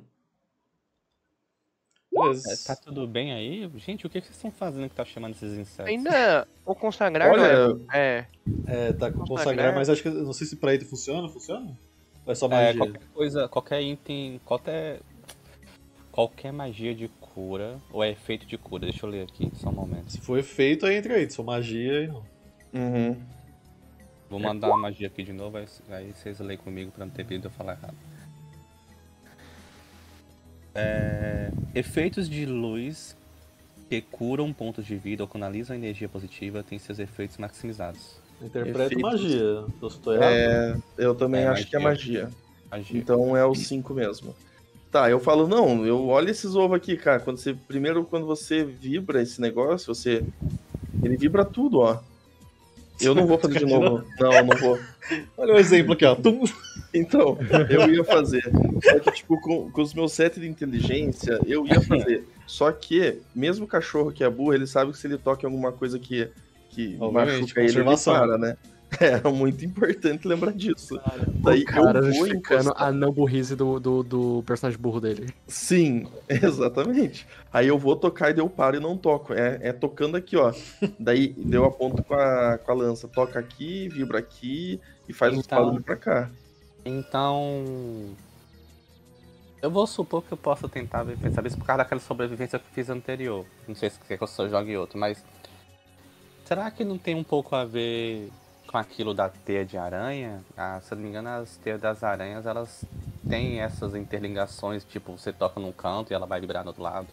É, Beleza. tá tudo bem aí? Gente, o que que vocês estão fazendo que tá chamando esses insetos? Ainda o consagrar Olha, não é. É, tá com Consagrar. consagrar, mas acho que não sei se pra ele funciona, funciona? Ou é só É, magia? qualquer coisa, qualquer item, qualquer, qualquer magia de cura, ou é efeito de cura, deixa eu ler aqui, só um momento. Se for efeito, aí entra aí. Se for magia, aí não. Uhum. Vou mandar a magia aqui de novo, aí, aí vocês leem comigo pra não ter medo de eu falar errado. É, efeitos de luz que curam pontos de vida ou canalizam energia positiva têm seus efeitos maximizados. Interpreta Efeitos. magia. Então, se eu tô errado. É, eu também É, acho que é magia. Magia. Então é o cinco mesmo. Tá, eu falo, não, eu olho esses ovos aqui, cara. Quando você, primeiro, quando você vibra esse negócio, você. Ele vibra tudo, ó. Eu não vou fazer de novo. Não, eu não vou. Olha o exemplo aqui, ó. Tum. Então, eu ia fazer. Só que, tipo, com, com os meus sete de inteligência, eu ia fazer. Só que, mesmo o cachorro que é burro, ele sabe que se ele toca em alguma coisa que, que Obviamente, machuca ele, ele conservação. para, né? É muito importante lembrar disso. Daí, Daí o cara eu vou justificando encostar. a não burrice do, do, do personagem burro dele. Sim, exatamente. Aí eu vou tocar e daí eu paro e não toco. É, é tocando aqui, ó. Daí eu aponto com a, com a lança. Toca aqui, vibra aqui e faz uns Então- barulhos pra cá. Então. Eu vou supor que eu possa tentar ver- saber se por causa daquela sobrevivência que eu fiz anterior. Não sei se quer que eu só jogue outro, mas. Será que não tem um pouco a ver com aquilo da teia de aranha? Ah, se eu não me engano, as teias das aranhas elas têm essas interligações, tipo, você toca num canto e ela vai vibrar no outro lado.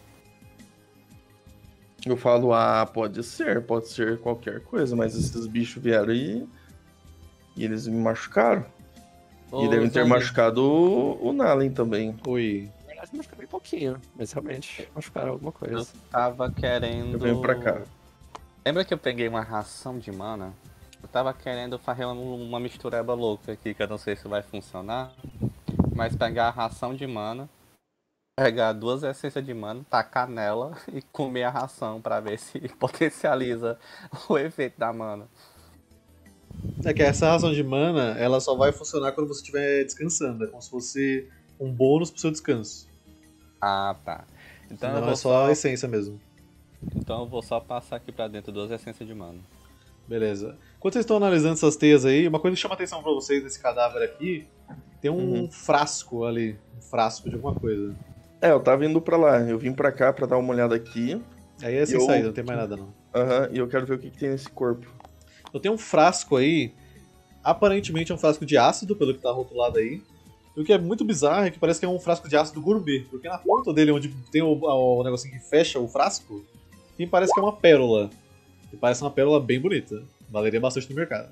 Eu falo, ah, pode ser, pode ser qualquer coisa, mas esses bichos vieram e, e eles me machucaram. Ô, e devem ter Zang, machucado o, o Nalen também. Oi. verdade, machucaram bem pouquinho, mas realmente machucaram alguma Eu coisa. tava querendo. Eu venho pra cá. Lembra que eu peguei uma ração de mana? Eu tava querendo fazer uma, uma mistureba louca aqui, que eu não sei se vai funcionar. Mas pegar a ração de mana, pegar duas essências de mana, tacar nela e comer a ração pra ver se potencializa o efeito da mana. É que essa ração de mana, ela só vai funcionar quando você estiver descansando. É como se fosse um bônus pro seu descanso. Ah, tá. Então eu Não vou é só só, a essência mesmo. então eu vou só passar aqui pra dentro duas essências de mana. Beleza. Enquanto vocês estão analisando essas teias aí, uma coisa que chama atenção pra vocês nesse cadáver aqui, tem um Uhum. frasco ali. Um frasco de alguma coisa. É, eu tava indo pra lá. Eu vim pra cá pra dar uma olhada aqui. Aí é sem Eu- saída, não tem mais nada não. Aham, e eu quero ver o que, que tem nesse corpo. Eu tenho um frasco aí, aparentemente é um frasco de ácido, pelo que tá rotulado aí. E o que é muito bizarro é que parece que é um frasco de ácido gourmet, porque na ponta dele, onde tem o, o negocinho que fecha o frasco, tem, parece que é uma pérola. E parece uma pérola bem bonita. Valeria bastante no mercado.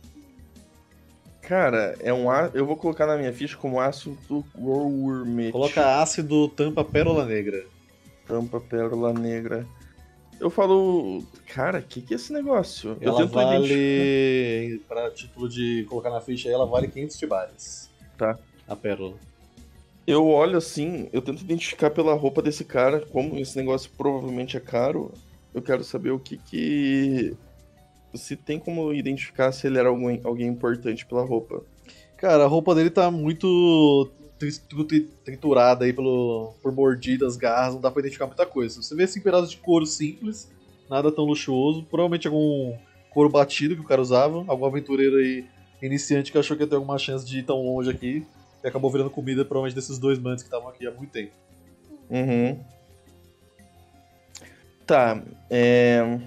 Cara, é um á- eu vou colocar na minha ficha como ácido gourmet. Coloca ácido tampa pérola negra. Tampa pérola negra. Eu falo, cara, o que, que é esse negócio? eu Ela tento identificar. vale, pra título de colocar na ficha aí, ela vale quinhentos tibares. Tá. A pérola. Eu olho assim, eu tento identificar pela roupa desse cara, como esse negócio provavelmente é caro. Eu quero saber o que que. Se tem como identificar se ele era alguém, alguém importante pela roupa. Cara, a roupa dele tá muito tri- tri- triturada aí pelo, por mordidas, garras, não dá pra identificar muita coisa. Você vê assim pedaços de couro simples, nada tão luxuoso, provavelmente algum couro batido que o cara usava, algum aventureiro aí iniciante que achou que ia ter alguma chance de ir tão longe aqui e acabou virando comida provavelmente desses dois bandos que estavam aqui há muito tempo. Uhum. Tá, é.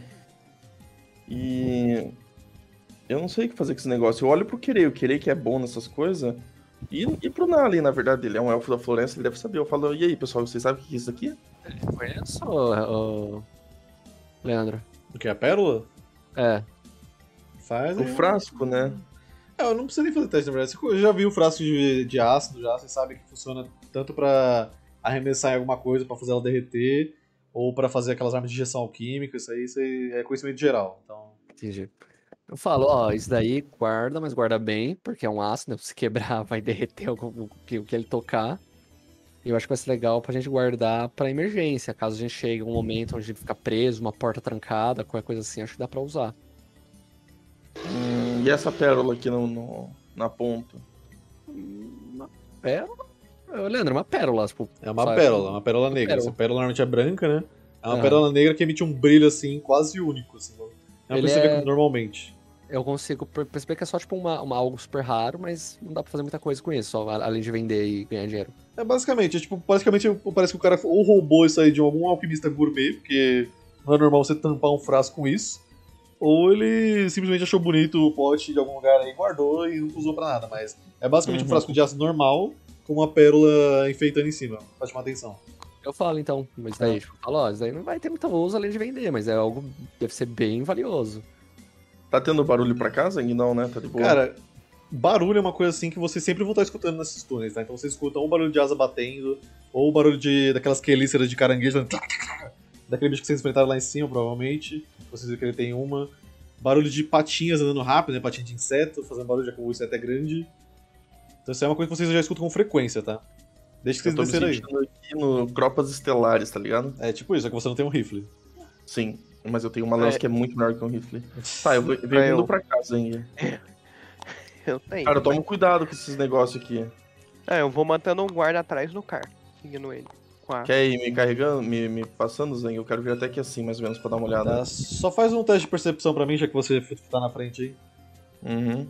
E. Eu não sei o que fazer com esse negócio. Eu olho pro Kirei, o Kirei que é bom nessas coisas. E, e pro Nali, na verdade, ele é um elfo da floresta, ele deve saber. Eu falo, e aí, pessoal, vocês sabem o que é isso aqui? Conheço, ô, ô, Leandro? O que? A pérola? É. Faz O aí. frasco, né? É, eu não precisa nem fazer teste, na verdade. Você já viu o frasco de, de ácido, já. Você sabe que funciona tanto pra arremessar em alguma coisa, pra fazer ela derreter, ou pra fazer aquelas armas de injeção alquímica. Isso aí, isso aí é conhecimento geral. Então, Entendi. Eu falo, ó, isso daí guarda, mas guarda bem, porque é um ácido, né? Se quebrar, vai derreter o, o, que- o que ele tocar. E eu acho que vai ser legal pra gente guardar pra emergência, caso a gente chegue a um momento onde fica preso, uma porta trancada, qualquer coisa assim, acho que dá pra usar. Hum, e essa pérola aqui no, no- na ponta? Uma pérola? Ô, Leandro, uma pérola, tipo. é uma sabe? pérola, uma pérola negra. pérola. Essa pérola normalmente é branca, né? É uma Aham. pérola negra que emite um brilho assim, quase único. Assim, não é uma Ele coisa que você vê é- normalmente. Eu consigo per- perceber que é só tipo uma, uma- algo super raro, mas não dá pra fazer muita coisa com isso, só a- além de vender e ganhar dinheiro. É basicamente, é, tipo, basicamente parece que o cara ou roubou isso aí de algum alquimista gourmet, porque não é normal você tampar um frasco com isso, ou ele simplesmente achou bonito o pote de algum lugar aí, guardou e não usou pra nada, mas é basicamente um Uhum. frasco de ácido normal com uma pérola enfeitando em cima, pra chamar atenção. Eu falo então, mas daí, tipo, eu falo, ó, isso daí não vai ter muito uso além de vender, mas é algo, deve ser bem valioso. Tá tendo barulho pra casa? Ainda não, né? Tá de boa. Cara, barulho é uma coisa assim que vocês sempre vão estar escutando nesses túneis, tá? Então vocês escutam ou o barulho de asa batendo, ou o barulho de, daquelas quelíceras de caranguejo, daquele bicho que vocês enfrentaram lá em cima, provavelmente. Vocês viram que ele tem uma. Barulho de patinhas andando rápido, né? Patinha de inseto, fazendo barulho já que o inseto é grande. Então isso é uma coisa que vocês já escutam com frequência, tá? Deixa que eu vocês tô me desceram aí. sentindo aqui no Tropas Estelares, tá ligado? É tipo isso, só que você não tem um rifle. Sim, mas eu tenho uma lança É. que é muito melhor que um rifle. Tá, eu vou- eu É, venho eu- indo pra casa ainda. Eu tenho. Cara, toma cuidado com esses negócios aqui. É, eu vou mantendo um guarda atrás do carro, seguindo ele. Com a... Quer ir me carregando, me, me passando, Zeng? Eu quero vir até aqui assim, mais ou menos, pra dar uma olhada. Tá? Só faz um teste de percepção pra mim, já que você tá na frente aí. Uhum.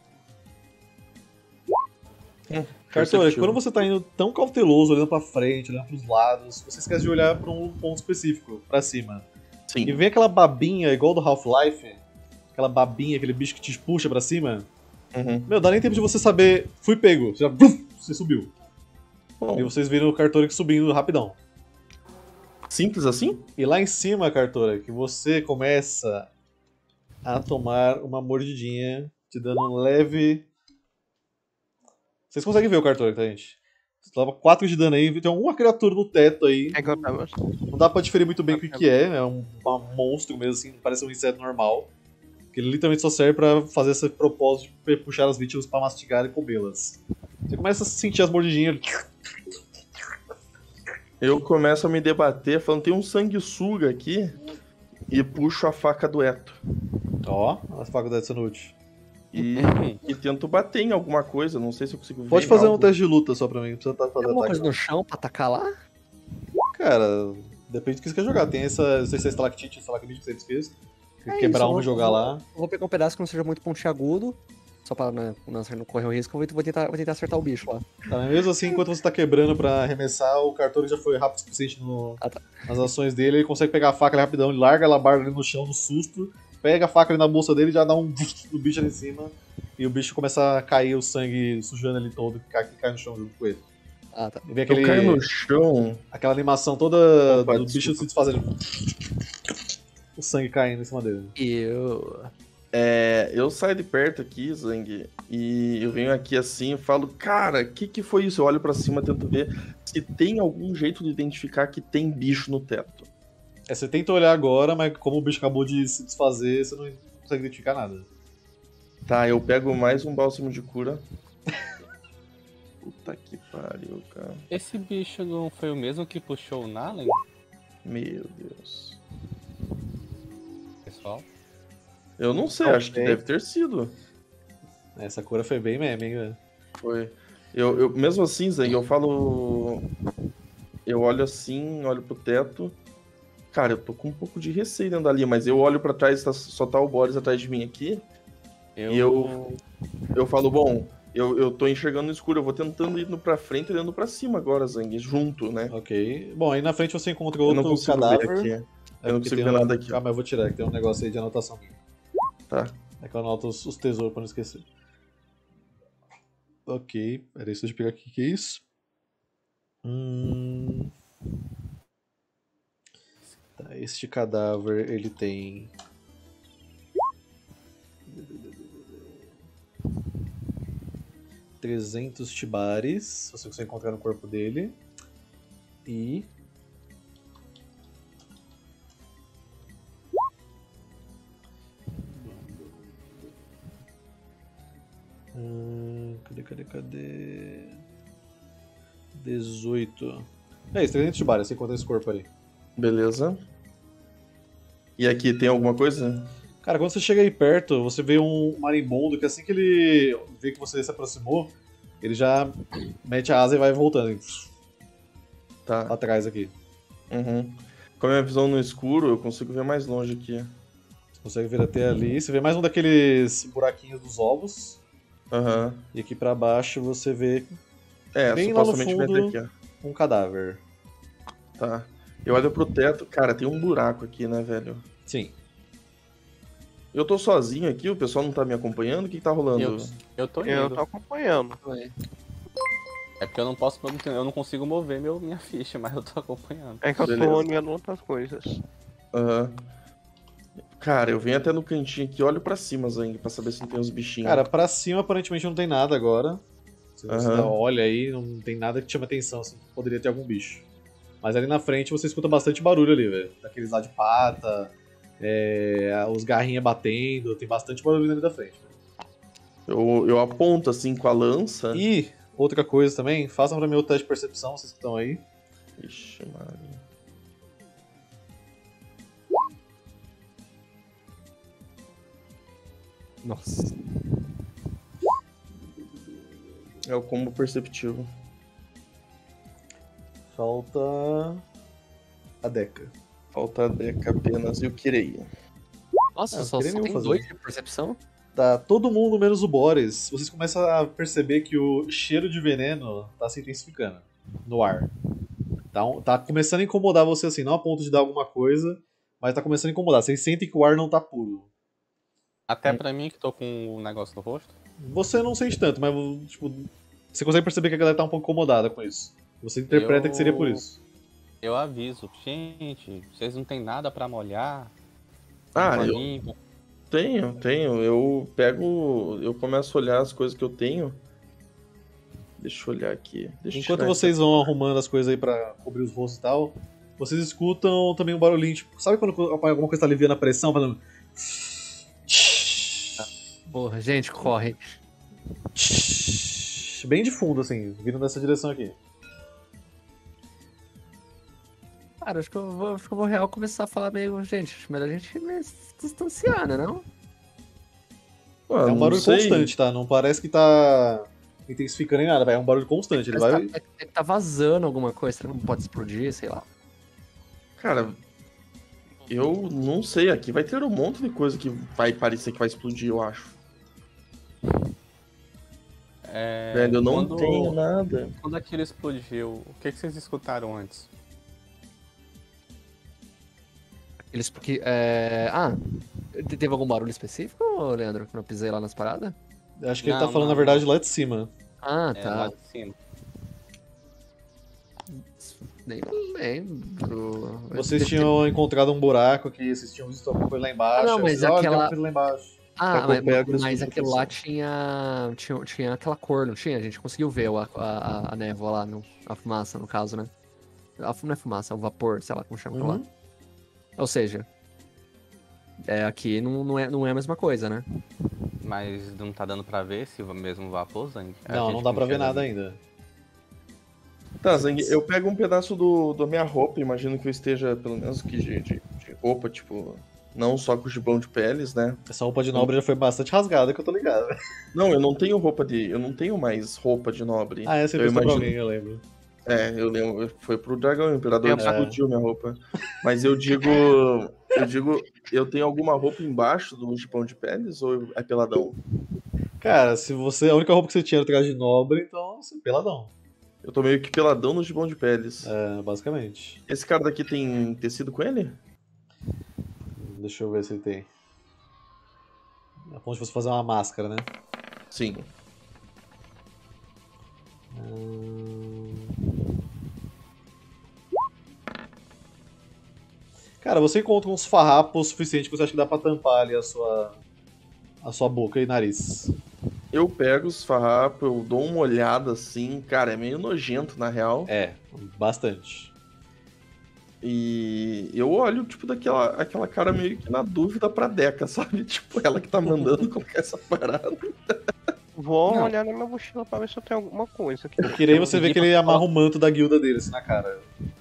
Hum, Cartola, perceptivo. quando você tá indo tão cauteloso, olhando pra frente, olhando pros lados, você esquece de olhar pra um ponto específico, pra cima. E Sim. vem aquela babinha, igual do Half-Life, aquela babinha, aquele bicho que te puxa pra cima. Uhum. Meu, dá nem tempo de você saber, fui pego, você já, buf, você subiu. Bom, E vocês viram o Cartola subindo rapidão. simples assim? E lá em cima, Cartola, que você começa a tomar uma mordidinha, te dando um leve... Vocês conseguem ver o Cartola, tá, gente? Tava quatro de dano aí, tem alguma criatura no teto aí. É que eu tava. Não dá pra diferir muito bem o que, que é, é um, um monstro mesmo, assim, parece um inseto normal. Que ele literalmente só serve pra fazer esse propósito de puxar as vítimas pra mastigar e comê-las. Você começa a sentir as mordidinhas. Eu começo a me debater, falando, tem um sanguessuga aqui, e puxo a faca do Eto. Ó, as faculdades são úteis. E, e tento bater em alguma coisa, não sei se eu consigo ver. Pode fazer um teste de luta só pra mim, não precisa estar Tem fazendo alguma ataque. coisa no chão pra atacar lá? Cara, depende do que você quer jogar. Tem essa, não sei se é estalactite, estalagmite, que você esquece. É Quebrar isso, uma eu e jogar vou- lá. Eu vou pegar um pedaço que não seja muito pontiagudo, só pra né, não, não correr o risco, eu vou, vou tentar, vou tentar acertar o bicho lá. Tá, mas mesmo assim, enquanto você tá quebrando pra arremessar, o Cartouro já foi rápido o suficiente no- Ah, tá. nas ações dele. Ele consegue pegar a faca ali rapidão, ele larga a alabarda ali no chão, no susto, pega a faca ali na bolsa dele e já dá um no bicho ali em cima. E o bicho começa a cair, o sangue sujando ali todo, que cai, que cai no chão junto com ele. Ah, tá. E vem Eu caio aquele, no chão. aquela animação toda Opa, do bicho desculpa. se desfazendo. O sangue caindo em cima dele. Eu... É, eu saio de perto aqui, Zang, e eu venho aqui assim e falo, cara, o que, que foi isso? Eu olho pra cima, tento ver se tem algum jeito de identificar que tem bicho no teto. É, você tenta olhar agora, mas como o bicho acabou de se desfazer, você não consegue identificar nada. Tá, eu pego mais um bálsamo de cura. Puta que pariu, cara. Esse bicho não foi o mesmo que puxou o Nalen, Meu Deus. pessoal? Eu não sei, Não acho que sei. deve ter sido. Essa cura foi bem meme, hein, velho. Foi. Eu, eu, mesmo assim, Zang, eu falo. Eu olho assim, olho pro teto. Cara, eu tô com um pouco de receio dentro dali, mas eu olho pra trás, tá- só tá o Boris atrás de mim aqui. Eu... E eu- Eu falo, bom, eu, eu tô enxergando no escuro, eu vou tentando ir indo pra frente e indo pra cima agora, Zang, junto, né? Ok. Bom, aí na frente você encontra Eu não outro consigo cadáver. ver aqui. É Eu não porque consigo tem ver um- nada aqui. ó. Calma, eu vou tirar, que tem um negócio aí de anotação aqui. Tá. É que eu anoto os, os tesouros pra não esquecer. Ok, peraí, deixa eu pegar aqui o que é isso. Hum... Tá, este cadáver, ele tem... trezentos tibares, você consegue encontrar no corpo dele. E... Hum, cadê, cadê, cadê? dezoito. É isso, trezentos tibares, você encontra esse corpo ali. Beleza. E aqui tem alguma coisa? Cara, quando você chega aí perto, você vê um marimbondo que assim que ele vê que você se aproximou, ele já mete a asa e vai voltando Tá. atrás aqui. Uhum. Com a minha visão no escuro, eu consigo ver mais longe aqui. Você consegue ver até ali. Você vê mais um daqueles buraquinhos dos ovos. Aham. E aqui pra baixo você vê É, Bem lá no supostamente vai ter fundo. aqui, ó. um cadáver. Tá. Eu olho pro teto, cara, tem um buraco aqui, né, velho? Sim. Eu tô sozinho aqui, o pessoal não tá me acompanhando, o que, que tá rolando? Eu, eu tô indo. Eu tô acompanhando. É porque eu não posso, eu não consigo mover meu, minha ficha, mas eu tô acompanhando. É que eu Beleza. tô olhando outras coisas. Aham. Cara, eu venho até no cantinho aqui, olho pra cima, Zang, pra saber se não tem os bichinhos. Cara, pra cima aparentemente não tem nada agora. Se você Aham. olha aí, não tem nada que te chame atenção, assim, que poderia ter algum bicho. Mas ali na frente você escuta bastante barulho ali, velho. Daqueles lá de pata, é, os garrinha batendo, tem bastante barulho ali da frente. eu, eu aponto assim com a lança. E outra coisa também, façam pra mim o teste de percepção, vocês que estão aí. Ixi, Maria. Nossa. É o combo perceptivo. Falta a Deca. Falta a Deca apenas e o Kirei. Nossa, Ah, só, queria só eu tem fazer. dois de percepção? Tá todo mundo menos o Boris. Vocês começam a perceber que o cheiro de veneno tá se intensificando no ar. Tá, um- tá começando a incomodar você assim, não a ponto de dar alguma coisa, mas tá começando a incomodar. Vocês sentem que o ar não tá puro. Até Hum. pra mim que tô com o negócio no rosto. Você não sente tanto, mas tipo, você consegue perceber que a galera tá um pouco incomodada com isso. Você interpreta Eu- que seria por isso. Eu aviso, gente, vocês não tem nada pra molhar. Ah, Água eu- limpa. Tenho, tenho. Eu pego. Eu começo a olhar as coisas que eu tenho. Deixa eu olhar aqui. Deixa eu Enquanto tirar vocês vão arrumando as coisas aí pra cobrir os rostos e tal, vocês escutam também um barulhinho, tipo, sabe quando alguma coisa tá aliviando a pressão, fazendo... Porra, gente, corre. Bem de fundo, assim, vindo nessa direção aqui. Cara, acho que eu vou, acho que eu vou real começar a falar meio, gente, acho melhor a gente se distanciar, né, não? Ah, É um não barulho sei. constante, tá? Não parece que tá intensificando em nada, velho. É um barulho constante. Ele Parece vai... que tá, é que tá vazando alguma coisa, será que não pode explodir, sei lá. Cara, eu não sei. Aqui vai ter um monte de coisa que vai parecer que vai explodir, eu acho. É, Velho, eu não quando, tenho nada. Quando aquilo explodiu, o que, que vocês escutaram antes? Eles porque. É... Ah, te- teve algum barulho específico, Leandro, quando eu pisei lá nas paradas? Acho que ele Não, tá falando, não, na verdade, lá de cima. Ah, É, tá. lá de cima. Nem não lembro. Vocês Deve ter- tinham encontrado um buraco aqui, vocês tinham visto alguma coisa lá embaixo. Ah, não, aí mas vocês, olha, tem aquela- alguma coisa lá embaixo. Ah, Tá mas, com o pé, mas preciso aquilo lá pensar. tinha, tinha. Tinha aquela cor, não tinha? A gente conseguiu ver a, a, a névoa lá, no, a fumaça, no caso, né? A, fu- não é fumaça, é o vapor, sei lá como chama aquilo lá. Uhum. Ou seja, é, aqui não, não, é, não é a mesma coisa, né? Mas não tá dando pra ver se o mesmo vapor, Zang? A Não, gente não dá pra ver enxerga nada bem. ainda. Tá, Zang, eu pego um pedaço do, da minha roupa, imagino que eu esteja, pelo menos, aqui de, de, de roupa, tipo, não só com o gibão de peles, né? Essa roupa de nobre já foi bastante rasgada, que eu tô ligado. Não, eu não tenho roupa de. Eu não tenho mais roupa de nobre. Ah, essa eu você prestou pra imagino. alguém, eu lembro. É, eu lembro. Foi pro dragão, o imperador É. explodiu minha roupa. Mas eu digo. Eu digo, eu tenho alguma roupa embaixo do gibão de peles ou é peladão? Cara, se você. A única roupa que você tinha era o traje de nobre, então você é peladão. Eu tô meio que peladão no gibão de peles. É, basicamente. Esse cara daqui tem tecido com ele? Deixa eu ver se ele tem. É ponto de você fazer uma máscara, né? Sim. Hum... Cara, você encontra uns farrapos suficientes que você acha que dá pra tampar ali a sua. a sua boca e nariz. Eu pego os farrapos, eu dou uma olhada assim, cara, é meio nojento na real. É, bastante. E eu olho, tipo, daquela aquela cara meio que na dúvida pra Deca, sabe? Tipo, ela que tá mandando colocar essa parada. Vou Não. olhar na minha mochila pra ver se eu tenho alguma coisa aqui. Que nem você vê que ele amarra o manto da guilda dele assim na cara.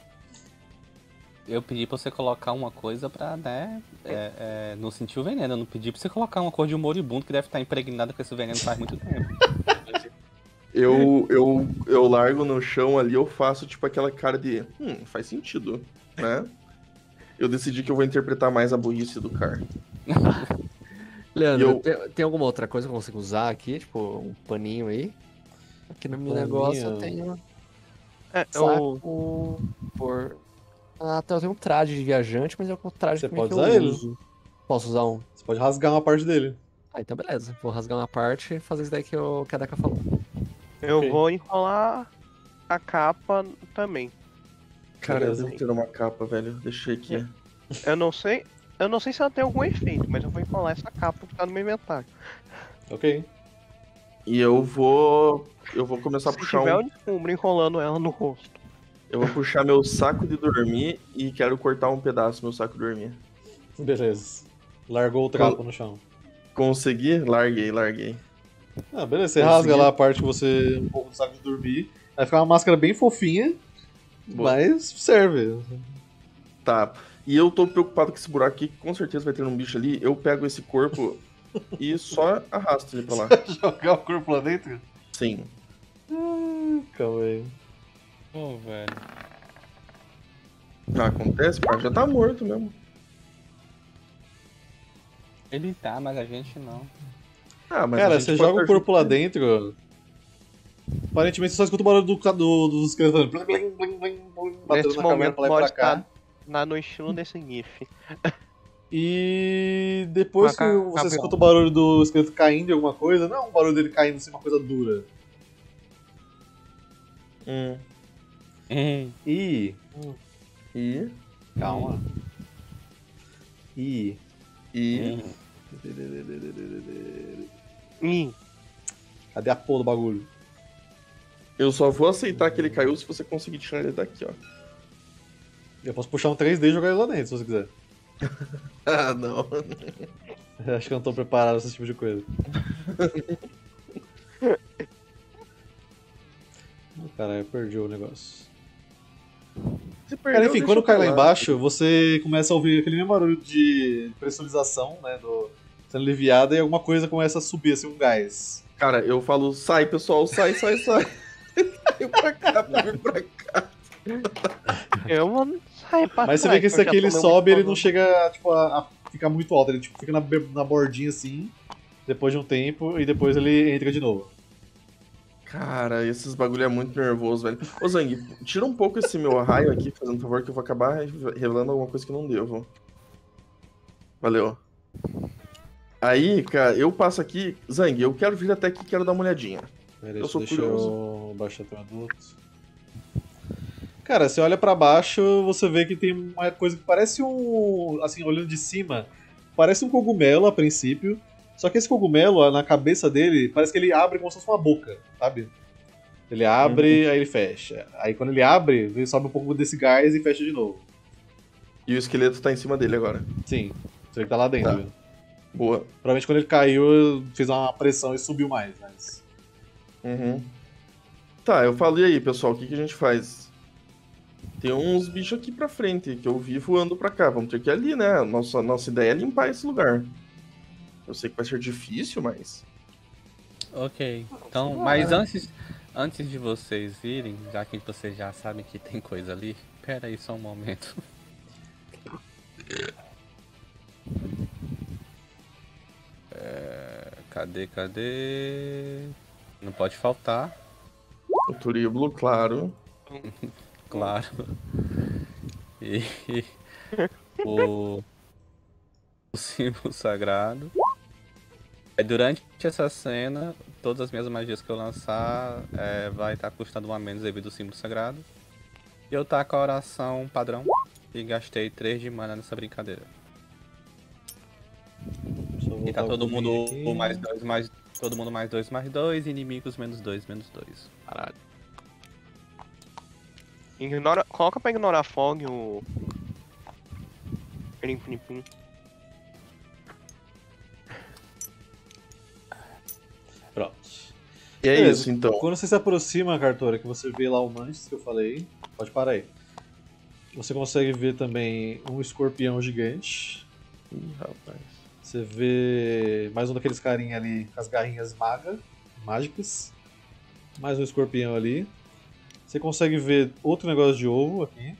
Eu pedi pra você colocar uma coisa pra, né, é, é, não sentir o veneno. Eu não pedi pra você colocar uma cor de moribundo que deve estar impregnada com esse veneno faz muito tempo. Eu, eu, eu largo no chão ali, eu faço, tipo, aquela cara de. Hum, faz sentido, né? Eu decidi que eu vou interpretar mais a burrice do cara. Leandro, Eu- tem, tem alguma outra coisa que eu consigo usar aqui? Tipo, um paninho aí? Aqui no meu Paninho. negócio eu tenho É, eu, saco por... Ah, tá, eu tenho um traje de viajante, mas é o traje Você que meio pode que eu usar ele. uso. Posso usar um? Você pode rasgar uma parte dele. Ah, então beleza. Vou rasgar uma parte e fazer isso daí que, eu, que a Deca falou. eu Ok. vou enrolar a capa também. Cara, Beleza. eu devo ter uma capa, velho. Deixei aqui. Eu não sei. Eu não sei se ela tem algum efeito, mas eu vou enrolar essa capa que tá no meu inventário. Ok. E eu vou. Eu vou começar a Se puxar tiver um. um descubro enrolando ela no rosto. Eu vou puxar meu saco de dormir e quero cortar um pedaço do meu saco de dormir. Beleza. Largou o trapo no chão. Consegui? Larguei, larguei. Ah, beleza. Você Consegui. rasga lá a parte que você. um pouco do saco de dormir. Vai ficar uma máscara bem fofinha. Boa. Mas serve. Tá. E eu tô preocupado com esse buraco aqui, que com certeza vai ter um bicho ali. Eu pego esse corpo e só arrasto ele pra lá. Jogar o corpo lá dentro? Sim. Calma aí. Pô, velho. Ah, acontece, pá, já tá morto mesmo. Ele tá, mas a gente não. Ah, mas Cara, a gente você pode joga o estar corpo lá junto. dentro. Aparentemente você só escuta o barulho do, do, dos esqueletos fazendo blim, blim, blim, blim, blim, batendo Nesse na caverna momento pra lá e pode pra cá. estar na, no estilo desse GIF. E depois Uma que ca- você cabelo. escuta o barulho do esqueleto caindo em alguma coisa, não é um barulho dele caindo assim, uma coisa dura. Hum. Hum, E. E. Calma. E. E. hum. Ih, Cadê a porra do bagulho? Eu só vou aceitar que ele caiu se você conseguir tirar ele daqui, ó. Eu posso puxar um três D e jogar ele lá dentro, se você quiser. Ah, não. Acho que eu não tô preparado pra esse tipo de coisa. Caralho, eu perdi o negócio. Se Cara, perdeu, enfim, deixa quando cai lá pra embaixo, você começa a ouvir aquele mesmo barulho de pressurização, né, do, sendo aliviada, e alguma coisa começa a subir, assim, um gás. Cara, eu falo, sai, pessoal, sai, sai, sai. Saiu pra cá, pra vir pra cá. Eu vou sair pra Mas você trás, vê que esse eu já aqui, ele tomei um sobe, ele não explosão. chega, tipo, a, a ficar muito alto, ele tipo, fica na, be- na bordinha, assim, depois de um tempo, e depois ele entra de novo. Cara, esses bagulho é muito nervoso, velho. Ô, Zang, tira um pouco esse meu raio aqui, fazendo favor, que eu vou acabar revelando alguma coisa que eu não devo. Valeu. Aí, cara, eu passo aqui. Zang, eu quero vir até aqui e quero dar uma olhadinha. Pera aí, Eu sou deixa curioso. eu baixar até um adulto. Cara, você olha pra baixo, você vê que tem uma coisa que parece um... Assim, olhando de cima, parece um cogumelo a princípio. Só que esse cogumelo, na cabeça dele, parece que ele abre como se fosse uma boca, sabe? Ele abre, aí ele fecha. Aí quando ele abre, ele sobe um pouco desse gás e fecha de novo. E o esqueleto tá em cima dele agora. Sim, você vê que tá lá dentro. Tá. viu? Boa. Provavelmente quando ele caiu, fez uma pressão e subiu mais, mas... Uhum. Tá, eu falei aí, pessoal, o que, que a gente faz? Tem uns bichos aqui pra frente que eu vi voando pra cá. Vamos ter que ir ali, né? Nossa, nossa ideia é limpar esse lugar. Eu sei que vai ser difícil, mas. Ok. Então, mas antes, antes de vocês irem, já que vocês já sabem que tem coisa ali, pera aí só um momento. É, cadê, cadê? Não pode faltar, O Turíbulo, claro. claro. E o, o símbolo sagrado. É, durante essa cena, todas as minhas magias que eu lançar é, vai estar custando uma menos devido ao símbolo sagrado. E eu taco a oração padrão e gastei três de mana nessa brincadeira. Só E tá voltar o todo mundo cubinho aqui. mais dois, mais. Todo mundo mais dois, mais dois, inimigos menos dois, menos dois. Caralho. Ignora... Coloca pra ignorar fog o. Plim, plim, plim. Pronto. E é Beleza. isso, então. Quando você se aproxima, Cartora, que você vê lá o Mantis que eu falei, pode parar aí. Você consegue ver também um escorpião gigante. Ih, rapaz. Você vê mais um daqueles carinha ali com as garrinhas maga, mágicas. Mais um escorpião ali. Você consegue ver outro negócio de ovo aqui.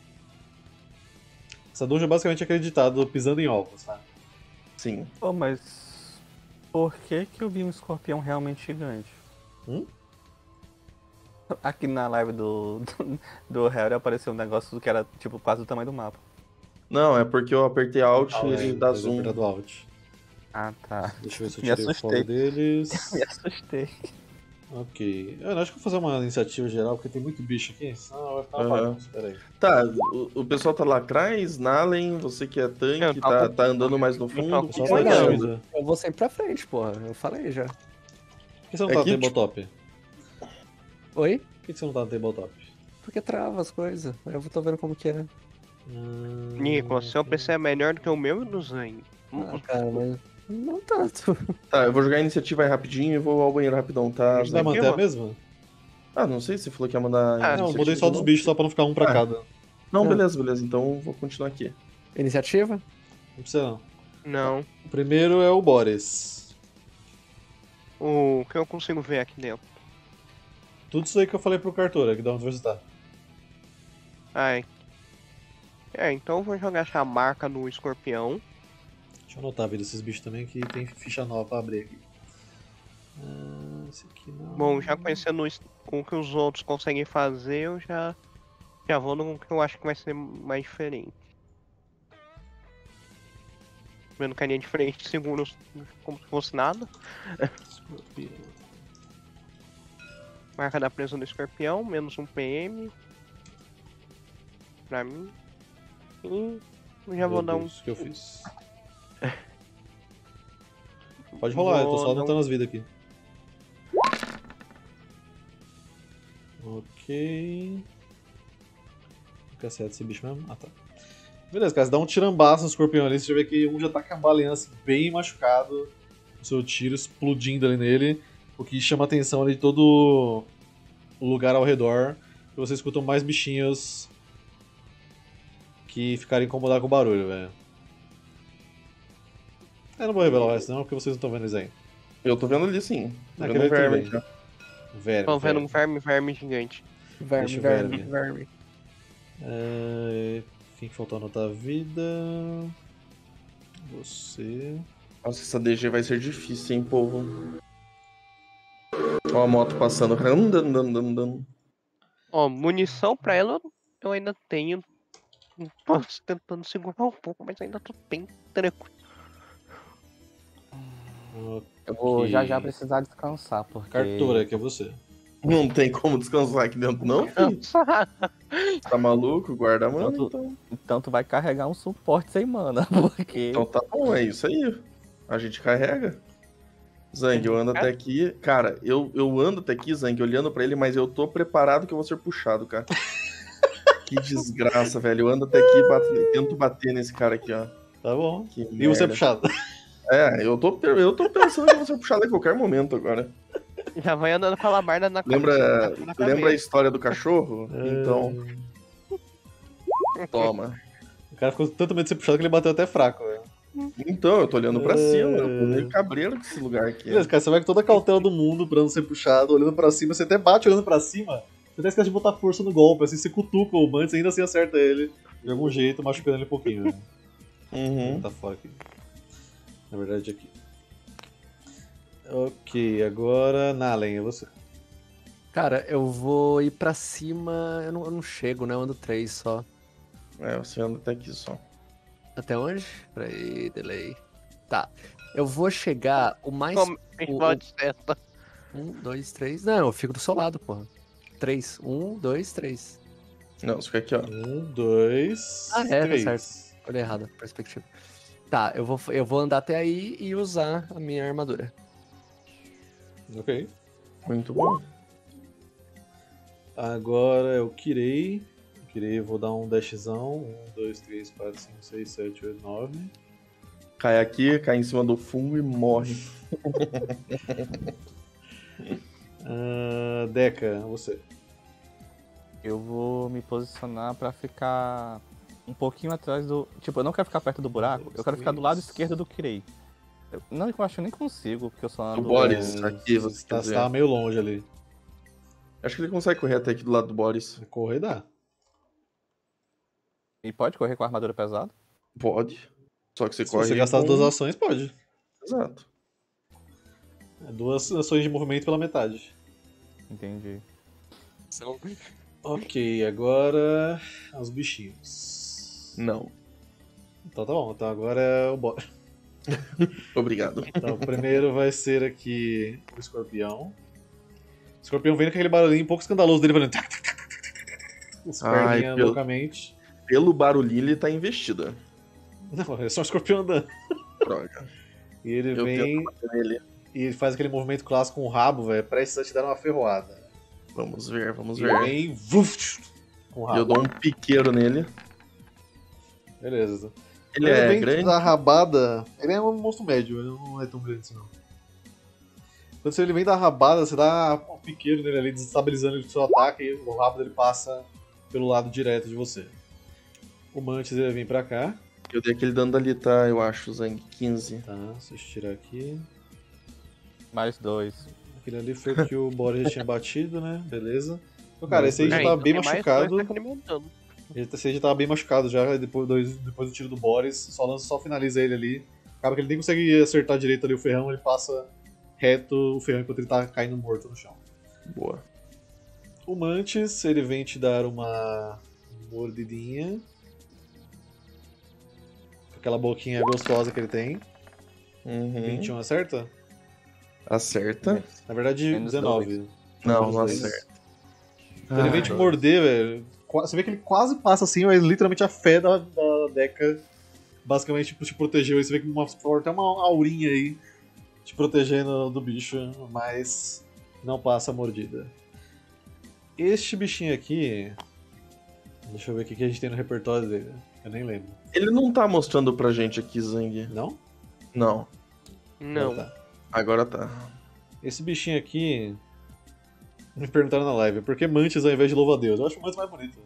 Essa dungeon é basicamente acreditado pisando em ovos, tá? Sim. Pô, mas. Por que que eu vi um escorpião realmente gigante? Hum? Aqui na live do, do, do Harry apareceu um negócio que era tipo quase do tamanho do mapa. Não, é porque eu apertei Alt e ele dá Deve ter zoom. apertado Alt. Ah, tá. Deixa eu ver se eu Me tirei o assustei. fora deles. Me assustei. Ok. Eu acho que eu vou fazer uma iniciativa geral, porque tem muito bicho aqui, senão vai ficar uma Aham. bagunça. Pera aí. Tá, o, o pessoal tá lá atrás, Nalen, você que é tanque, Eu tá, tava- tá andando mais no eu fundo. tava O que Só que pra você Olha, tá dar achando? ajuda. Eu vou sempre pra frente, porra. Eu falei já. Por que você não É tá no que, tabletop? Oi? Por que você não tá no tabletop? Porque trava as coisas. Eu tô vendo como que é. Hum, Nico, seu P C é melhor do que o meu e do Zang. Ah, cara, mas não tanto. Tá, eu vou jogar a iniciativa aí rapidinho e vou ao banheiro rapidão, tá? A gente vai Zang? manter a mesma? Ah, não sei se você falou que ia mandar. Ah, Não, iniciativa mudei só de dos novo. bichos, só pra não ficar um pra Ah. cada. Não, Não. beleza, beleza. Então vou continuar aqui. Iniciativa? Não precisa não. Não. O primeiro é o Boris. O que eu consigo ver aqui dentro? Tudo isso aí que eu falei pro Cartora, que dá onde você tá. Ai. É, então eu vou jogar essa marca no escorpião. Deixa eu anotar a vida desses bichos também, que tem ficha nova pra abrir aqui. Ah, esse aqui não. Bom, já conhecendo os- o que os outros conseguem fazer, eu já, já vou no que eu acho que vai ser mais diferente. Vendo carinha diferente, seguro como se fosse nada. Escorpião. Marca da presa do escorpião, menos um P M. Pra mim. E eu já vou Meu dar um. Deus, o que eu fiz? Pode rolar, eu tô só Vou dar um- anotando as vidas aqui. Ok. Cacete esse bicho mesmo? Ah, tá. Beleza, cara, você dá um tirambaço no escorpião ali, você já vê que um já tá cambaleando assim, bem machucado, o seu tiro explodindo ali nele, o que chama a atenção ali de todo o lugar ao redor, e você escuta mais bichinhos que ficaram incomodados com o barulho, velho. Eu não vou revelar o resto não, porque vocês não estão vendo isso aí. Eu tô vendo ali sim. Tô Aquele vendo ali um verme tudo aqui, ó. Verme, Tô vendo verme. um verme, verme gigante. Verme, Deixa o verme, verme. verme. É... Quem que faltou anotar a vida? Você... Nossa, essa D G vai ser difícil, hein, povo. Ó a moto passando. Ran, dan, dan, dan, dan. Ó, munição pra ela eu ainda tenho. Tô tentando segurar um pouco, mas ainda tô bem tranquilo. Eu vou já já Ok. precisar descansar, porque... Cartura, que é você. Não tem como descansar aqui dentro, não, filho? Tá maluco? Guarda a mão, Tanto- então. Então tu vai carregar um suporte sem mana, porque... Então tá bom, é isso aí. A gente carrega. Zang, eu ando até aqui. Cara, eu, eu ando até aqui, Zang, olhando pra ele, mas eu tô preparado que eu vou ser puxado, cara. Que desgraça, velho. Eu ando até aqui e bato- tento bater nesse cara aqui, ó. Tá bom. Que E você é merda. puxado. É, eu tô, eu tô pensando que eu vou ser puxado a qualquer momento agora. Já vai andando com a labarda na Lembra, na cabeça. lembra a história do cachorro? Então, toma. O cara ficou com tanto medo de ser puxado que ele bateu até fraco, velho. Então, eu tô olhando pra É. cima. Eu tô meio cabreiro desse lugar aqui. Beleza, cara, você vai com toda a cautela do mundo pra não ser puxado, olhando pra cima, você até bate olhando pra cima, você até esquece de botar força no golpe, assim, você cutuca o Mantis e ainda assim acerta ele, de algum jeito, machucando ele um pouquinho, velho. Uhum. Tá fora aqui. Na verdade, aqui. Ok, agora, Nalen, é você. Cara, eu vou ir pra cima. Eu não, eu não chego, né? Eu ando três só. É, você anda até aqui só. Até onde? Peraí, delay. Tá. Eu vou chegar o mais. Como o- pode ser? Um, dois, três. Não, eu fico do seu lado, porra. Três. Um, dois, três. Não, você fica aqui, ó. Um, dois, Ah, é, tá três. certo. Olhei errado a perspectiva. Tá, eu vou, eu vou andar até aí e usar a minha armadura. Ok. Muito bom. Agora eu Kirei. Kirei, eu vou dar um dashzão. Um, dois, três, quatro, cinco, seis, sete, oito, nove. Cai aqui, cai em cima do fungo e morre. Ah, Deca, você. Eu vou me posicionar pra ficar um pouquinho atrás do... Tipo, eu não quero ficar perto do buraco, eu quero ficar do lado esquerdo do Kirei. Eu, não, eu acho que eu nem consigo, porque eu só ando... O Boris, aqui, você Você quer tá, dizer. você tá meio longe ali. Acho que ele consegue correr até aqui do lado do Boris. Correr dá. E pode correr com a armadura pesada? Pode. Só que você Se corre. você gastar as com- duas ações, pode. Exato. É duas ações de movimento pela metade. Entendi. Ok, agora os bichinhos. Não. Então tá bom, então agora é o Boris. Obrigado. Então, o primeiro vai ser aqui o escorpião. O escorpião vem com aquele barulhinho um pouco escandaloso dele, fazendo. tac, tac, tac, tac, tac, com as Ai, perninhas pelo- loucamente. Pelo barulhinho, ele tá investida. Não, é só um escorpião andando. Droga. E ele Eu vem tento bater nele. e ele faz aquele movimento clássico com o rabo, velho, prestes a te dar uma ferroada. Vamos ver, vamos Ele ver. vem vuf, com o rabo. Eu dou um piqueiro nele. Beleza. Ele é vem grande. da rabada. Ele é um monstro médio, ele não é tão grande assim não. Quando ele vem da rabada, você dá um piqueiro nele ali, desestabilizando ele com seu ataque, e o rabo dele passa pelo lado direto de você. O Mantis ele vem pra cá. Eu dei aquele dano dali, tá? Eu acho, Zang. quinze. Tá, deixa eu tirar aqui. Mais dois. Aquele ali foi o que o Boris já tinha batido, né? Beleza. Então, cara, esse aí já É, tá então bem tem mais machucado. dois alimentando. Esse aí já tava bem machucado já, depois do, depois do tiro do Boris. Só lança, só finaliza ele ali. Acaba que ele nem consegue acertar direito ali o ferrão, ele passa reto o ferrão enquanto ele tá caindo morto no chão. Boa. O Mantis, ele vem te dar uma mordidinha. Com aquela boquinha gostosa que ele tem. Uhum. vinte e um acerta? Acerta. Na verdade, Menos dezenove. Não, Menos não dois. acerta. Então ele vem te Ah, morder, velho. Qua- Você vê que ele quase passa assim, mas literalmente a fé da, da Deca basicamente tipo, te protegeu. Aí você vê que uma, tem uma aurinha aí te protegendo do bicho, mas não passa a mordida. Este bichinho aqui... Deixa eu ver o que que a gente tem no repertório dele. Eu nem lembro. Ele não tá mostrando pra gente aqui, Zang. Não? Não. Não. Ah, tá. Agora tá. Esse bichinho aqui... Me perguntaram na live, por que Mantis ao invés de louva-a-Deus? Eu acho o Mantis mais bonito.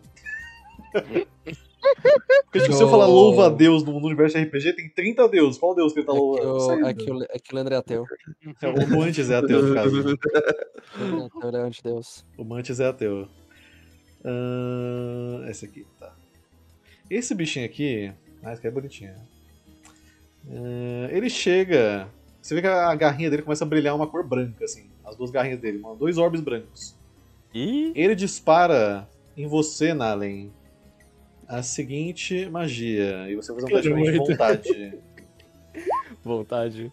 Porque tipo, se eu falar louva-a-Deus no universo R P G, tem trinta deuses. Qual deus que ele tá É que louvando? Não sei o, é ainda. que o, é que o Leandro é ateu. É, o Mantis é ateu, no caso. O Leandro é ateu, ele é anti-deus. O Mantis é ateu. Ahn, esse aqui, tá. Esse bichinho aqui... Ah, esse aqui é bonitinho. Ahn, ele chega... Você vê que a garrinha dele começa a brilhar uma cor branca, assim. As duas garrinhas dele, mano. Dois orbes brancos. Ih, Ele dispara em você, Nalen, a seguinte magia. E você vai fazer um teste de vontade. vontade.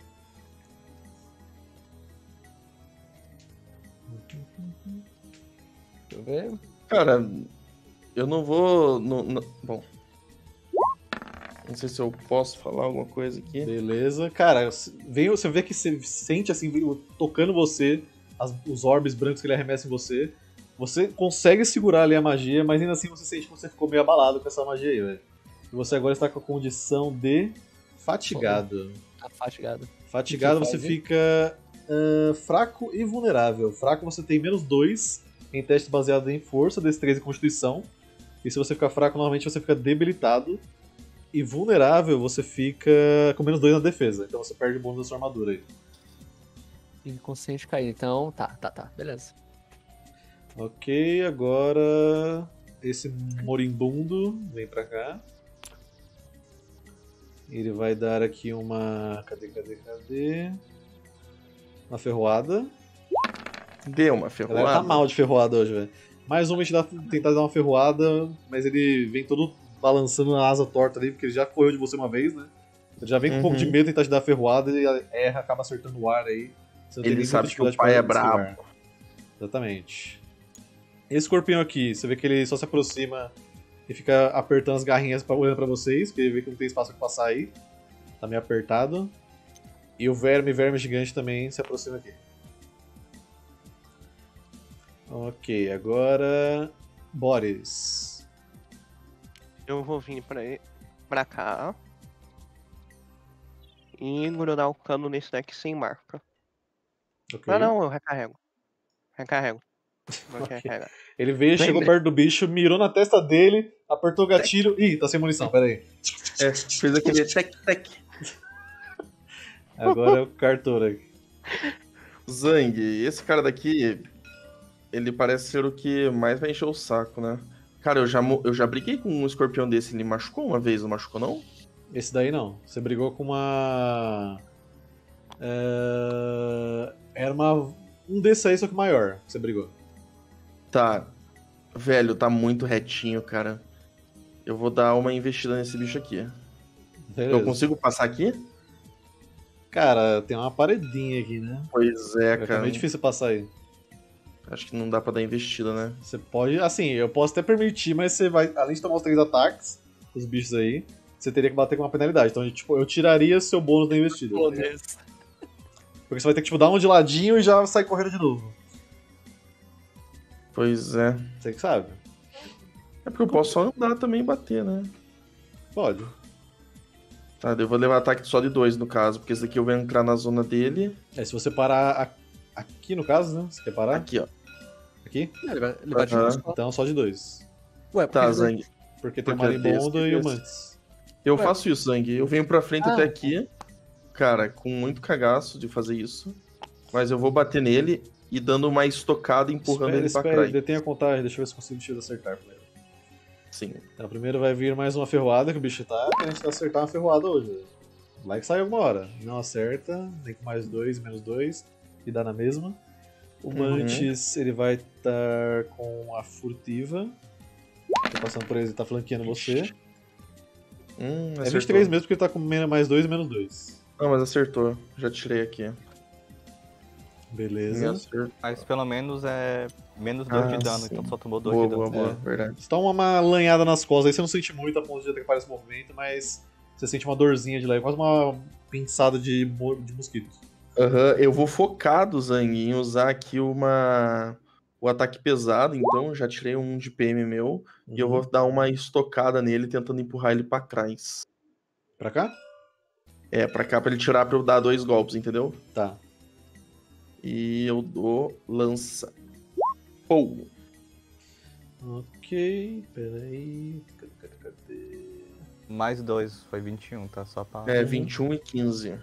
Deixa eu ver. Cara, eu não vou... Não, não- Bom... Não sei se eu posso falar alguma coisa aqui. Beleza. Cara, vem, você vê que você sente assim, tocando você, as- os orbes brancos que ele arremessa em você. Você consegue segurar ali a magia, mas ainda assim você sente que você ficou meio abalado com essa magia aí, velho. E você agora está com a condição de fatigado. Tá fatigado. Fatigado O que você faz, hein? fica ah, fraco e vulnerável. Fraco você tem menos dois em teste baseado em força, destreza e constituição. E se você ficar fraco, normalmente você fica debilitado. E vulnerável você fica com menos dois na defesa. Então você perde o bônus da sua armadura aí. Inconsciente caído. Então, tá, tá, tá. Beleza. Ok, agora esse moribundo vem pra cá. Ele vai dar aqui uma... Cadê, cadê, cadê? Uma ferroada. Deu uma A galera ferroada. tá mal de ferroada hoje, velho. Mais um vai te dar- tentar dar uma ferroada, mas ele vem todo balançando a asa torta ali, porque ele já correu de você uma vez, né? Ele já vem com um pouco de Uhum. medo de tentar te dar ferroada e erra, acaba acertando o ar aí. Você não tem Ele nem sabe muita que o dificuldade pai pra é desviar. brabo. Exatamente. Esse escorpião aqui, você vê que ele só se aproxima e fica apertando as garrinhas pra, olhando pra vocês, porque ele vê que não tem espaço pra passar aí. Tá meio apertado. E o verme, verme gigante também se aproxima aqui. Ok, agora... Boris. Eu vou vir pra, e- pra cá. E grudar o cano nesse deck sem marca. Ok. Ah não, eu recarrego. Recarrego. Vou Ok. recarregar. Ele veio, Vem, chegou vem. perto do bicho, mirou na testa dele, apertou o gatilho. Ih, tá sem munição, pera aí. É, fez aquele tec-tec. Agora é o Cartora. Zang, esse cara daqui, ele parece ser o que mais vai encher o saco, né? Cara, eu já, mo- eu já briguei com um escorpião desse, ele machucou uma vez, não machucou não? Esse daí não. Você brigou com uma. É... Era uma. Um desse aí, só que maior. Que você brigou. Tá. Velho, tá muito retinho, cara. Eu vou dar uma investida nesse bicho aqui. Beleza. Eu consigo passar aqui? Cara, tem uma paredinha aqui, né? Pois é, Vai ficar cara. meio difícil passar aí. Acho que não dá pra dar investida, né? Você pode. Assim, eu posso até permitir, mas você vai. Além de tomar os três ataques, os bichos aí, você teria que bater com uma penalidade. Então, tipo, eu tiraria seu bônus da investida. tá ligado? Porque você vai ter que tipo, dar um de ladinho e já sair correndo de novo. Pois é. Você que sabe. É porque eu posso só andar também e bater, né? Pode. Tá, eu vou levar ataque só de dois, no caso, porque esse daqui eu vou entrar na zona dele. É, se você parar a- aqui no caso, né? Você quer parar? Aqui, ó. Aqui? Ele vai, ele vai de Aham. um só. Então só de dois. Ué, por Tá, que que- Zang. Porque tem o Porque é marimbondo desse, e o desse. mantis. Eu Ué. faço isso, Zang. Eu venho pra frente Ah. até aqui. Cara, com muito cagaço de fazer isso. Mas eu vou bater nele e dando uma estocada, empurrando Espere, ele pra espere, trás. detém a contagem, deixa eu ver se consigo te acertar primeiro. Sim. Então, primeiro vai vir mais uma ferroada, que o bicho tá querendo acertar uma ferroada hoje. Vai que sai alguma hora. Não acerta, nem com mais dois, menos dois, e dá na mesma. O Uhum. Mantis, ele vai estar com a furtiva. Tá passando por ele, ele tá flanqueando você. Hum, É acertou. vinte e três mesmo, porque ele tá com menos- mais dois e menos dois. Não, mas acertou. Já tirei aqui. Me Beleza. acertou. Mas pelo menos é menos dois Ah, de dano, sim. então só tomou dois Boa, de dano. boa, boa. É. Verdade. Você toma uma lanhada nas costas, aí você não sente muito a ponto de atrapalhar esse movimento, mas você sente uma dorzinha de leve, quase uma pinçada de, mo- de mosquito. Aham, eu vou focado, Zang, em usar aqui uma... o ataque pesado, então já tirei um de P M meu. E eu vou dar uma estocada nele, tentando empurrar ele pra trás. Pra cá? É, pra cá, pra ele tirar pra eu dar dois golpes, entendeu? Tá. E eu dou lança. Pou! Ok, peraí. Cadê, cadê, cadê? Mais dois, foi vinte e um, tá? Só pra. É, vinte e um e quinze.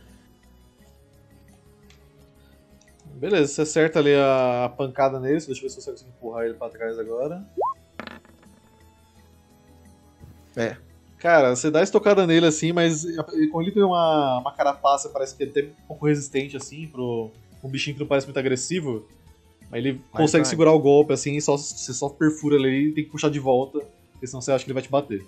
Beleza, você acerta ali a pancada nele, deixa eu ver se você consegue empurrar ele pra trás agora. É. Cara, você dá a estocada nele assim, mas ele- como ele tem uma, uma carapaça, parece que ele é um pouco resistente assim, pro um bichinho que não parece muito agressivo. Mas ele Mas consegue vai. segurar o golpe assim, e só, você só perfura ele e tem que puxar de volta, porque senão você acha que ele vai te bater.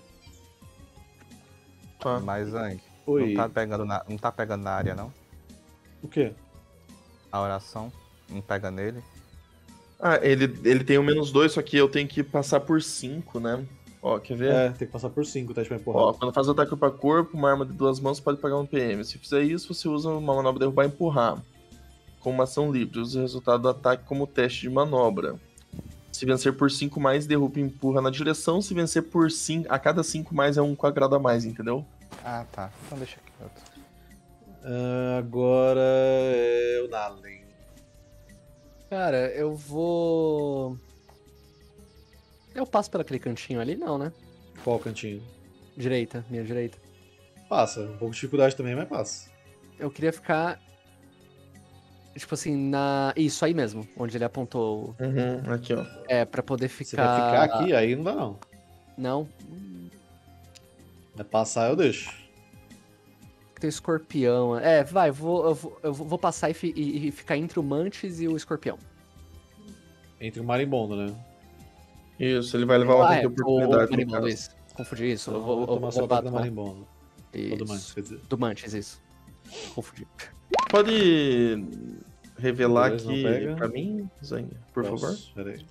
Tá. Mais Zang. Oi. Não tá, pegando na... não tá pegando na área, não? O quê? A oração. Não pega nele. Ah, ele, ele tem o menos dois, só que eu tenho que passar por cinco, né? Ó, quer ver? É, tem que passar por cinco, tá? Pra empurrar. Ó, quando faz ataque corpo a corpo, uma arma de duas mãos pode pagar um P M. Se fizer isso, você usa uma manobra derrubar e empurrar. Com uma ação livre, usa o resultado do ataque como teste de manobra. Se vencer por cinco mais, derruba e empurra na direção. Se vencer por cinco, a cada cinco mais é um quadrado a mais, entendeu? Ah, tá. Então deixa aqui outro. Ah, agora é o Nalen. Cara, eu vou. Eu passo por aquele cantinho ali, não, né? Qual cantinho? Direita, minha direita. Passa, um pouco de dificuldade também, mas passa. Eu queria ficar. Tipo assim, na. Isso aí mesmo, onde ele apontou. Uhum, aqui, ó. É, pra poder Você ficar. vai ficar aqui, aí não dá não. Não. Vai passar, eu deixo. Tem o escorpião. É, vai, vou, eu, vou, eu vou passar e, fi- e- e ficar entre o Mantis e o escorpião. Entre o marimbondo, né? Isso, ele vai levar um Ah, ataque de é, o, o oportunidade. no marimbondo, caso. isso. Confundi isso. Então, eu vou, vou eu tomar vou só o ataque do bater. marimbondo. Ou do Mantis, quer dizer. Do Mantis, isso. Confundi. Pode revelar Beleza, não aqui pega. pra mim, Zang, por Posso? favor? Pera aí.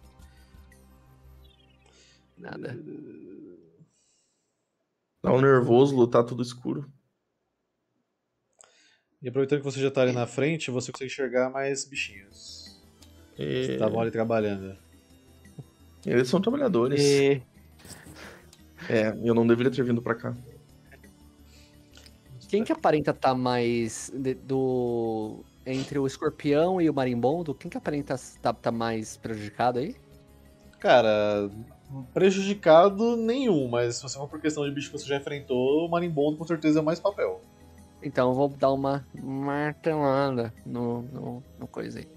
Nada. Dá um nervoso, lutar tudo escuro. E aproveitando que você já tá ali na frente, você consegue enxergar mais bichinhos. Que E... estavam ali trabalhando. Eles são trabalhadores. E... É, eu não deveria ter vindo pra cá. Quem que aparenta estar mais de- do entre o escorpião e o marimbondo? Quem que aparenta estar tá, mais prejudicado aí? Cara, prejudicado nenhum, mas se você for por questão de bicho que você já enfrentou, o marimbondo com certeza é o mais papel. Então eu vou dar uma martelada no, no, no coisa aí.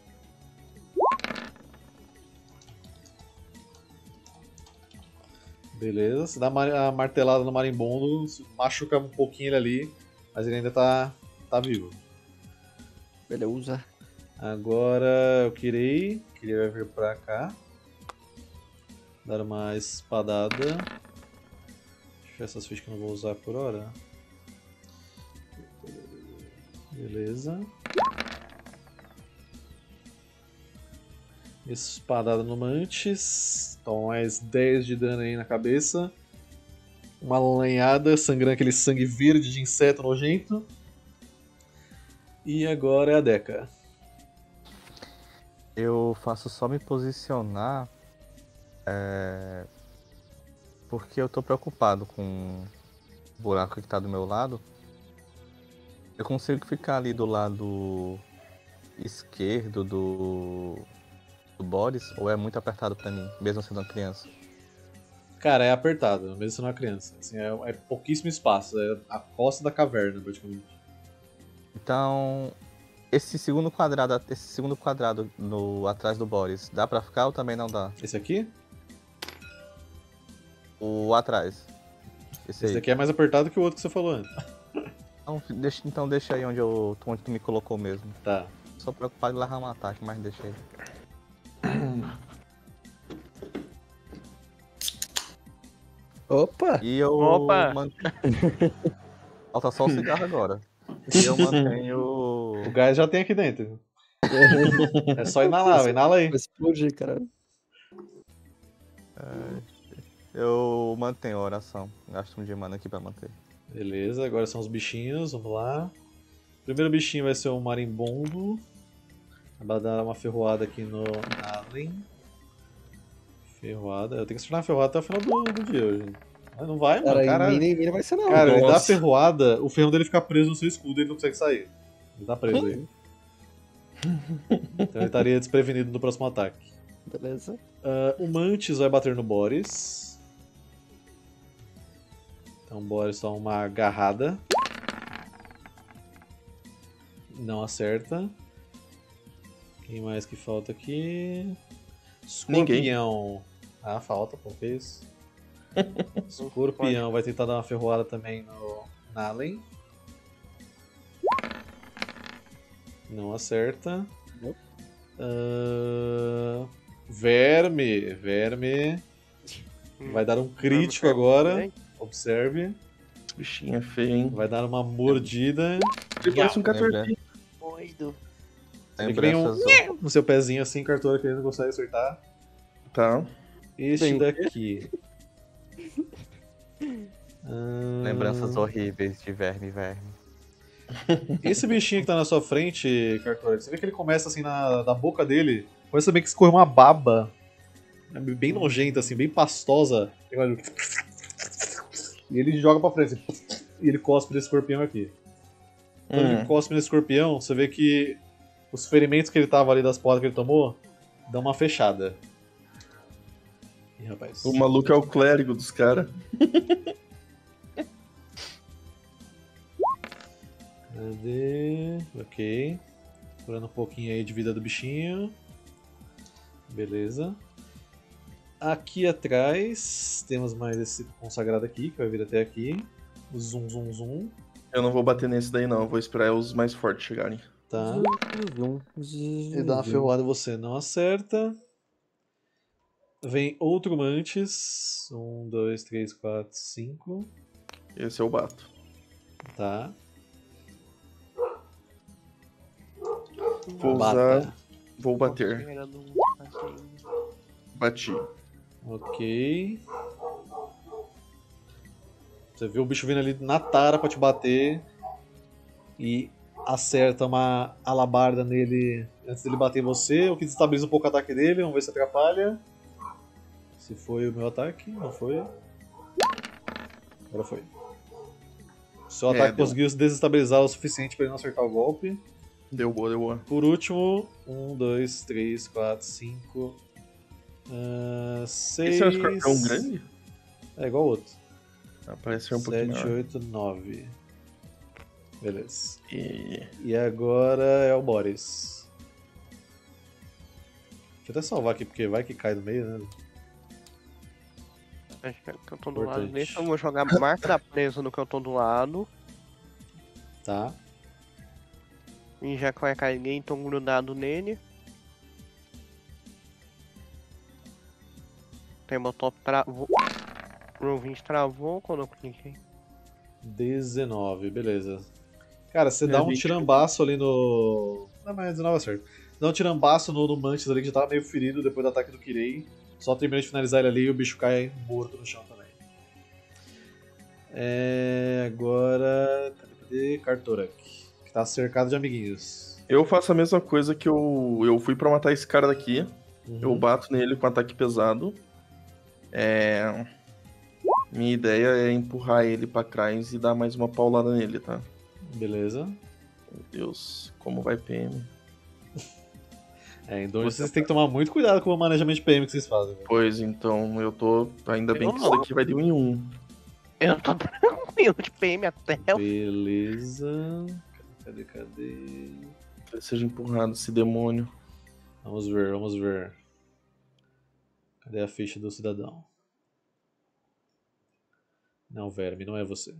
Beleza, você dá uma- a martelada no marimbondo, machuca um pouquinho ele ali, mas ele ainda tá, tá vivo. Beleza. Agora eu queria, queria vir pra cá, dar uma espadada. Deixa eu ver essas fichas que eu não vou usar por hora. Beleza. Espadada no Mantis. Toma mais dez de dano aí na cabeça. Uma lanhada, sangrando aquele sangue verde de inseto nojento. E agora é a Deca. Eu faço só me posicionar. É... Porque eu tô preocupado com o buraco que tá do meu lado. Eu consigo ficar ali do lado esquerdo do, do Boris, ou é muito apertado pra mim, mesmo sendo uma criança? Cara, é apertado, mesmo sendo uma criança. Assim, é, é pouquíssimo espaço, é a costa da caverna, praticamente. Então, esse segundo quadrado, esse segundo quadrado no atrás do Boris, dá pra ficar ou também não dá? Esse aqui? O atrás. Esse, Esse aí. daqui é mais apertado que o outro que você falou antes. Então deixa, então deixa aí onde, eu, onde tu me colocou mesmo. Tá. Só preocupado em largar um ataque, mas deixa aí. Opa! E eu Opa! mantenho... Falta só o cigarro agora. E eu mantenho... O gás já tem aqui dentro. É só inalar, inala aí. Vai explodir, cara. Eu mantenho a oração. Gasto um de mana aqui pra manter. Beleza, agora são os bichinhos, vamos lá. O primeiro bichinho vai ser o marimbondo. Vai dar uma ferroada aqui no Nalen. Ferroada. Eu tenho que acertar a ferroada até o final do, do dia hoje. Mas não vai, mano. Cara, Cara, em mim, em mim não vai ser não. cara ele dá a Nossa. ferroada, o ferrão dele fica preso no seu escudo e ele não consegue sair. Ele tá preso aí. Então ele estaria desprevenido no próximo ataque. Beleza. Ah, o Mantis vai bater no Boris. Então o Boris toma uma agarrada. Não acerta. Quem mais que falta aqui? Escorpião. Ah, falta, pô, que isso? Escorpião vai tentar dar uma ferroada também no Nalen. Não acerta. Nope. Ah, verme. Verme. Vai dar um crítico Vamos ver agora. também. Observe. Bichinho é feio, hein? Vai dar uma mordida. Ele parece um Lembra? catorzinho. Doido. Ele que vem um Lembranças, no seu pezinho assim, cartola que ele não consegue acertar. Tá. Este Bem, daqui. Ah, lembranças horríveis de verme verme. Esse bichinho que tá na sua frente, Cartola, você vê que ele começa assim na, na boca dele. Começa também que escorre uma baba. É bem nojenta, assim, bem pastosa. E ele joga pra frente. Assim, e ele cospe nesse escorpião aqui. Quando ele Hum. cospe nesse escorpião, você vê que os ferimentos que ele tava ali das portas que ele tomou dão uma fechada. Ih, rapaz. O maluco é o clérigo dos caras. Cadê? Ok. Curando um pouquinho aí de vida do bichinho. Beleza. Aqui atrás temos mais esse consagrado aqui, que vai vir até aqui. Zoom, zoom, zoom. Eu não vou bater nesse daí, não. Eu vou esperar os mais fortes chegarem. Tá. Zum, Ele dá uma ferroada e você não acerta. Vem outro Mantis. Um, dois, três, quatro, cinco. Esse eu bato. Tá. Vou Bata. usar. Vou bater. Esperando assim. Bati. Ok. Você vê o bicho vindo ali na tara pra te bater. E acerta uma alabarda nele antes dele bater em você, o que desestabiliza um pouco o ataque dele. Vamos ver se atrapalha. Se foi o meu ataque, não foi. Agora foi. Seu É, ataque deu. conseguiu se desestabilizar o suficiente pra ele não acertar o golpe. Deu boa, deu boa. Por último, um, dois, três, quatro, cinco, uh, seis. Esse é um escorpião grande? É igual o outro. Ah, parece ser um pouquinho sete, maior. oito, nove. Beleza. E... E agora é o Boris. Deixa eu até salvar aqui, porque vai que cai no meio, né? Acho que eu tô do lado. Importante. Deixa eu vou jogar marca da presa no que eu tô do lado. Tá. E já que vai cair ninguém, tô grudado nele. Tem meu top travou. O vinte travou quando eu cliquei. dezenove, beleza. Cara, você É, dá um vinte. tirambaço ali no. Não, mas dezenove é certo. Dá um tirambaço no, no Mantis ali que já tava meio ferido depois do ataque do Kirei. Só termina de finalizar ele ali e o bicho cai morto no chão também. É. Agora. Cadê, cadê? Kartorak. Que tá cercado de amiguinhos. Eu faço a mesma coisa que eu, eu fui pra matar esse cara daqui. Uhum. Eu bato nele com ataque pesado. É... Minha ideia é empurrar ele pra trás e dar mais uma paulada nele, tá? Beleza. Meu Deus, como vai P M? É, então vocês têm que tomar muito cuidado com o manejamento de P M que vocês fazem. Né? Pois então, eu tô. Ainda bem Eu que isso não. daqui vai de um em um. Eu tô tranquilo de P M até o Beleza. Cadê, cadê? Que ele seja empurrado, esse demônio. Vamos ver, vamos ver. Cadê a ficha do cidadão? Não, verme, não é você.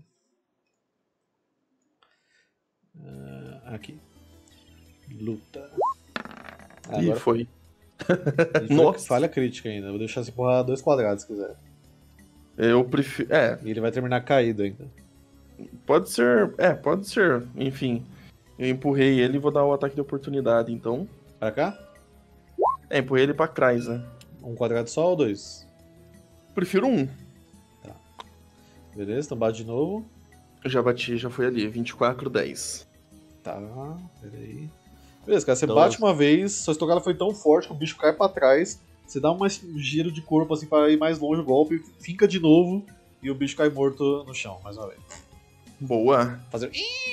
Ah, aqui. Luta. Ah, Ih, agora foi. foi. Nossa. Falha crítica ainda. Vou deixar você empurrar dois quadrados se quiser. Eu prefiro. É, E ele vai terminar caído ainda. pode ser. É, pode ser. Enfim. Eu empurrei ele e vou dar o ataque de oportunidade, então. Pra cá? É, empurrei ele pra trás, né? Um quadrado só ou dois? Prefiro um. Beleza, então bate de novo. Eu já bati, já foi ali. vinte e quatro, dez. Tá, peraí. Beleza, cara, você Então, bate uma vez, sua estocada foi tão forte que o bicho cai pra trás, Você dá um giro de corpo assim para ir mais longe o golpe, finca de novo e o bicho cai morto no chão, mais uma vez. Boa. Fazer.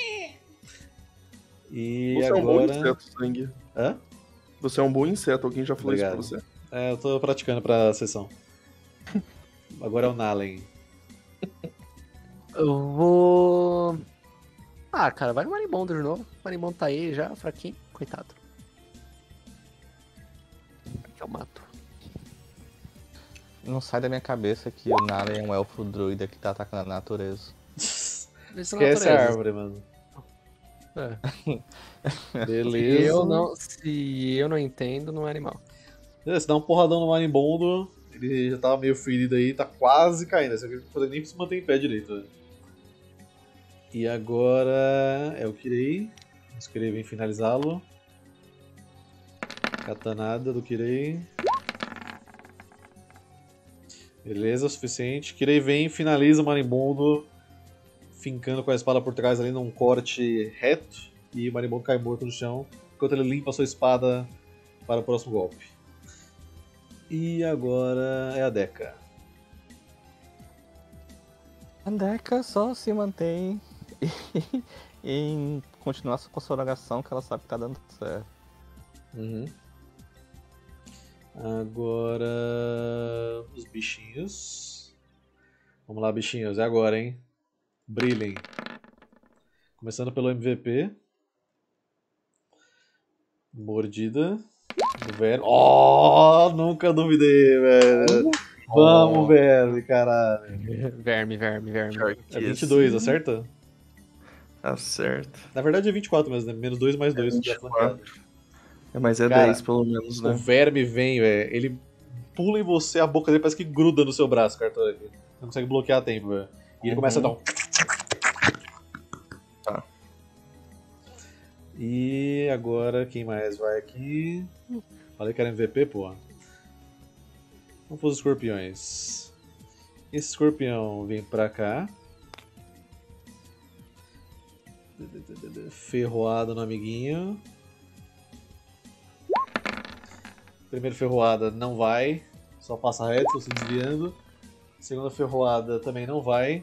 E Você agora. é um bom inseto, Sangue. Hã? Você é um bom inseto, alguém já falou Obrigado. isso pra você. É, eu tô praticando pra sessão. Agora é o Nalen. Eu vou. Ah, cara, vai no Marimbondo de novo. O Marimbondo tá aí já, fraquinho, coitado. Que eu mato. Não sai da minha cabeça que o Nala é um elfo druida que tá atacando a natureza. Esquece a árvore, mano. É. Beleza. Se eu, não, se eu não entendo, não é animal. Você dá um porradão no Marimbondo, ele já tava meio ferido aí, tá quase caindo. Você não pode nem se manter em pé direito. Né? E agora é o Kirei. O Kirei vem finalizá-lo. Katanada do Kirei. Beleza, o suficiente. Kirei vem, finaliza o Marimbondo, fincando com a espada por trás ali num corte reto. E o Marimbondo cai morto no chão, enquanto ele limpa a sua espada para o próximo golpe. E agora é a Deca. A Deca só se mantém em continuar com a sua oração, que ela sabe que tá dando certo. Uhum. Agora os bichinhos. Vamos lá, bichinhos, é agora, hein? Brilhem. Começando pelo M V P. Mordida do verme. Oh, nunca duvidei, velho. Vamos, verme, caralho. Verme, verme, verme. É vinte e dois, acerta? Acerta. Na verdade é vinte e quatro mesmo, né? Menos dois mais dois. vinte e quatro. É, mas é Cara, dez pelo menos, O né? verme vem, velho. Ele pula em você, a boca dele parece que gruda no seu braço, cartão. Não consegue bloquear a tempo, velho. E ele Uhum. começa a dar um. Tá. E agora quem mais vai aqui? Falei que era M V P, pô. Vamos pros escorpiões. Esse escorpião vem pra cá. Ferroada no amiguinho. Primeira ferroada não vai. Só passa reto, se desviando. Segunda ferroada também não vai.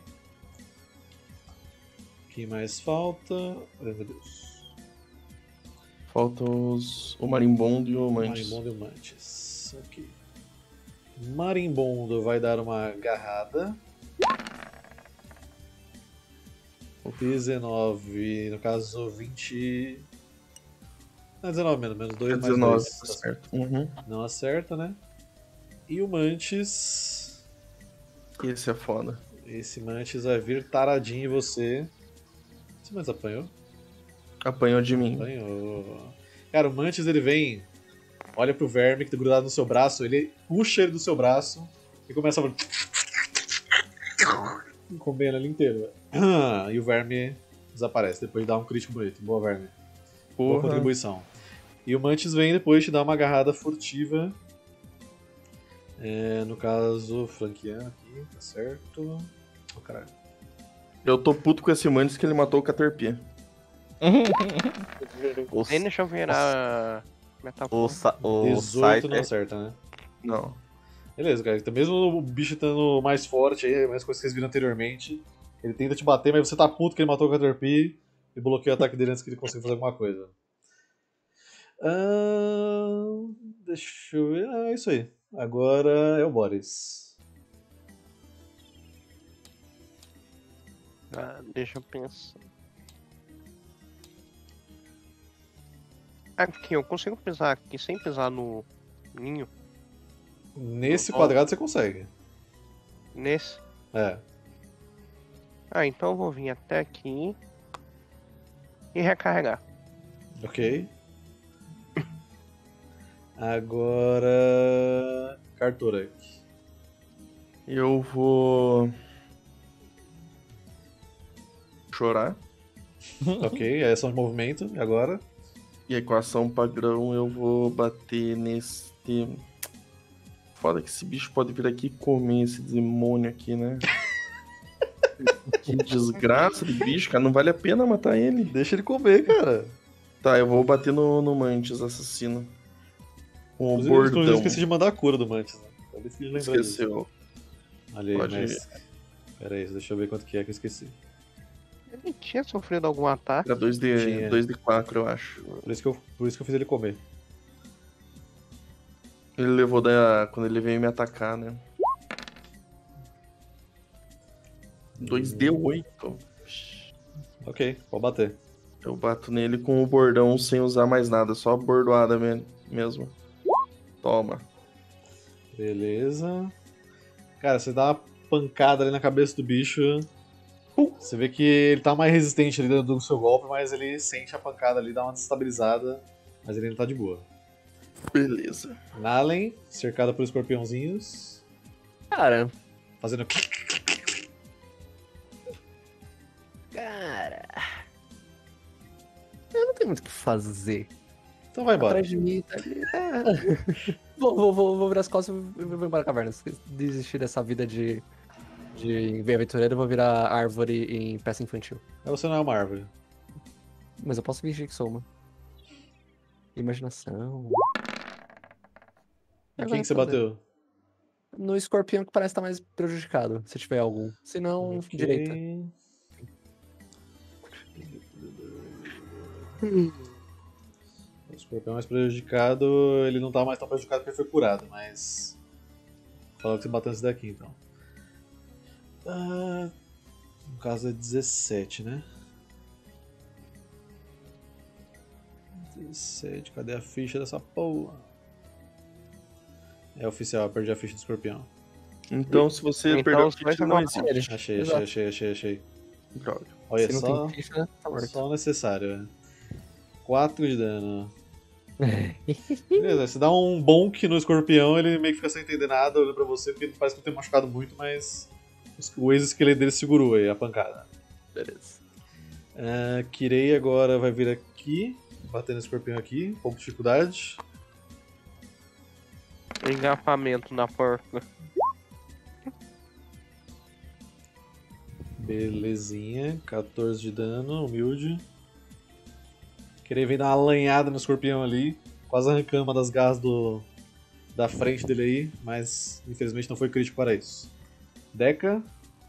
Quem mais falta? Ai, meu Deus. Faltam os... o Marimbondo e o Mantis. Marimbondo e o Mantis. Ok. Marimbondo vai dar uma agarrada. dezenove, no caso vinte. Não, dezenove menos, menos dois, É mais dezenove, dois. tá certo. Uhum. Não acerta, né? E o Mantis. Esse é foda. Esse Mantis vai vir taradinho em você. Esse Mantis apanhou? Apanhou de mim. Apanhou. Cara, o Mantis ele vem, olha pro verme que tá grudado no seu braço, ele puxa ele do seu braço e começa a. Comendo ele inteiro, velho. E o verme desaparece depois de dar um crítico bonito. Boa, verme. Boa Porra. contribuição. E o Mantis vem depois te dar uma agarrada furtiva. É, no caso, flanqueando aqui, tá certo. Oh, caralho. Eu tô puto com esse Mantis que ele matou o Caterpie. O, Nem deixa eu virar metal. o, sa- o dezoito não Scyther- acerta, né? Não. Beleza, cara. Então, mesmo o bicho estando mais forte aí, mais coisas que vocês viram anteriormente, ele tenta te bater, mas você tá puto que ele matou o Caterpie e bloqueia o ataque dele antes que ele consiga fazer alguma coisa. Ah, deixa eu ver. Ah, é isso aí. Agora é o Boris. Ah, deixa eu pensar. Aqui, eu consigo pisar aqui sem pisar no ninho? Nesse Ó. quadrado você consegue. Nesse? É. Ah, então eu vou vir até aqui e recarregar. Ok. Agora. Cartorak. Eu vou... chorar. Ok, é ação de movimento. E agora? E aí, com a ação padrão, eu vou bater nesse... Foda que esse bicho pode vir aqui e comer esse demônio aqui, né? Que desgraça de bicho, cara. Não vale a pena matar ele. Deixa ele comer, cara. Tá, eu vou bater no, no Mantis assassino. Com o Inclusive, inclusive, eu bordão. esqueci de mandar a cura do Mantis, né? Eu esqueci de lembrar disso. Esqueceu. Olha aí, Pode mas... Pera aí, deixa eu ver quanto que é que eu esqueci. Ele tinha sofrido algum ataque. Era dois Tinha. de quatro, eu acho. Por isso que eu, por isso que eu fiz ele comer. Ele levou da... quando ele veio me atacar, né? dois D oito. Ok, pode bater. Eu bato nele com o bordão sem usar mais nada, só a bordoada me- mesmo. Toma. Beleza. Cara, você dá uma pancada ali na cabeça do bicho. Você vê que ele tá mais resistente ali dentro do seu golpe, mas ele sente a pancada ali, dá uma desestabilizada. Mas ele ainda tá de boa. Beleza. Nalen, cercada por escorpiãozinhos. Cara, Fazendo. cara. Eu não tenho muito o que fazer. Então vai embora. Atrás de mim, tá ali. É. vou, vou, vou, vou virar as costas e vou vou embora da caverna. Se desistir dessa vida de, de aventureiro, eu vou virar árvore em peça infantil. Mas você não é uma árvore. Mas eu posso fingir que sou uma. Imaginação. E Agora quem que você eu tô bateu? No escorpião que parece estar mais prejudicado, se tiver algum. Se não, Ok. direita. O escorpião mais prejudicado, ele não tá mais tão prejudicado porque ele foi curado, mas. Fala que você bateu nesse daqui então. Ah, no caso é dezessete, né? dezessete, cadê a ficha dessa porra? É oficial, eu perdi a ficha do escorpião. Então, se você Então, perdeu a os dois ficha, não agora- existe. Achei, achei, Exato. achei, achei, achei. Droga. Olha Se não só, tem ficha, tá morto. só o necessário. é. quatro de dano. Beleza, você dá um bonk no escorpião, ele meio que fica sem entender nada, olha pra você, porque parece que não tem machucado muito, mas o exoesqueleto dele segurou aí a pancada. Beleza. Uh, Kirei agora vai vir aqui, bater no escorpião aqui, um pouco de dificuldade. Engarrafamento na porta. Belezinha, quatorze de dano, humilde. Kirei vem dar uma lanhada no escorpião ali, quase arrancando uma das garras do, da frente dele aí, mas infelizmente não foi crítico para isso. Deca,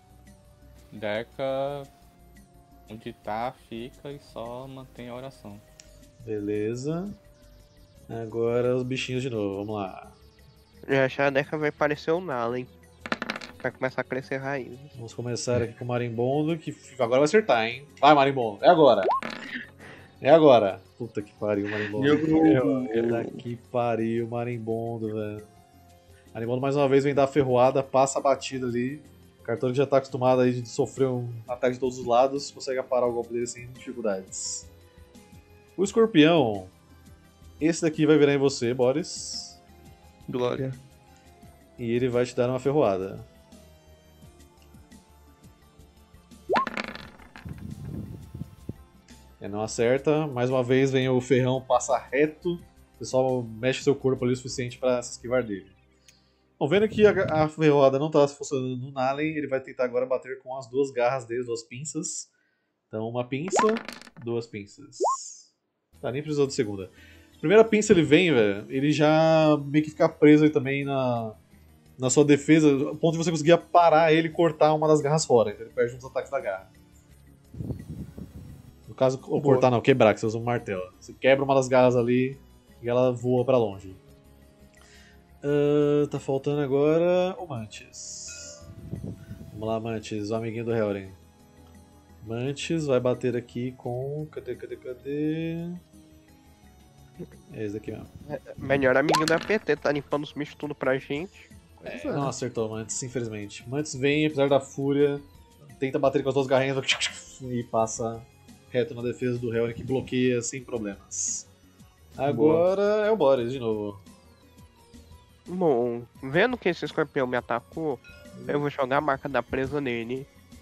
Deca, onde tá, fica e só mantém a oração. beleza. Agora os bichinhos de novo, vamos lá. Já já a Deca vai parecer o Nalen. Vai começar a crescer raízes. Vamos começar aqui com o marimbondo, que agora vai acertar, hein? Vai, marimbondo, é agora. É agora. Puta que pariu, marimbondo. Puta que pariu, marimbondo, velho. Marimbondo mais uma vez vem dar a ferroada, passa a batida ali. O Cartão já tá acostumado aí de sofrer um ataque de todos os lados, consegue parar o golpe dele sem dificuldades. O escorpião, esse daqui vai virar em você, Boris. Glória. E ele vai te dar uma ferroada. É, não acerta. Mais uma vez vem o ferrão, passa reto. O pessoal mexe seu corpo ali o suficiente para se esquivar dele. Bom, vendo que a, a ferroada não está funcionando no Nalen, ele vai tentar agora bater com as duas garras dele, duas pinças. Então, uma pinça, duas pinças. Tá, nem precisou de segunda. Primeira pinça ele vem, velho, ele já meio que fica preso aí também na, na sua defesa, ao ponto de você conseguir parar ele e cortar uma das garras fora. Então ele perde uns ataques da garra. No caso, ou cortar não, quebrar, que você usa um martelo. Você quebra uma das garras ali e ela voa pra longe. Uh, tá faltando agora o Mantis. Vamos lá, Mantis, o amiguinho do Helren. Mantis vai bater aqui com... Cadê, cadê, cadê... É esse daqui mesmo. Melhor amiguinho da P T, tá limpando os bichos tudo pra gente. É, não acertou o Mantis, infelizmente. Mantis vem, apesar da fúria, tenta bater com as duas garrinhas e passa reto na defesa do Helren, que bloqueia sem problemas. Agora é o Boris de novo. Bom, vendo que esse escorpião me atacou, eu vou jogar a marca da presa nele.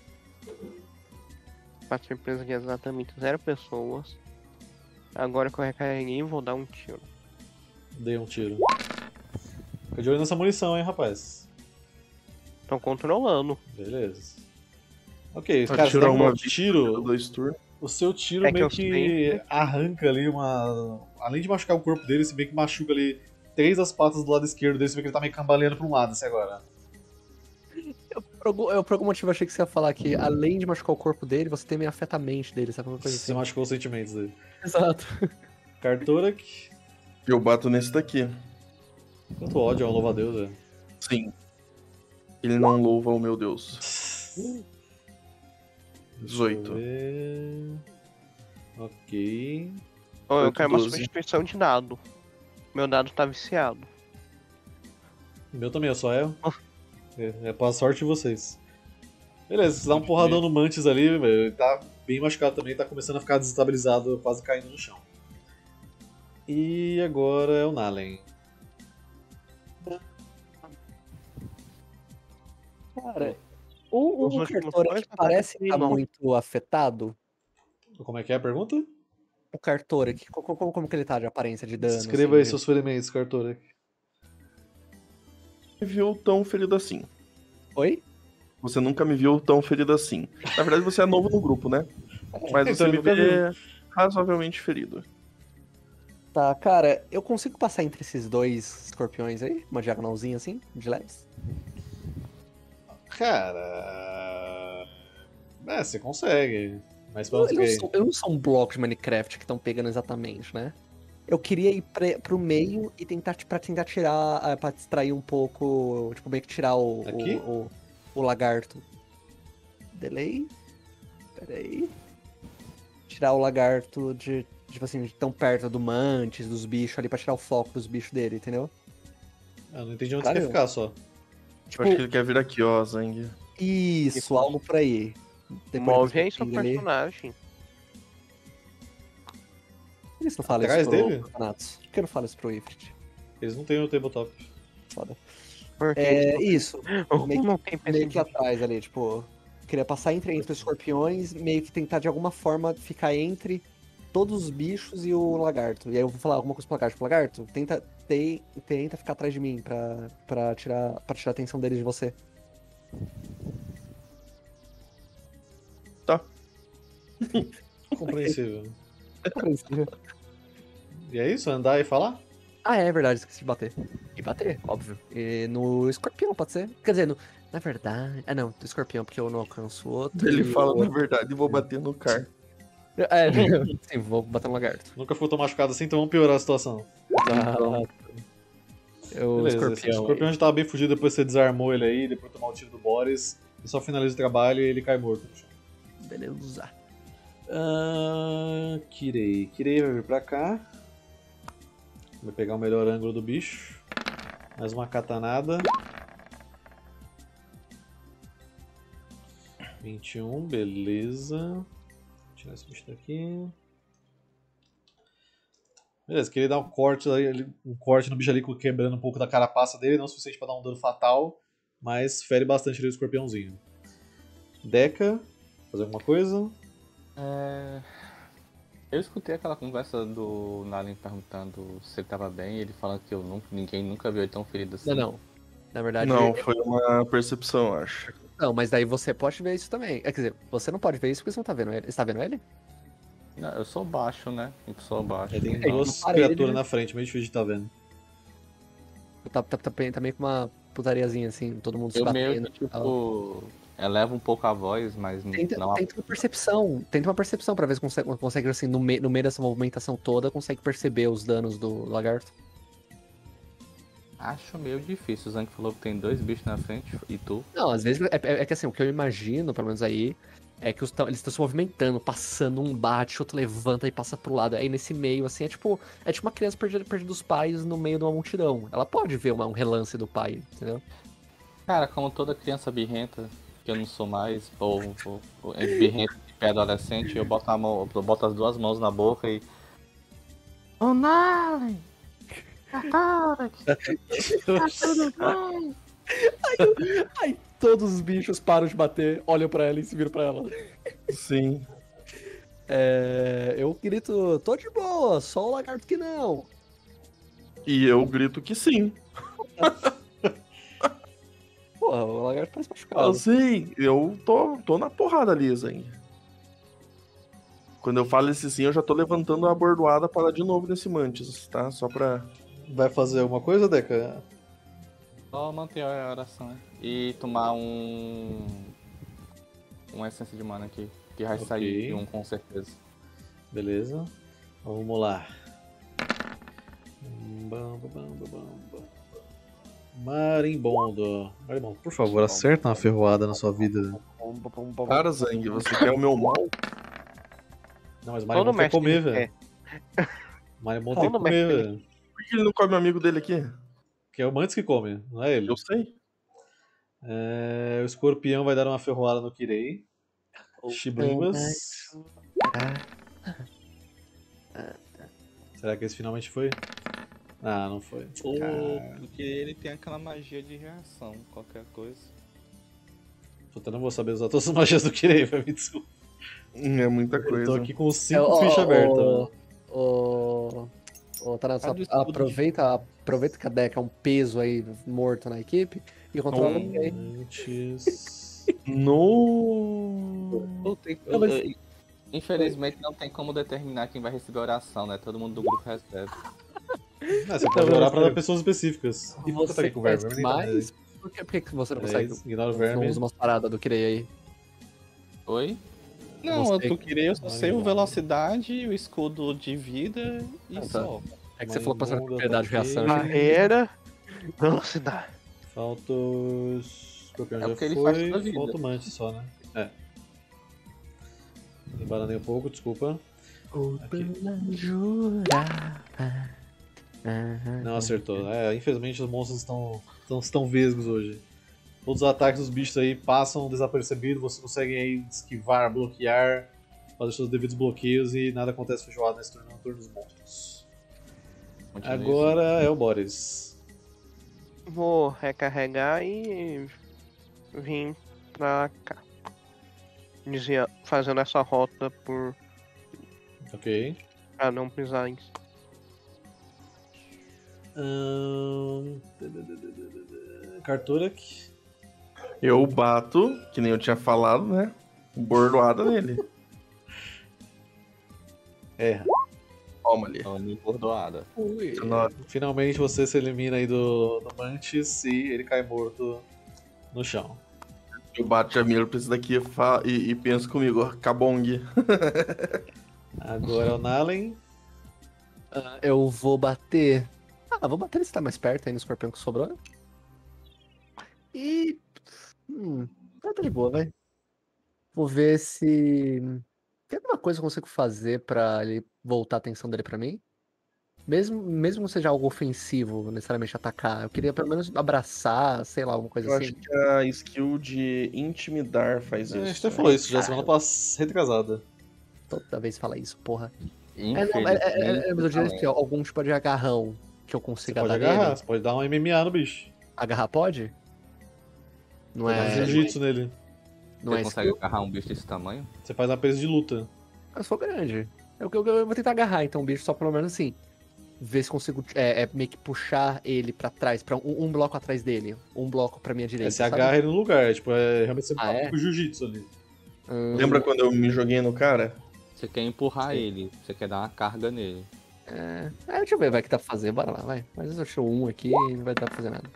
Pra ser presa de exatamente zero pessoas. Agora que eu recarreguei, vou dar um tiro. Dei um tiro. Fica de olho nessa munição, hein, rapaz. Tô controlando. Beleza. Ok, Pode cara, você tirar dá um uma tiro. dois turnos. O seu tiro É que meio eu que sei. arranca ali uma. Além de machucar o corpo dele, você meio que machuca ali três das patas do lado esquerdo dele, você vê que ele tá meio cambaleando pra um lado assim agora. Eu, por algum, eu, por algum motivo, achei que você ia falar que, além de machucar o corpo dele, você também afeta a mente dele, sabe? Uma coisa Você assim. machucou os sentimentos dele. Exato. Cartorak. Eu bato nesse daqui. Quanto ódio é um louva-a-Deus, velho. Sim. Ele não louva o meu Deus. dezoito. Deixa eu ver. Ok. Ô, eu Oito, quero uma doze. substituição de dado. Meu dado tá viciado. O meu também, eu só erro. É, é pra sorte de vocês. Beleza, você dá um porradão no Mantis ali, velho. Ele tá bem machucado também, tá começando a ficar desestabilizado, quase caindo no chão. E agora é o Nalen. Cara, o, Os o últimos Cartora dois que parece ataques estar não. muito afetado. Como é que é a pergunta? O Cartora, que, como, como, como que ele tá de aparência de dano? Escreva assim, aí de- seus ferimentos, Cartorak. Me viu tão ferido assim. Oi? Você nunca me viu tão ferido assim. Na verdade, você é novo no grupo, né? Mas Então você eu me nunca vê razoavelmente ferido. Tá, cara, eu consigo passar entre esses dois escorpiões aí? Uma diagonalzinha assim, de leves? Cara. É, você consegue. Mas pra Eu, onde eu, não você quer sou, ir? eu não sou um bloco de Minecraft que estão pegando exatamente, né? Eu queria ir pre, pro meio e tentar, pra tentar tirar, ah, pra distrair um pouco, tipo, meio que tirar o, o, Aqui? o, o lagarto. Delay? Peraí. Tirar o lagarto de, tipo assim, de tão perto do mantis, dos bichos ali, pra tirar o foco dos bichos dele, entendeu? Ah, não entendi onde Cara, você quer ficar só. Eu Tipo, acho que ele quer vir aqui, ó, Zang. isso, algo por aí. Depois Move aí você seu pinga ali. personagem. Por que você não fala Atrás isso pro dele? Thanatos? Por que eu não falo isso pro Ifrit? Eles não têm o tabletop. Foda. Porque É, isso. meio que- não tem Meio que percebido. atrás ali, tipo... Queria passar entre, entre os escorpiões, meio que tentar de alguma forma ficar entre todos os bichos e o lagarto. E aí eu vou falar alguma coisa pro lagarto. Tipo, lagarto, tenta, te, tenta ficar atrás de mim pra, pra, tirar, pra tirar a atenção deles de você. Tá. Compreensível. E é isso? Andar e falar? Ah, é verdade, esqueci de bater. E bater, óbvio. E no escorpião, pode ser? Quer dizer, no, na verdade... Ah, não, do escorpião, porque eu não alcanço o outro. Ele e fala, o na verdade, vou bater no car. É, sim, vou bater no lagarto. Nunca ficou tão machucado assim, então vamos piorar a situação. Ah, o Beleza, esse escorpião. escorpião já tava bem fugido depois que você desarmou ele aí, depois de tomar o tiro do Boris. E só finaliza o trabalho e ele cai morto no chão. Beleza. Ah, Kirei. Kirei vai vir pra cá. Vai pegar o melhor ângulo do bicho. Mais uma katanada. vinte e um, beleza. Vou tirar esse bicho daqui. Beleza, queria dar um corte, ali- um corte no bicho ali, quebrando um pouco da carapaça dele, não o suficiente pra dar um dano fatal, mas fere bastante ali o escorpiãozinho. Deca, fazer alguma coisa? É... Eu escutei aquela conversa do Nalin perguntando se ele tava bem, e ele falando que eu nunca, ninguém nunca viu ele tão ferido assim. Não, não. Na verdade. Não, foi uma percepção, eu acho. Não, mas daí você pode ver isso também. É, quer dizer, você não pode ver isso porque você não tá vendo ele. Você tá vendo ele? Não, eu sou baixo, né? Eu sou baixo. Aí tem É, duas na parede, criaturas né? na frente, meio difícil de estar vendo. Tá, tá, tá, bem- tá meio com uma putariazinha assim, todo mundo se Eu meio batendo. que, e tal. tipo, elevo um pouco a voz, mas Tenta, não a... tenta uma percepção. Tenta uma percepção pra ver se consegue, consegue assim, no, me, no meio dessa movimentação toda, consegue perceber os danos do lagarto. Acho meio difícil. O Zank falou que tem dois bichos na frente e tu. Não, às vezes é, é- é que assim, o que eu imagino, pelo menos aí, é que os tão- eles estão se movimentando, passando, um bate, outro levanta e passa pro lado. Aí nesse meio, assim, é tipo, é tipo uma criança perdida, perdida dos pais no meio de uma multidão. Ela pode ver uma- um relance do pai, entendeu? Cara, como toda criança birrenta, que eu não sou mais, ou, ou, ou é birrenta de pré-adolescente, eu boto a mão, eu boto as duas mãos na boca e. Ô Nalin! Cara, tá tudo bem? Aí todos os bichos param de bater, olham pra ela e se viram pra ela. Sim. É, eu grito, tô de boa, só o lagarto que não. E eu grito que sim. Porra, o lagarto parece machucado. Assim, eu tô, tô na porrada ali, Zang. Quando eu falo esse sim, eu já tô levantando a bordoada pra dar de novo nesse Mantis, tá? Só pra Vai fazer alguma coisa, Deca? Só manter a oração e tomar um. Uma essência de mana aqui. Que vai Ok. sair de um com certeza. Beleza. Vamos lá. Bam, bam, bam, bam, bam. Marimbondo. Marimbondo, por favor, acerta uma ferroada na sua vida. Para, Zang, você quer o meu mal? Não, mas Todo Marimbondo tem que mestre comer, quer. velho. Marimbondo tem que Todo comer, mestre velho. Por que ele não come o amigo dele aqui? Que é o Mantis que come, não é ele. Eu sei. É, o escorpião vai dar uma ferroada no Kirei. Shiblimbas. Será que esse finalmente foi? Ah, não foi. Ou porque ele tem aquela magia de reação, qualquer coisa. Puta, eu não vou saber usar todas as magias do Kirei, velho. Me desculpa. É muita Eu tô coisa. aqui com É, cinco ó, fichas ó, abertas. ó, mano. Ô, ô, Tarato, Cadê o escudo de- aproveita, aproveita que a Deca é um peso aí morto na equipe e controla Hum. o Kirei. Antes. No. Eu tenho- Não, mas- eu- eu- Infelizmente não tem como determinar quem vai receber a oração, né? Todo mundo do grupo recebe. Ah, você pode orar pra pessoas específicas. E você tá Você aqui com o verme, conhece verme nem tá mais? Por que, por que que você não nele. consegue? É, ignora o Não verme. usa umas paradas do Kirei aí. Oi? Não, Você- eu tô querendo, eu só sei o Marimbondo. velocidade, o escudo de vida e Ah, tá. só. É que você falou pra essa Marimbondo, propriedade de tá reação. ok. eu achei- Barreira, velocidade. Falta o escorpião É já porque ele faz foi. toda a vida. Falta o Mantis só, né? É. Embaranei um pouco, desculpa. Não acertou. É, infelizmente os monstros estão, estão, estão vesgos hoje. Todos os ataques dos bichos aí passam desapercebidos, você consegue aí esquivar, bloquear, fazer seus devidos bloqueios e nada acontece feijoada nesse turno, no turno dos monstros. Continue Agora é o Boris. Vou recarregar e vim pra cá. Dizia, fazendo essa rota por Ok. pra não pisar em. Ahn, Karturak. Eu bato, que nem eu tinha falado, né? Bordoada nele. Erra. Toma ali. assim, bordoada. Ui. dezenove. Finalmente você se elimina aí do, do Mantis e ele cai morto no chão. Eu bato Jamil pra esse daqui fa- e, e penso comigo, ó, Kabong. Agora é o Nalen. Ah, eu vou bater. Ah, vou bater ele se tá mais perto aí no escorpião que sobrou. Né? E. Hum, tá tá de boa, vai. Vou ver se. Tem alguma coisa que eu consigo fazer pra ele voltar a atenção dele pra mim? Mesmo, mesmo que não seja algo ofensivo, necessariamente atacar. Eu queria pelo menos abraçar, sei lá, alguma coisa Eu assim. acho que a skill de intimidar faz A isso. gente até né? falou isso já semana passada, retrasada. Toda vez fala isso, porra. É, não, Infelizmente. é, é, é, mas eu diria também. que algum tipo de agarrão que eu Você consiga pode dar agarrar, nele. você pode dar um M M A no bicho. Agarrar pode? Não Pode dar um é. jiu-jitsu nele. Não Você é consegue skill? agarrar um bicho desse tamanho? Você faz uma presa de luta. Eu sou grande. Eu, eu, eu vou tentar agarrar então o bicho, só pelo menos assim. Ver se consigo é, é, meio que puxar ele pra trás, pra um, um bloco atrás dele. Um bloco pra minha direita. É, você sabe? agarra ele no lugar, é, tipo, é realmente você Ah, tá é? com jiu-jitsu ali. Hum, Lembra quando eu me joguei no cara? Você quer empurrar ele, você quer dar uma carga nele. É, é, deixa eu ver, vai que dá pra fazer, bora lá, vai. Mas eu achei um aqui e não vai dar pra fazer nada.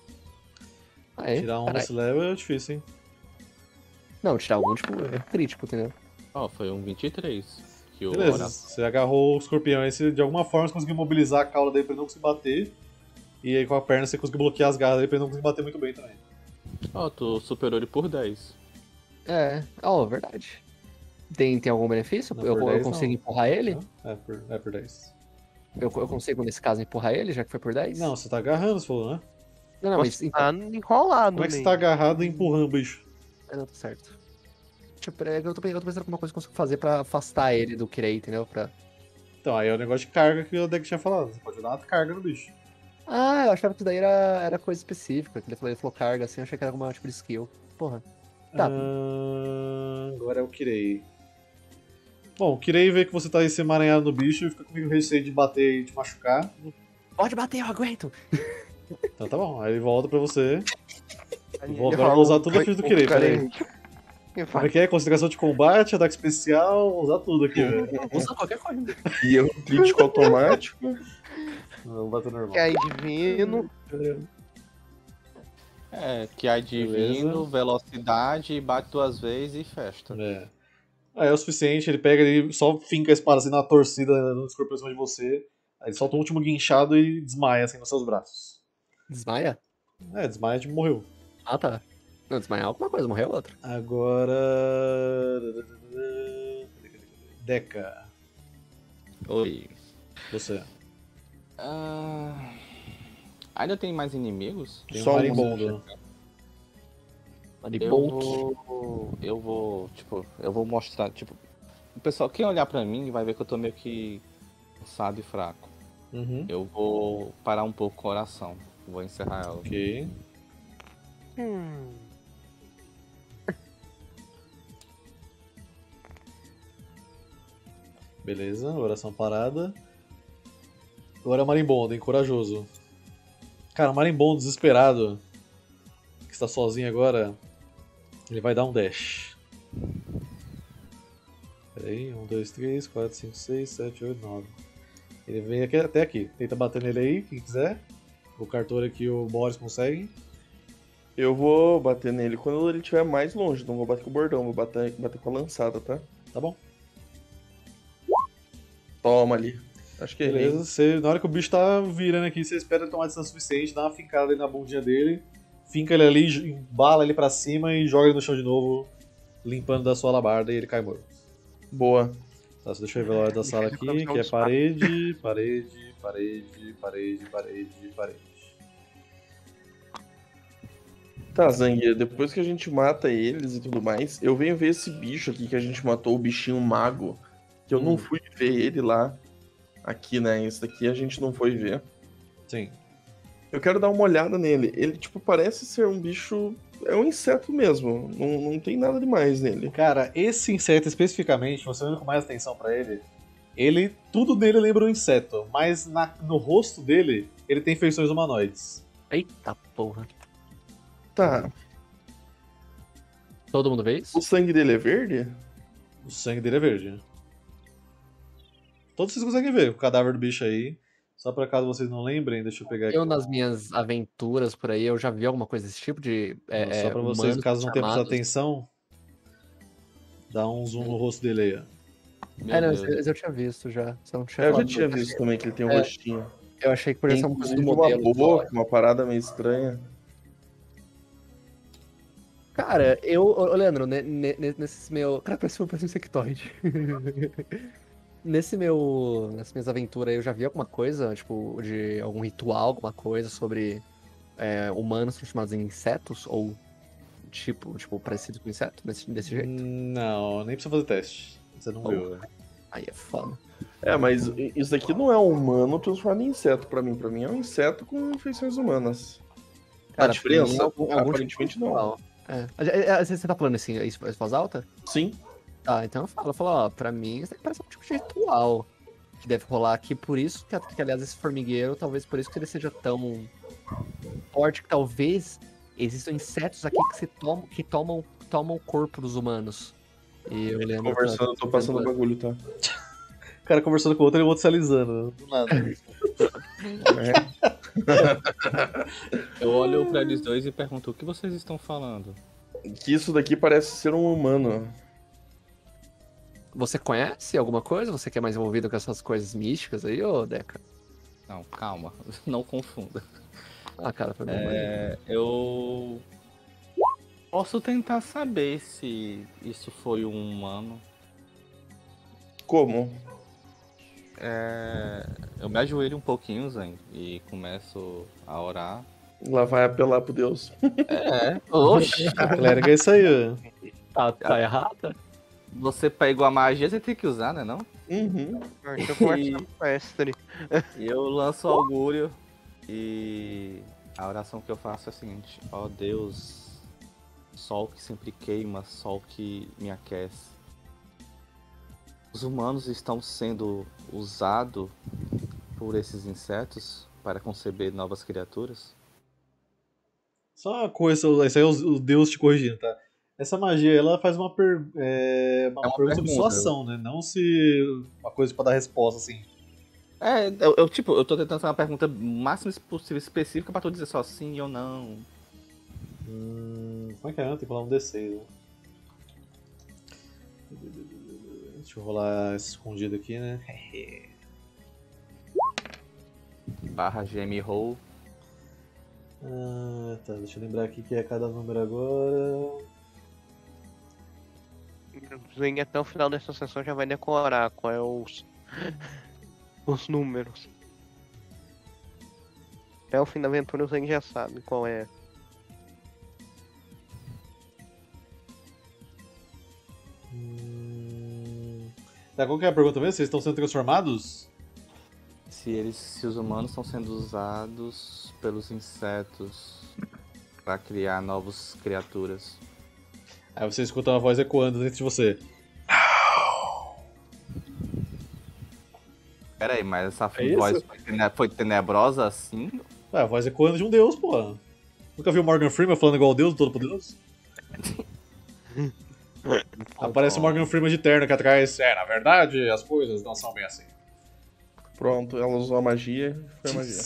Aí, Tirar um carai. nesse level é difícil, hein? Não, tirar algum, tipo, é crítico, entendeu? Ó, foi um vinte e três. Que o Beleza, Horácio- você agarrou o escorpião aí, você de alguma forma você conseguiu mobilizar a cauda dele pra ele não conseguir bater. E aí com a perna você conseguiu bloquear as garras dele pra ele não conseguir bater muito bem também. Ó, tu superou ele por dez. É, ó, verdade. Tem, tem algum benefício? Não, eu, por eu dez consigo não. empurrar ele? É por, é por dez. Eu, eu consigo, nesse caso, empurrar ele, já que foi por dez? Não, você tá agarrando, você falou, né? Não, não, mas Você então, tá enrolado, Como é que você né? tá agarrado e empurrando o bicho? é, não, tá certo. Deixa eu, peraí, eu, tô, eu tô pensando em alguma coisa que eu consigo fazer pra afastar ele do Kirei, entendeu? Pra... Então, aí é o negócio de carga que o deck tinha falado. Você pode dar uma carga no bicho. Ah, eu achava que isso daí era, era coisa específica. Que ele falou, ele falou carga assim, eu achei que era alguma tipo de skill. Porra. Tá. Ah, agora é o Kirei. Bom, o Kirei vê que você tá aí se emaranhado no bicho e fica comigo receio de bater e te machucar. Pode bater, eu aguento. Então tá bom, aí ele volta pra você. Ele Vou agora falou, usar tudo a ficha do o Kirei, cara peraí. aí. Ele Como fala, é que é? Concentração de combate, ataque especial, usar tudo aqui, velho. Usa qualquer coisa. E eu crítico automático. Vamos bater normal. Que aí divino. É, que é divino, Beleza. velocidade, bate duas vezes e festa. É. Aí é o suficiente, ele pega ele só finca a espada assim na torcida no escorpião em cima de você. Aí ele solta um último guinchado e desmaia assim nos seus braços. Desmaia? É, desmaia, tipo, morreu. Ah, tá. Não, desmaiar alguma coisa, morreu outra. Agora. Deca, Oi. você. Ah, ainda tem mais inimigos? Tem Só um um, marimbondo. Eu Maribolt. vou. Eu vou. Tipo, eu vou mostrar. Tipo, o pessoal, quem olhar pra mim vai ver que eu tô meio que cansado e fraco. Uhum. Eu vou parar um pouco com a oração. Vou encerrar ela. Ok. Hum. Beleza, oração parada. Agora é o marimbondo, hein? Corajoso. Cara, o marimbondo desesperado, que está sozinho agora, ele vai dar um dash. Pera aí, um, dois, três, quatro, cinco, seis, sete, oito, nove. Ele vem aqui, até aqui. Tenta bater nele aí, quem quiser. O Cartor aqui, o Boris consegue. Eu vou bater nele quando ele estiver mais longe, não vou bater com o bordão, vou bater, bater com a lançada, tá? Tá bom. Toma ali. Acho que errei. Beleza, você, na hora que o bicho tá virando aqui, você espera ele tomar distância suficiente, dá uma fincada ali na bundinha dele, finca ele ali, embala ele pra cima e joga ele no chão de novo, limpando da sua alabarda e ele cai morto. Boa. Tá, só deixa eu ver a hora da sala aqui, que é parede, parede, parede, parede, parede, parede. Tá, Zangue, depois que a gente mata eles e tudo mais, eu venho ver esse bicho aqui que a gente matou, o bichinho mago, que eu Hum. não fui ver ele lá, aqui, né? Esse daqui a gente não foi ver. Sim. Eu quero dar uma olhada nele. Ele, tipo, parece ser um bicho... É um inseto mesmo, não, não tem nada demais nele. Cara, esse inseto especificamente, você olhando com mais atenção pra ele, ele, tudo dele lembra um inseto, mas na- no rosto dele, ele tem feições humanoides. Eita porra. Tá, Todo mundo vê isso? o sangue dele é verde? O sangue dele é verde. Todos vocês conseguem ver o cadáver do bicho aí. Só pra caso vocês não lembrem, deixa eu pegar aqui. Eu, nas minhas aventuras por aí, eu já vi alguma coisa desse tipo de. É, Só pra é, vocês, humanos caso não tenham prestado chamados- atenção, dá um zoom no rosto dele aí, ó. Meu É, não, Deus. eu, eu tinha visto já. Só não tinha É, eu já falado. tinha visto também que ele tem um É. rostinho. Eu achei que podia Tem ser um coisa do inclusive uma modelo. boca, uma parada meio estranha. Cara, eu, ô, Leandro, ne- ne- ne- nesses meu. Cara, parece, parece um insectoide. Nesse meu. Nessas minhas aventuras aí, eu já vi alguma coisa, tipo, de algum ritual, alguma coisa sobre é, humanos transformados em insetos? Ou tipo, tipo, parecido com inseto, desse, desse jeito? Não, nem precisa fazer teste. Você não Oh. viu, velho. Aí é foda. É, mas isso aqui não é um humano transformado em inseto pra mim. Pra mim é um inseto com feições humanas. Cara, a diferença? pra mim, algum- algum Aparentemente tipo de não. ritual. É. É, é, Você tá falando assim, isso em voz alta? Sim. Tá, então eu falo, eu falo, ó, pra mim isso daqui parece um tipo de ritual que deve rolar aqui, por isso que, que, aliás, esse formigueiro, talvez por isso que ele seja tão forte, que talvez existam insetos aqui que se tomam, que tomam, tomam o corpo dos humanos. E eu lembro... Conversando, eu tô passando o bagulho, tá? O cara conversando com o outro e o outro se alisando. Do nada. Eu olho pra eles dois e pergunto: o que vocês estão falando? Que isso daqui parece ser um humano. Você conhece alguma coisa? Você que é mais envolvido com essas coisas místicas aí, ô Deca? Não, calma, não confunda. Ah, cara, foi bom. É, eu posso tentar saber se isso foi um humano. Como? É, eu me ajoelho um pouquinho, Zen, e começo a orar. Lá vai apelar pro Deus. É, oxi. Clérigo é isso aí, ó. Tá, tá errada? Você pegou a magia, você tem que usar, né não? Uhum. Deixa eu conversar com o mestre. E eu lanço o augúrio e a oração que eu faço é a seguinte: ó Deus, sol que sempre queima, sol que me aquece. Os humanos estão sendo usados por esses insetos para conceber novas criaturas? Só uma coisa, isso aí é o o Deus te corrigindo, tá? Essa magia, ela faz uma, per... é, uma, É uma pergunta sobre sua pergunta. ação, né? Não se uma coisa pra dar resposta, assim. É, eu, eu, tipo, eu tô tentando fazer uma pergunta o máximo possível específica pra tu dizer só sim ou não. Hum, como é que é? Tem que rolar um D seis, né? Deixa eu rolar escondido aqui, né? Barra G M Roll. Ah, tá, deixa eu lembrar aqui que é cada número agora. Zen até o final dessa sessão já vai decorar qual é os, os números. Até o fim da aventura o Zen já sabe qual é. Hum... Tá, qual que é a pergunta mesmo? Vocês estão sendo transformados? Se eles, se os humanos estão sendo usados pelos insetos pra criar novas criaturas. Aí você escuta uma voz ecoando dentro de você. Pera aí, mas essa É voz isso? foi, tene- foi tenebrosa assim? Ah, a voz ecoando de um deus, pô. Nunca viu Morgan Freeman falando igual o Deus, Todo-Poderoso? Aparece o Morgan Freeman de terno aqui atrás. É, na verdade, as coisas não são bem assim. Pronto, ela usou a magia, foi a magia.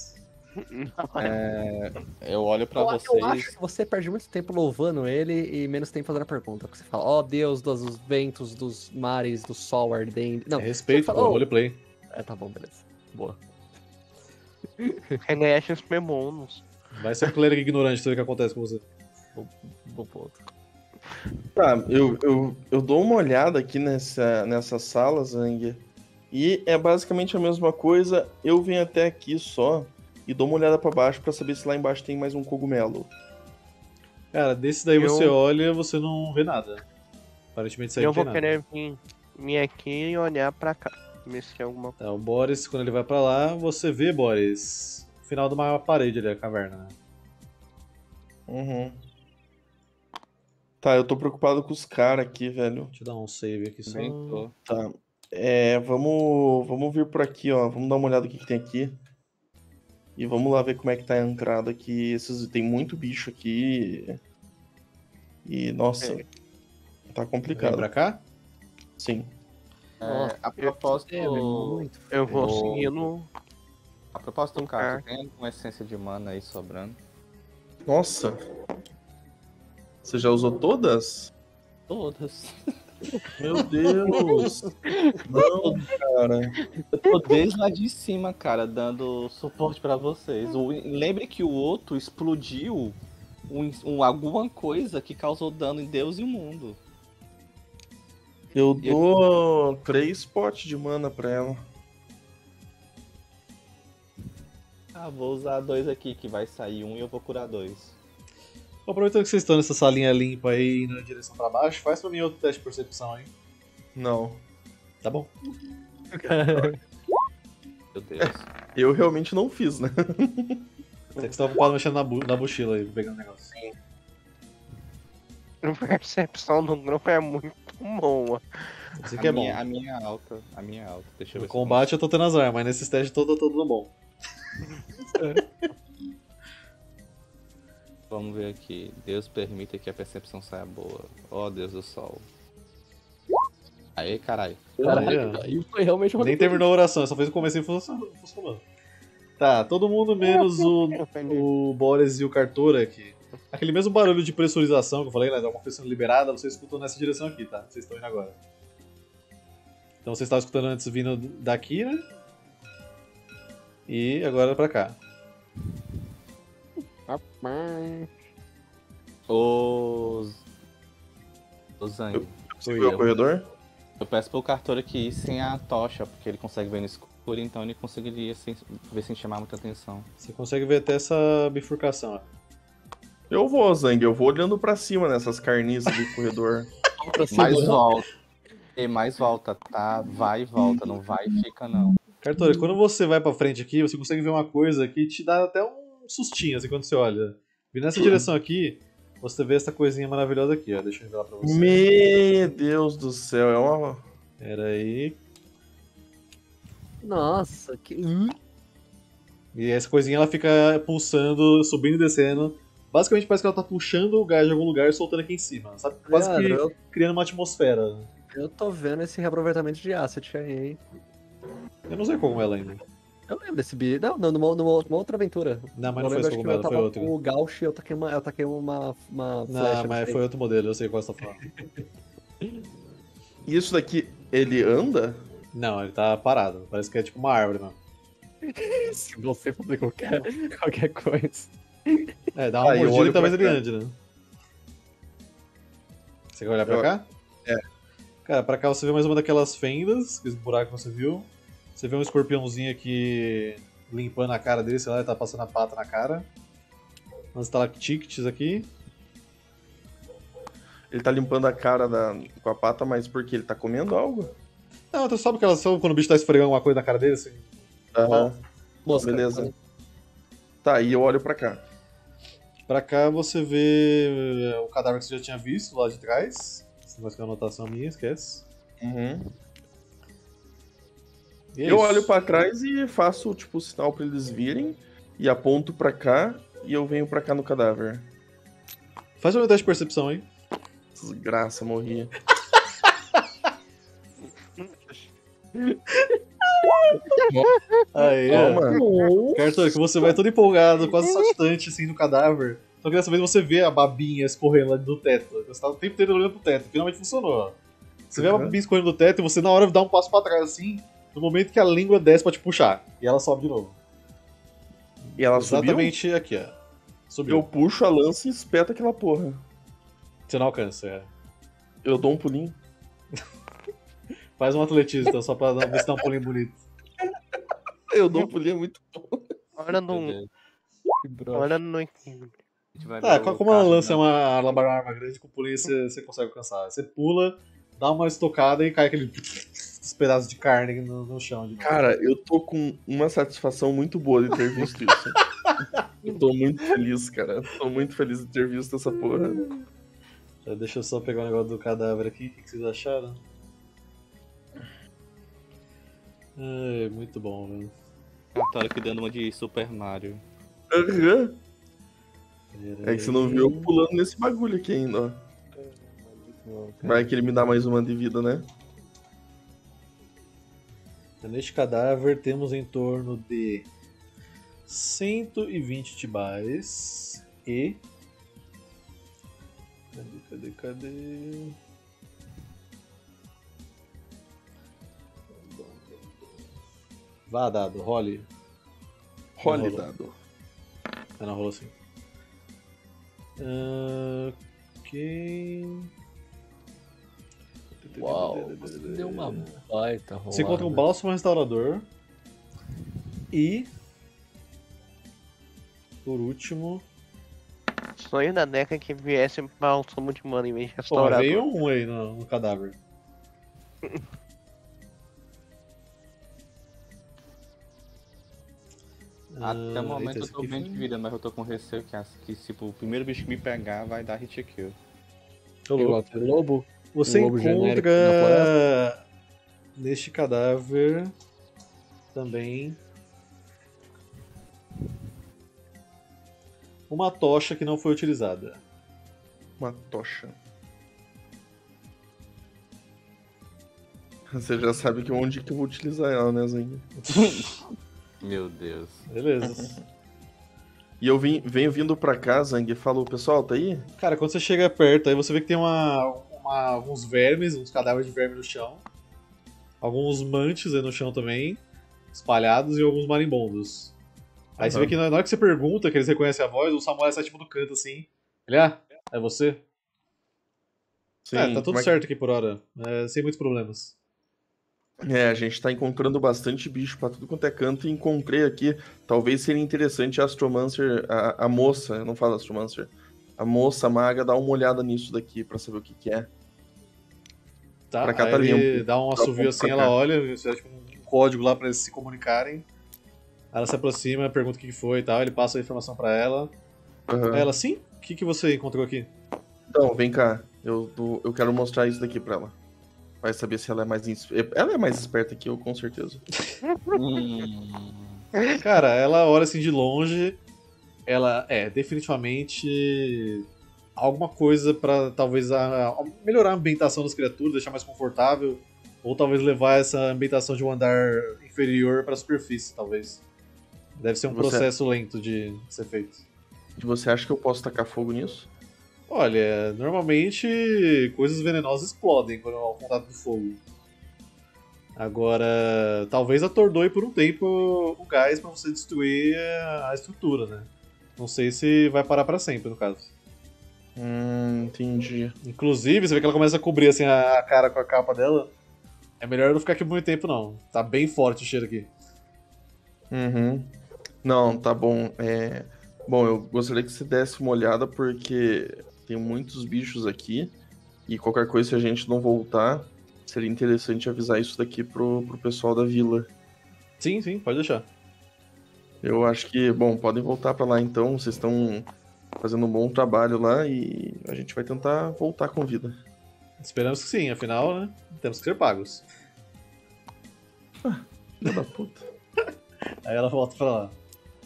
É, eu olho pra Eu, vocês. eu acho que você perde muito tempo louvando ele e menos tempo fazendo a pergunta. Porque você fala, ó Deus dos ventos, dos mares, do sol ardente. Não, É respeito, você pô, fala, "Oh." roleplay. É, tá bom, beleza. Boa. Reganhaste os memonos. Vai ser um clérigo ignorante, saber o que acontece com você. Bom ponto. Tá, eu, eu, eu dou uma olhada aqui nessa, nessa sala, Zang, e é basicamente a mesma coisa. Eu venho até aqui só e dou uma olhada pra baixo pra saber se lá embaixo tem mais um cogumelo. Cara, desse daí Eu- você olha e você não vê nada. Aparentemente isso aí Eu não tem vou nada. querer vir, vir aqui e olhar pra cá. Ver se tem alguma coisa. Tá, o Boris, quando ele vai pra lá, você vê, Boris, o final de uma parede ali, a caverna, né? Uhum. Tá, eu tô preocupado com os caras aqui, velho. Deixa eu dar um save aqui só. Também tô. Tá. É, vamos, vamos vir por aqui, ó. Vamos dar uma olhada no que, que tem aqui. E vamos lá ver como é que tá a entrada aqui. Esses, tem muito bicho aqui. E, nossa, É. tá Vem complicado. pra cá? Sim. É, a propósito, É, muito. Eu vou Vou- seguindo. a propósito do o cara, cara. tem alguma essência de mana aí sobrando? Nossa. Você já usou todas? Todas. Meu Deus. Não, cara. Eu tô desde lá de cima, cara, dando suporte pra vocês. O- lembre que o outro explodiu um, um- alguma coisa que causou dano em Deus e o mundo. Eu dou três potes de mana pra ela. Ah, vou usar dois aqui, que vai sair um e eu vou curar dois. Aproveitando que vocês estão nessa salinha limpa aí, indo na direção pra baixo, faz pra mim outro teste de percepção aí. Não. Tá bom? Meu Deus. Eu realmente não fiz, né? Você que você tá ocupado mexendo na, bu- na mochila aí, pegando negócio. A percepção do grupo é muito boa. Isso A aqui é bom. minha, a minha é alta, a minha é alta. Deixa eu ver No se eu combate eu tô tendo azar, mas nesses testes todo eu tô dando bom. Vamos ver aqui. Deus permita que a percepção saia boa. Ó Deus do sol. Aê, caralho. Caralho, aí foi realmente uma Nem terminou a oração, só fez o começo e funcionou. funcionou. Tá, todo mundo menos o, o Boris e o Cartora aqui. Aquele mesmo barulho de pressurização que eu falei, né? Alguma coisa sendo liberada, vocês escutam nessa direção aqui, tá? Vocês estão indo agora. Então vocês estavam escutando antes vindo daqui, né? E agora pra cá. Os. O Zang. Você viu o corredor? Eu peço pro Cartor aqui ir sem a tocha, porque ele consegue ver no escuro, então ele conseguiria sem, ver sem chamar muita atenção. Você consegue ver até essa bifurcação, ó. Eu vou, Zang. Eu vou olhando pra cima nessas carniças do corredor. Mais volta. E mais volta, tá? Vai e volta, não vai e fica não. Cartora, quando você vai pra frente aqui, você consegue ver uma coisa que te dá até um sustinho, assim, quando você olha. Vindo nessa direção aqui, você vê essa coisinha maravilhosa aqui, ó. Deixa eu revelar pra você. Meu Deus do céu, é uma. Pera aí. Nossa, que. Hum? E essa coisinha ela fica pulsando, subindo e descendo. Basicamente parece que ela tá puxando o gás de algum lugar e soltando aqui em cima. Sabe? Quase Cara, que eu, criando uma atmosfera. eu tô vendo esse reaproveitamento de asset aí, hein? Eu não usei cogumelo ainda. Eu lembro desse bicho. Não, não, numa, numa, numa outra aventura. Não, mas eu não foi lembro, esse acho que cogumelo, eu foi tava outro. com o Gauch e eu taquei uma, eu taquei uma, uma Não, flecha. mas foi outro modelo, eu sei qual você tá falando. E isso daqui, ele anda? Não, ele tá parado. Parece que é tipo uma árvore, mano. Se você fazer qualquer, qualquer coisa. É, dá uma Ah, eu mordida olho e talvez pra ele cá. ande, né? Você quer olhar pra Eu- cá? é. Cara, pra cá você vê mais uma daquelas fendas, aqueles buracos que você viu. Você vê um escorpiãozinho aqui limpando a cara dele, sei lá, ele tá passando a pata na cara. Umas stalactites aqui. Ele tá limpando a cara da, com a pata, mas porque ele tá comendo algo? Não, tu sabe que elas são quando o bicho tá esfregando alguma coisa na cara dele, assim? Aham. Mosca. Beleza. Tá, e eu olho pra cá. Pra cá você vê o cadáver que você já tinha visto lá de trás. Isso não vai ser uma anotação minha, esquece. Uhum. E é Eu isso. olho pra trás e faço, tipo, o sinal pra eles virem. E aponto pra cá e eu venho pra cá no cadáver. Faz uma teste de percepção aí. Desgraça, morri. Aí, ó. Toma. Cartão, que você vai todo empolgado, quase saltitante assim no cadáver. Só que dessa vez você vê a babinha escorrendo lá do teto. Você tá o tempo inteiro olhando pro teto, finalmente funcionou, ó. Você vê a Uhum. babinha escorrendo do teto e você na hora dá um passo pra trás assim, no momento que a língua desce pra te puxar. E ela sobe de novo. E ela subiu. Exatamente aqui, ó. Subiu. Eu puxo a lança e espeto aquela porra. Você não alcança, é. Eu dou um pulinho. Faz um atletismo, então, só pra dar- ver se dá um pulinho bonito. Eu dou um pulinho muito bom. Olha Meu no. Deus. Olha no. A gente vai Tá, ver o como ela carro, lança né? uma, uma arma grande, com o pulinho você, você consegue alcançar. Você pula, dá uma estocada e cai aquele pedaço de carne no, no chão. De novo. Cara, eu tô com uma satisfação muito boa de ter visto isso. Eu tô muito feliz, cara. Tô muito feliz de ter visto essa porra. Já deixa eu só pegar o negócio do cadáver aqui, o que que vocês acharam? Ai, muito bom, velho. Cartório aqui dando uma de Super Mario. Aham. Pera É que você não aí. viu eu pulando nesse bagulho aqui ainda, ó. Vai que ele me dá mais uma de vida, né? Neste cadáver temos em torno de cento e vinte tibais e. Cadê, cadê, cadê? Vá, dado, role. Role rolou. dado. Ah, não, rolou assim. Ah, ok. Uau, você deu uma baita rolada. Você encontra um bálsamo restaurador. E. Por último. Sonho da Deca que viesse pra um sumo de mano em vez de Pô, mas restaurador. veio um aí no, no cadáver. Até Ah, o momento eita, eu esse tô aqui bem foi- de vida, mas eu tô com receio que, as- que tipo, o primeiro bicho que me pegar vai dar hit kill. Ô, louco. Igual aquele lobo. Você um lobo genérico encontra neste cadáver também uma tocha que não foi utilizada. Uma tocha. Você já sabe que onde que eu vou utilizar ela, né, Zenga? Meu Deus. Beleza. E eu vim, venho vindo pra cá, Zang, e falo, pessoal, tá aí? Cara, quando você chega perto, aí você vê que tem uma, uma- alguns vermes, uns cadáveres de verme no chão. Alguns mantes aí no chão também, espalhados, e alguns marimbondos. Aí você Aham. vê que na hora que você pergunta, que eles reconhecem a voz, o Samuel sai tipo do canto assim. Ele, ah, é você? Sim. é, tá tudo como é que- certo aqui por hora, é, sem muitos problemas. É, a gente tá encontrando bastante bicho pra tudo quanto é canto e encontrei aqui, talvez seria interessante a Astromancer, a, a moça, eu não falo Astromancer, a moça maga dar uma olhada nisso daqui pra saber o que que é. Tá, Pra cá aí tá ele limpo. dá um Pra assovio cá. assim, ela olha, você acha um código lá pra eles se comunicarem. Aí ela se aproxima, pergunta o que que foi e tal, ele passa a informação pra ela. Aham. Aí ela, sim? O que que você encontrou aqui? Então, vem cá, eu, tô- eu quero mostrar isso daqui pra ela. Vai saber se ela é mais... ins- Ela é mais esperta que eu, com certeza. Hum, Cara, ela olha assim de longe, ela é definitivamente alguma coisa pra talvez a- a melhorar a ambientação das criaturas, deixar mais confortável, ou talvez levar essa ambientação de um andar inferior pra superfície, talvez. Deve ser um Você- processo lento de ser feito. E você acha que eu posso tacar fogo nisso? Olha, normalmente coisas venenosas explodem quando ao contato do fogo. Agora, talvez atordoe por um tempo o gás pra você destruir a estrutura, né? Não sei se vai parar pra sempre, no caso. Hum, entendi. Inclusive, você vê que ela começa a cobrir assim a cara com a capa dela. É melhor eu não ficar aqui por muito tempo, não. Tá bem forte o cheiro aqui. Uhum. Não, tá bom. É... Bom, eu gostaria que você desse uma olhada porque tem muitos bichos aqui e qualquer coisa, se a gente não voltar, seria interessante avisar isso daqui pro, pro pessoal da vila. Sim, sim, pode deixar. Eu acho que, bom, podem voltar pra lá então, vocês estão fazendo um bom trabalho lá e a gente vai tentar voltar com vida. Esperamos que sim, afinal, né? Temos que ser pagos. Filha da puta. Aí ela volta pra lá.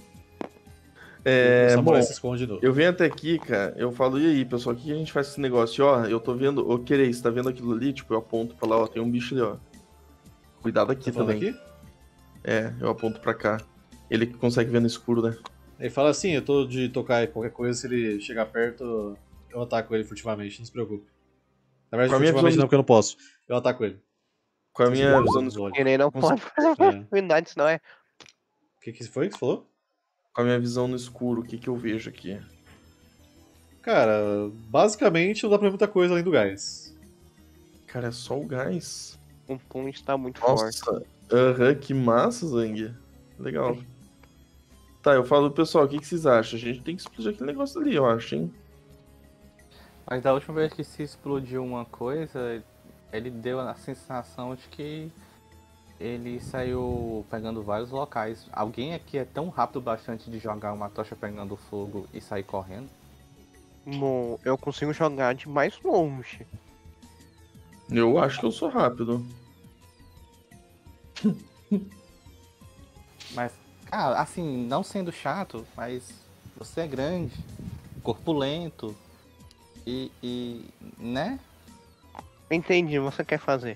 É, o samurai bom, se esconde de novo. eu venho até aqui, cara, eu falo, e aí, pessoal, o que a gente faz com esse negócio? Ó, eu tô vendo, ô, Querei, você tá vendo aquilo ali? Tipo, eu aponto pra lá, ó, tem um bicho ali, ó. Cuidado aqui Tá falando também. aqui? É, eu aponto pra cá. Ele que consegue ver no escuro, né? Ele fala assim, eu tô de tocar qualquer coisa, se ele chegar perto, eu ataco ele furtivamente, não se preocupe. Na verdade, Com a minha furtivamente visão não, porque eu não posso. Eu ataco ele. Com a Vocês minha podem visão no usar os escuro, olhos. Que nem não Vamos- pode fazer É. verdade, senão é. O que, que foi que você falou? com a minha visão no escuro, o que que eu vejo aqui? Cara, basicamente não dá pra ver muita coisa além do gás. Cara, é só o gás. O pum está muito forte. Nossa, aham, que massa, Zang. Legal. Tá, eu falo, pessoal, o que, que vocês acham? A gente tem que explodir aquele negócio ali, eu acho, hein? Mas da última vez que se explodiu uma coisa, ele deu a sensação de que ele saiu pegando vários locais. Alguém aqui é tão rápido bastante de jogar uma tocha pegando fogo e sair correndo? Bom, eu consigo jogar de mais longe. Eu acho que eu sou rápido. Mas, cara, assim, não sendo chato, mas você é grande, corpulento e, e né? Entendi, você quer fazer.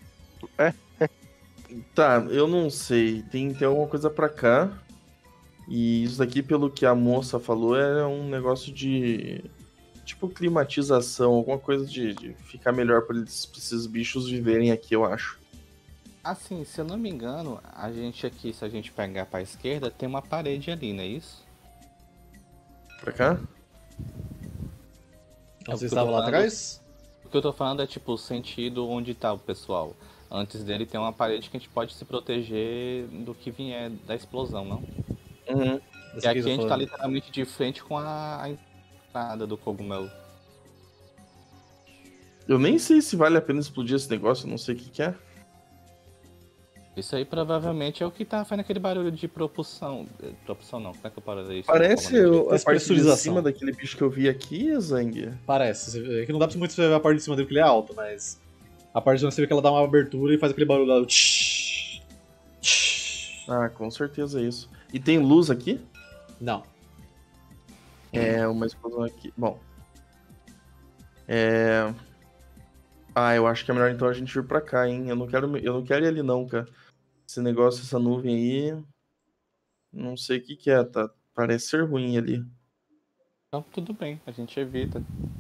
Tá, eu não sei. Tem, tem alguma coisa pra cá. E isso daqui, pelo que a moça falou, é um negócio de. Tipo climatização, alguma coisa de, de ficar melhor pra eles- pra esses bichos viverem aqui, eu acho. Assim, se eu não me engano, a gente aqui, se a gente pegar pra esquerda, tem uma parede ali, não é isso? Pra cá? Então É o você que eu estava tô lá falando. atrás? O que eu tô falando é tipo o sentido onde tá o pessoal. Antes dele tem uma parede que a gente pode se proteger do que vier da explosão, não? Uhum. Dessa E aqui que a eu gente tô tá falando. literalmente de frente com a, a entrada do cogumelo. Eu nem sei se vale a pena explodir esse negócio, eu não sei o que, que é. Isso aí provavelmente é o que tá fazendo aquele barulho de propulsão. eh, Propulsão não, como é que eu paro isso? Parece o- a parte de Despressurização. cima daquele bicho que eu vi aqui, Zang. Parece. Você vê que não dá pra muito ver a parte de cima dele porque ele é alto, mas a parte de cima você vê que ela dá uma abertura e faz aquele barulho lá. o tsh, tsh. Ah, com certeza é isso. E tem luz aqui? Não. É, uma explosão aqui. Bom. É. Ah, eu acho que é melhor então a gente vir pra cá, hein? Eu não quero, eu não quero ir ali não, cara. Esse negócio, essa nuvem aí. Não sei o que que é, tá? Parece ser ruim ali. Então tudo bem, a gente evita.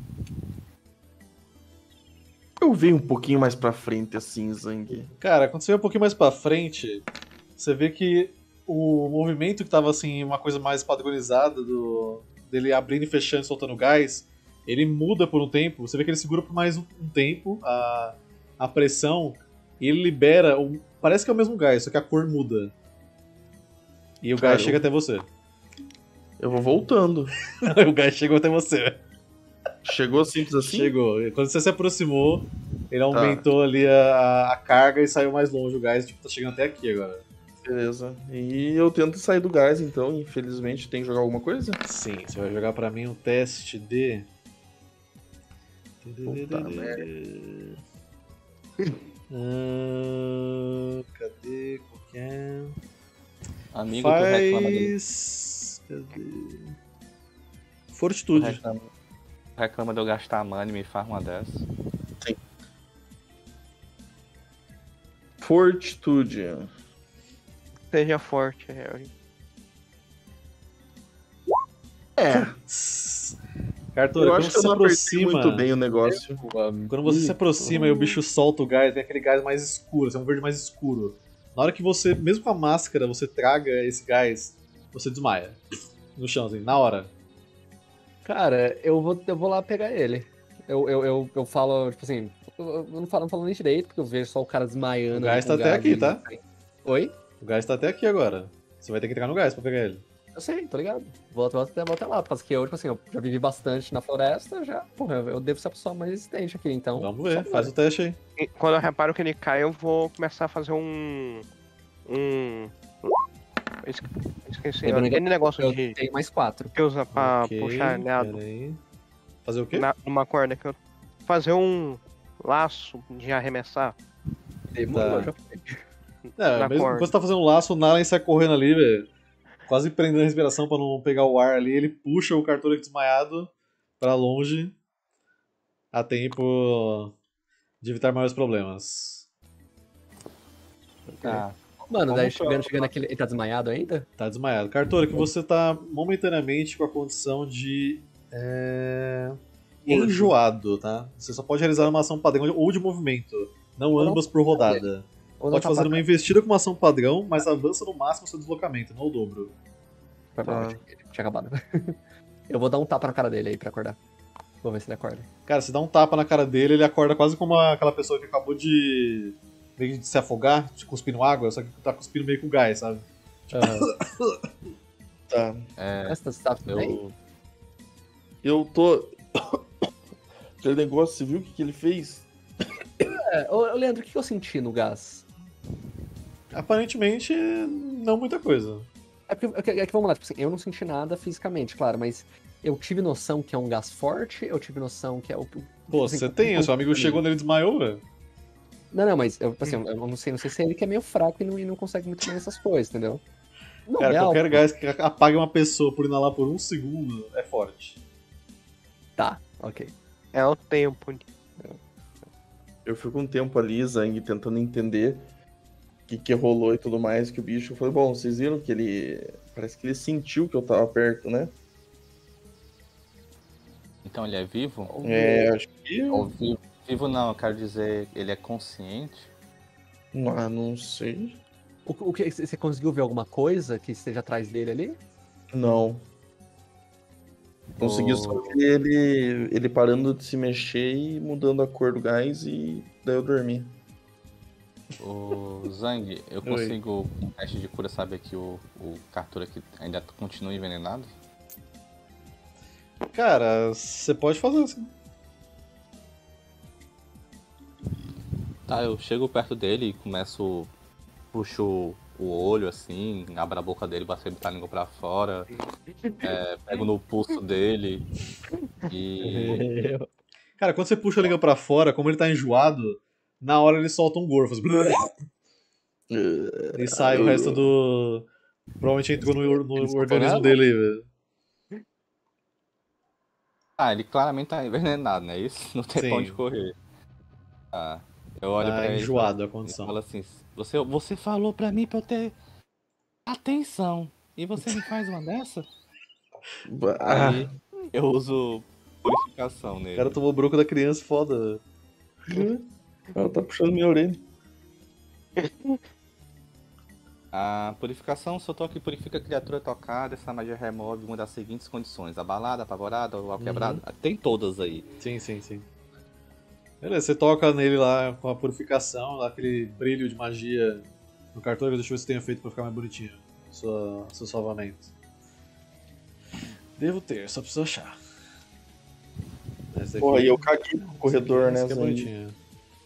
Eu venho um pouquinho mais pra frente assim, Zang. Cara, quando você vê um pouquinho mais pra frente, você vê que o movimento que tava assim, uma coisa mais padronizada do dele abrindo e fechando e soltando gás, ele muda por um tempo. Você vê que ele segura por mais um, um tempo a, a pressão e ele libera. Um, parece que é o mesmo gás, só que a cor muda. E o Cara, gás chega eu- até você. Eu vou voltando. O gás chegou até você. Chegou simples assim? Chegou. E quando você se aproximou, ele aumentou ali a, a carga e saiu mais longe o gás. Tipo, tá chegando até aqui agora. Beleza. E eu tento sair do gás, então, infelizmente, tem que jogar alguma coisa? Sim, você vai jogar pra mim um teste de. Puta Ah, cadê? Qual que é? Amigo, tu reclama do, Faz. Cadê? tu Fortitude. reclama, reclama de eu gastar money e me faz uma dessa. Fortitude. seja forte, Harry. É, Cartura, eu quando acho que eu você se não apertei aproxima. muito bem o negócio. Quando você se aproxima e o bicho solta o gás, vem aquele gás mais escuro, assim, um verde mais escuro. Na hora que você, mesmo com a máscara, você traga esse gás, você desmaia. No chão, assim, na hora. Cara, eu vou, eu vou lá pegar ele. Eu, eu, eu, eu falo, tipo assim, eu, eu não falo, não falo nem direito, porque eu vejo só o cara desmaiando. O gás com tá até aqui, ali. tá? Oi? O gás tá até aqui agora. Você vai ter que entrar no gás pra pegar ele. Eu sei, tô ligado. Volto, volto, até, volto até lá, porque eu, tipo assim, eu já vivi bastante na floresta, já, porra, eu devo ser a pessoa mais resistente aqui, então. Vamos só ver, faz bora. o teste aí. E quando eu reparo que ele cai, eu vou começar a fazer um. Um. eu esque- Esqueci, Lembrando que aquele negócio Eu de. tenho mais quatro. Que usa pra Ok, puxar aliado peraí. Fazer o quê? na, numa corda. Que eu. Fazer um laço de arremessar. Demorou, Tá. já foi. É, na mesmo corda. quando você tá fazendo um laço, o Nalen sai correndo ali, velho. Quase prendendo a respiração pra não pegar o ar ali. Ele puxa o Cartura desmaiado pra longe. A tempo de evitar maiores problemas. Ah, Mano, Como daí que chegando, eu- chegando aquele. Ele tá desmaiado ainda? Tá desmaiado. Cartura, que você tá momentaneamente com a condição de. É... enjoado, tá? Você só pode realizar uma ação padrão ou de movimento, não Ou não- ambas por rodada. Ou não Pode tá fazer pra- uma investida com uma ação padrão, mas avança no máximo seu deslocamento, não o dobro. Foi mal, Tá. eu tinha, tinha acabado. Eu vou dar um tapa na cara dele aí pra acordar. Vou ver se ele acorda. Cara, você dá um tapa na cara dele, ele acorda quase como a- aquela pessoa que acabou de. meio de se afogar, de cuspindo água, só que tá cuspindo meio com gás, sabe? Tá. é, Essa tá bem? eu, Eu tô. Aquele negócio, você viu o que, que ele fez? É, ô, ô, Leandro, o que eu senti no gás? Aparentemente, não muita coisa. É, porque, é que- é que vamos lá, tipo assim, eu não senti nada fisicamente, claro, mas eu tive noção que é um gás forte, eu tive noção que é o. Pô, assim, você tem, o seu amigo chegou nele e desmaiou, velho. Não, não, mas eu, tipo assim, eu não sei, não sei se é ele que é meio fraco e não, e não consegue muito bem essas coisas, entendeu? Não, Cara, é qualquer algo. gás que apague uma pessoa por inalar por um segundo é forte. Tá, ok. É o tempo. Eu fico um tempo ali, Zang, tentando entender o que, que rolou e tudo mais, que o bicho. Eu falei, bom, vocês viram que ele. Parece que ele sentiu que eu tava perto, né? então ele é vivo? É, acho que. Ou vivo, vivo não, eu quero dizer, ele é consciente. Ah, não sei. O, o que, você conseguiu ver alguma coisa que esteja atrás dele ali? Não. Consegui só O- ver ele, ele parando de se mexer e mudando a cor do gás e daí eu dormi. O Zang, eu Oi. consigo, com um teste de cura, saber que o, o Cartura aqui ainda continua envenenado? Cara, você pode fazer assim. Tá, eu chego perto dele e começo, puxo o olho assim, abro a boca dele, bato a língua pra fora, é, pego no pulso dele e... Cara, quando você puxa a língua pra fora, como ele tá enjoado, na hora ele solta um gorfo. Assim, e sai o resto do. Provavelmente entrou no, no Ele soltou organismo nada? dele aí, velho. Ah, ele claramente tá envenenado, né? Isso não tem Sim. pra onde correr. Ah, eu olho Tá pra ele e enjoado a falo- condição. e falo assim, você, você falou pra mim pra eu ter atenção, e você me faz uma dessa? Ah, Aí eu uso purificação O nele. cara tomou broco da criança, foda. velho. ela tá puxando minha orelha. A purificação, seu toque purifica a criatura tocada, essa magia remove uma das seguintes condições: abalada, apavorada ou quebrada. Tem todas aí. Sim, sim, sim. Beleza, você toca nele lá com a purificação, lá aquele brilho de magia no cartão, deixa eu ver se tem efeito pra ficar mais bonitinho. Sua, seu salvamento. Devo ter, só preciso achar. Essa Porra, aqui- e eu caguei no corredor, essa né, aqui é Zang? bonitinha.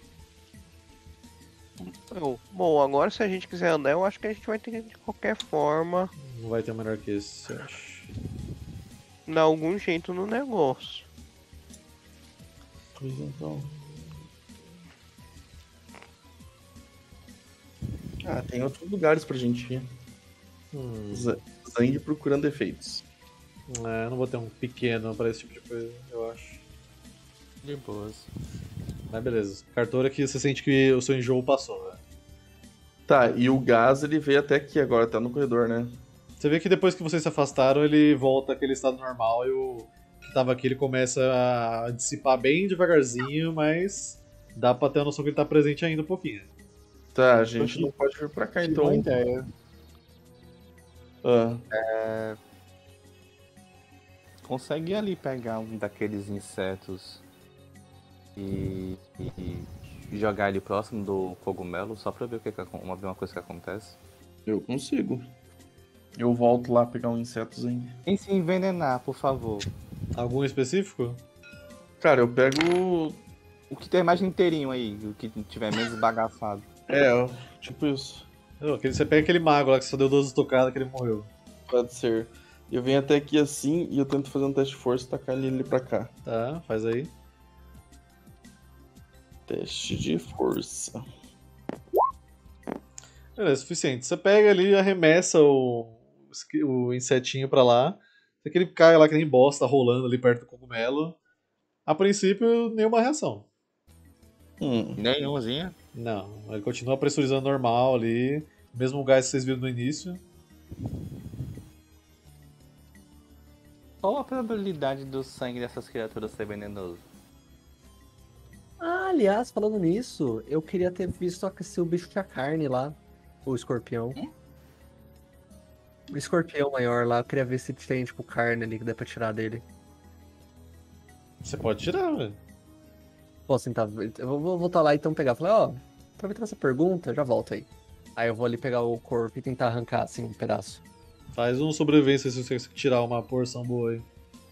Eu- Bom, agora se a gente quiser andar, eu acho que a gente vai ter que, de qualquer forma, Não vai ter melhor que esse, eu acho. dar algum jeito no negócio. Pois então. Ah, tem outros lugares pra gente ir. Hum, Z- Zang procurando efeitos. é, eu não vou ter um pequeno pra esse tipo de coisa, eu acho. De boas. Mas beleza. Cartora que você sente que o seu enjoo passou, velho. Tá, e o gás ele veio até aqui agora, tá no corredor, né? Você vê que depois que vocês se afastaram, ele volta àquele estado normal e o que tava aqui ele começa a dissipar bem devagarzinho, mas dá pra ter a noção que ele tá presente ainda um pouquinho. Tá, a gente não pode vir pra cá Tive então. uma ideia. Ah, Consegue ali pegar um daqueles insetos e, e jogar ele próximo do cogumelo, só pra ver o que, que acon- uma, ver uma coisa que acontece? eu consigo. Eu volto lá pegar um insetozinho. Sem se envenenar, por favor. Algum específico? Cara, eu pego. O que tem mais inteirinho aí, o que tiver menos bagaçado. É, ó, tipo isso. Não, aquele- Você pega aquele mago lá que só deu doze tocadas que ele morreu. Pode ser. Eu venho até aqui assim e eu tento fazer um teste de força e tacar ele ali pra cá. Tá, faz aí. Teste de força. Beleza, é suficiente. Você pega ali e arremessa o, o insetinho pra lá. Até que ele cai lá que nem bosta, rolando ali perto do cogumelo. A princípio, nenhuma reação. Hum. Nenhumzinha? Não, ele continua pressurizando normal ali. Mesmo gás que vocês viram no início. Qual a probabilidade do sangue dessas criaturas ser venenoso? Ah, aliás, falando nisso, eu queria ter visto se o bicho tinha carne lá. O escorpião. O escorpião maior lá, eu queria ver se tem, tipo, carne ali que dá pra tirar dele. Você pode tirar, velho. Posso tentar. Eu vou vou voltar lá então pegar. Falei, ó, aproveitando essa pergunta, já volto aí. Aí eu vou ali pegar o corpo e tentar arrancar, assim, um pedaço. Faz um sobrevivência se você tirar uma porção boa aí.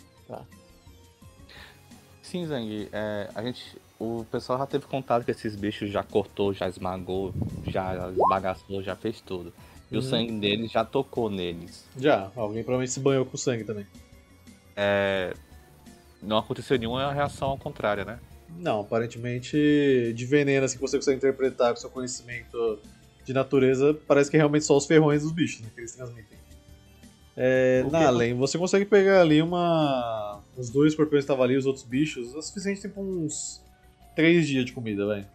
Sim, Zang, é, a gente, o pessoal já teve contato que esses bichos já cortou, já esmagou, já esbagaçou, já fez tudo. E o Hum. sangue deles já tocou neles. Já, alguém provavelmente se banhou com sangue também. É, não aconteceu nenhuma reação ao contrário, né? Não, aparentemente de veneno assim, que você consegue interpretar com seu conhecimento de natureza, parece que é realmente só os ferrões dos bichos, né, que eles transmitem. É, O que- Nalen, você consegue pegar ali uma. Os dois escorpiões que estavam ali, os outros bichos, é suficiente tipo uns três dias de comida, velho.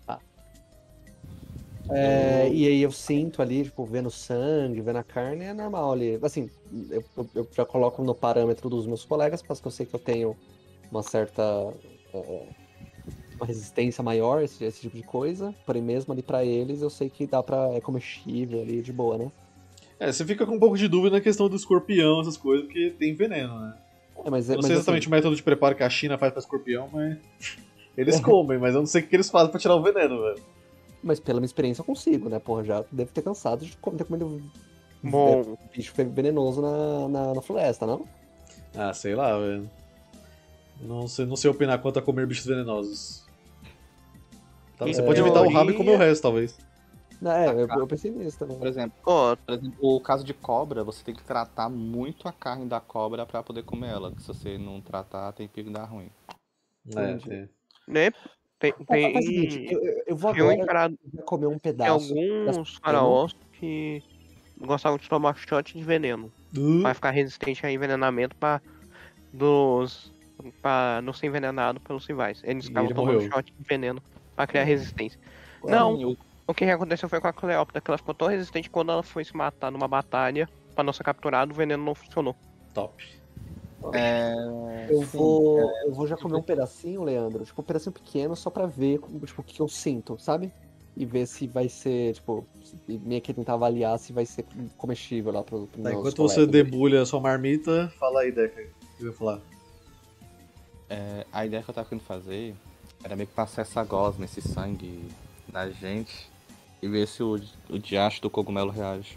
É, e aí eu sinto ali, tipo, vendo sangue, vendo a carne, é normal ali. Assim, eu, eu- eu já coloco no parâmetro dos meus colegas, porque eu sei que eu tenho uma certa é, uma resistência maior a esse, esse tipo de coisa. Porém, mesmo ali pra eles, eu sei que dá pra. É comestível ali, de boa, né? É, você fica com um pouco de dúvida na questão do escorpião, essas coisas, porque tem veneno, né? É, mas, Eu é- não mas, sei exatamente assim, o método de preparo que a China faz pra escorpião, mas. Eles comem, mas eu não sei o que eles fazem pra tirar o veneno, velho. mas pela minha experiência eu consigo, né? Porra, já devo ter cansado de comer, ter comido Bom, bicho venenoso na, na, na floresta, não? Ah, sei lá, velho. Não sei, não sei opinar quanto a comer bichos venenosos. Tá, você Em pode evitar o rabo e teoria- comer o resto, talvez. Não, é, eu, eu pensei nisso também. Por exemplo, ó, por exemplo, o caso de cobra, você tem que tratar muito a carne da cobra pra poder comer ela. Que se você não tratar, tem perigo de dar ruim. É, Entendi. tem. né? Tem, Ó, faz o seguinte, tem, eu, eu- eu vou tem um agora imperado- comer um tem pedaço. alguns faraós que gostavam de tomar shot de veneno. Uh, Vai ficar resistente a envenenamento pra, dos, pra não ser envenenado pelos rivais. Eles E ficavam ele tomando morreu. shot de veneno pra criar resistência. Não, Sim, o- o que aconteceu foi com a Cleópatra, que ela ficou tão resistente que quando ela foi se matar numa batalha pra não ser capturada, o veneno não funcionou. top. é, Eu sim, vou, eu vou já comer um pedacinho, Leandro. Tipo, um pedacinho pequeno, só pra ver tipo, o que eu sinto, sabe? E ver se vai ser, tipo, e meio que tentar avaliar se vai ser comestível lá pro, pro Tá, meus enquanto você colegas aí. debulha a sua marmita, fala aí, Deca. O que eu ia falar? É, a ideia que eu tava querendo fazer era meio que passar essa gosma, esse sangue na gente e ver se o, o diacho do cogumelo reage.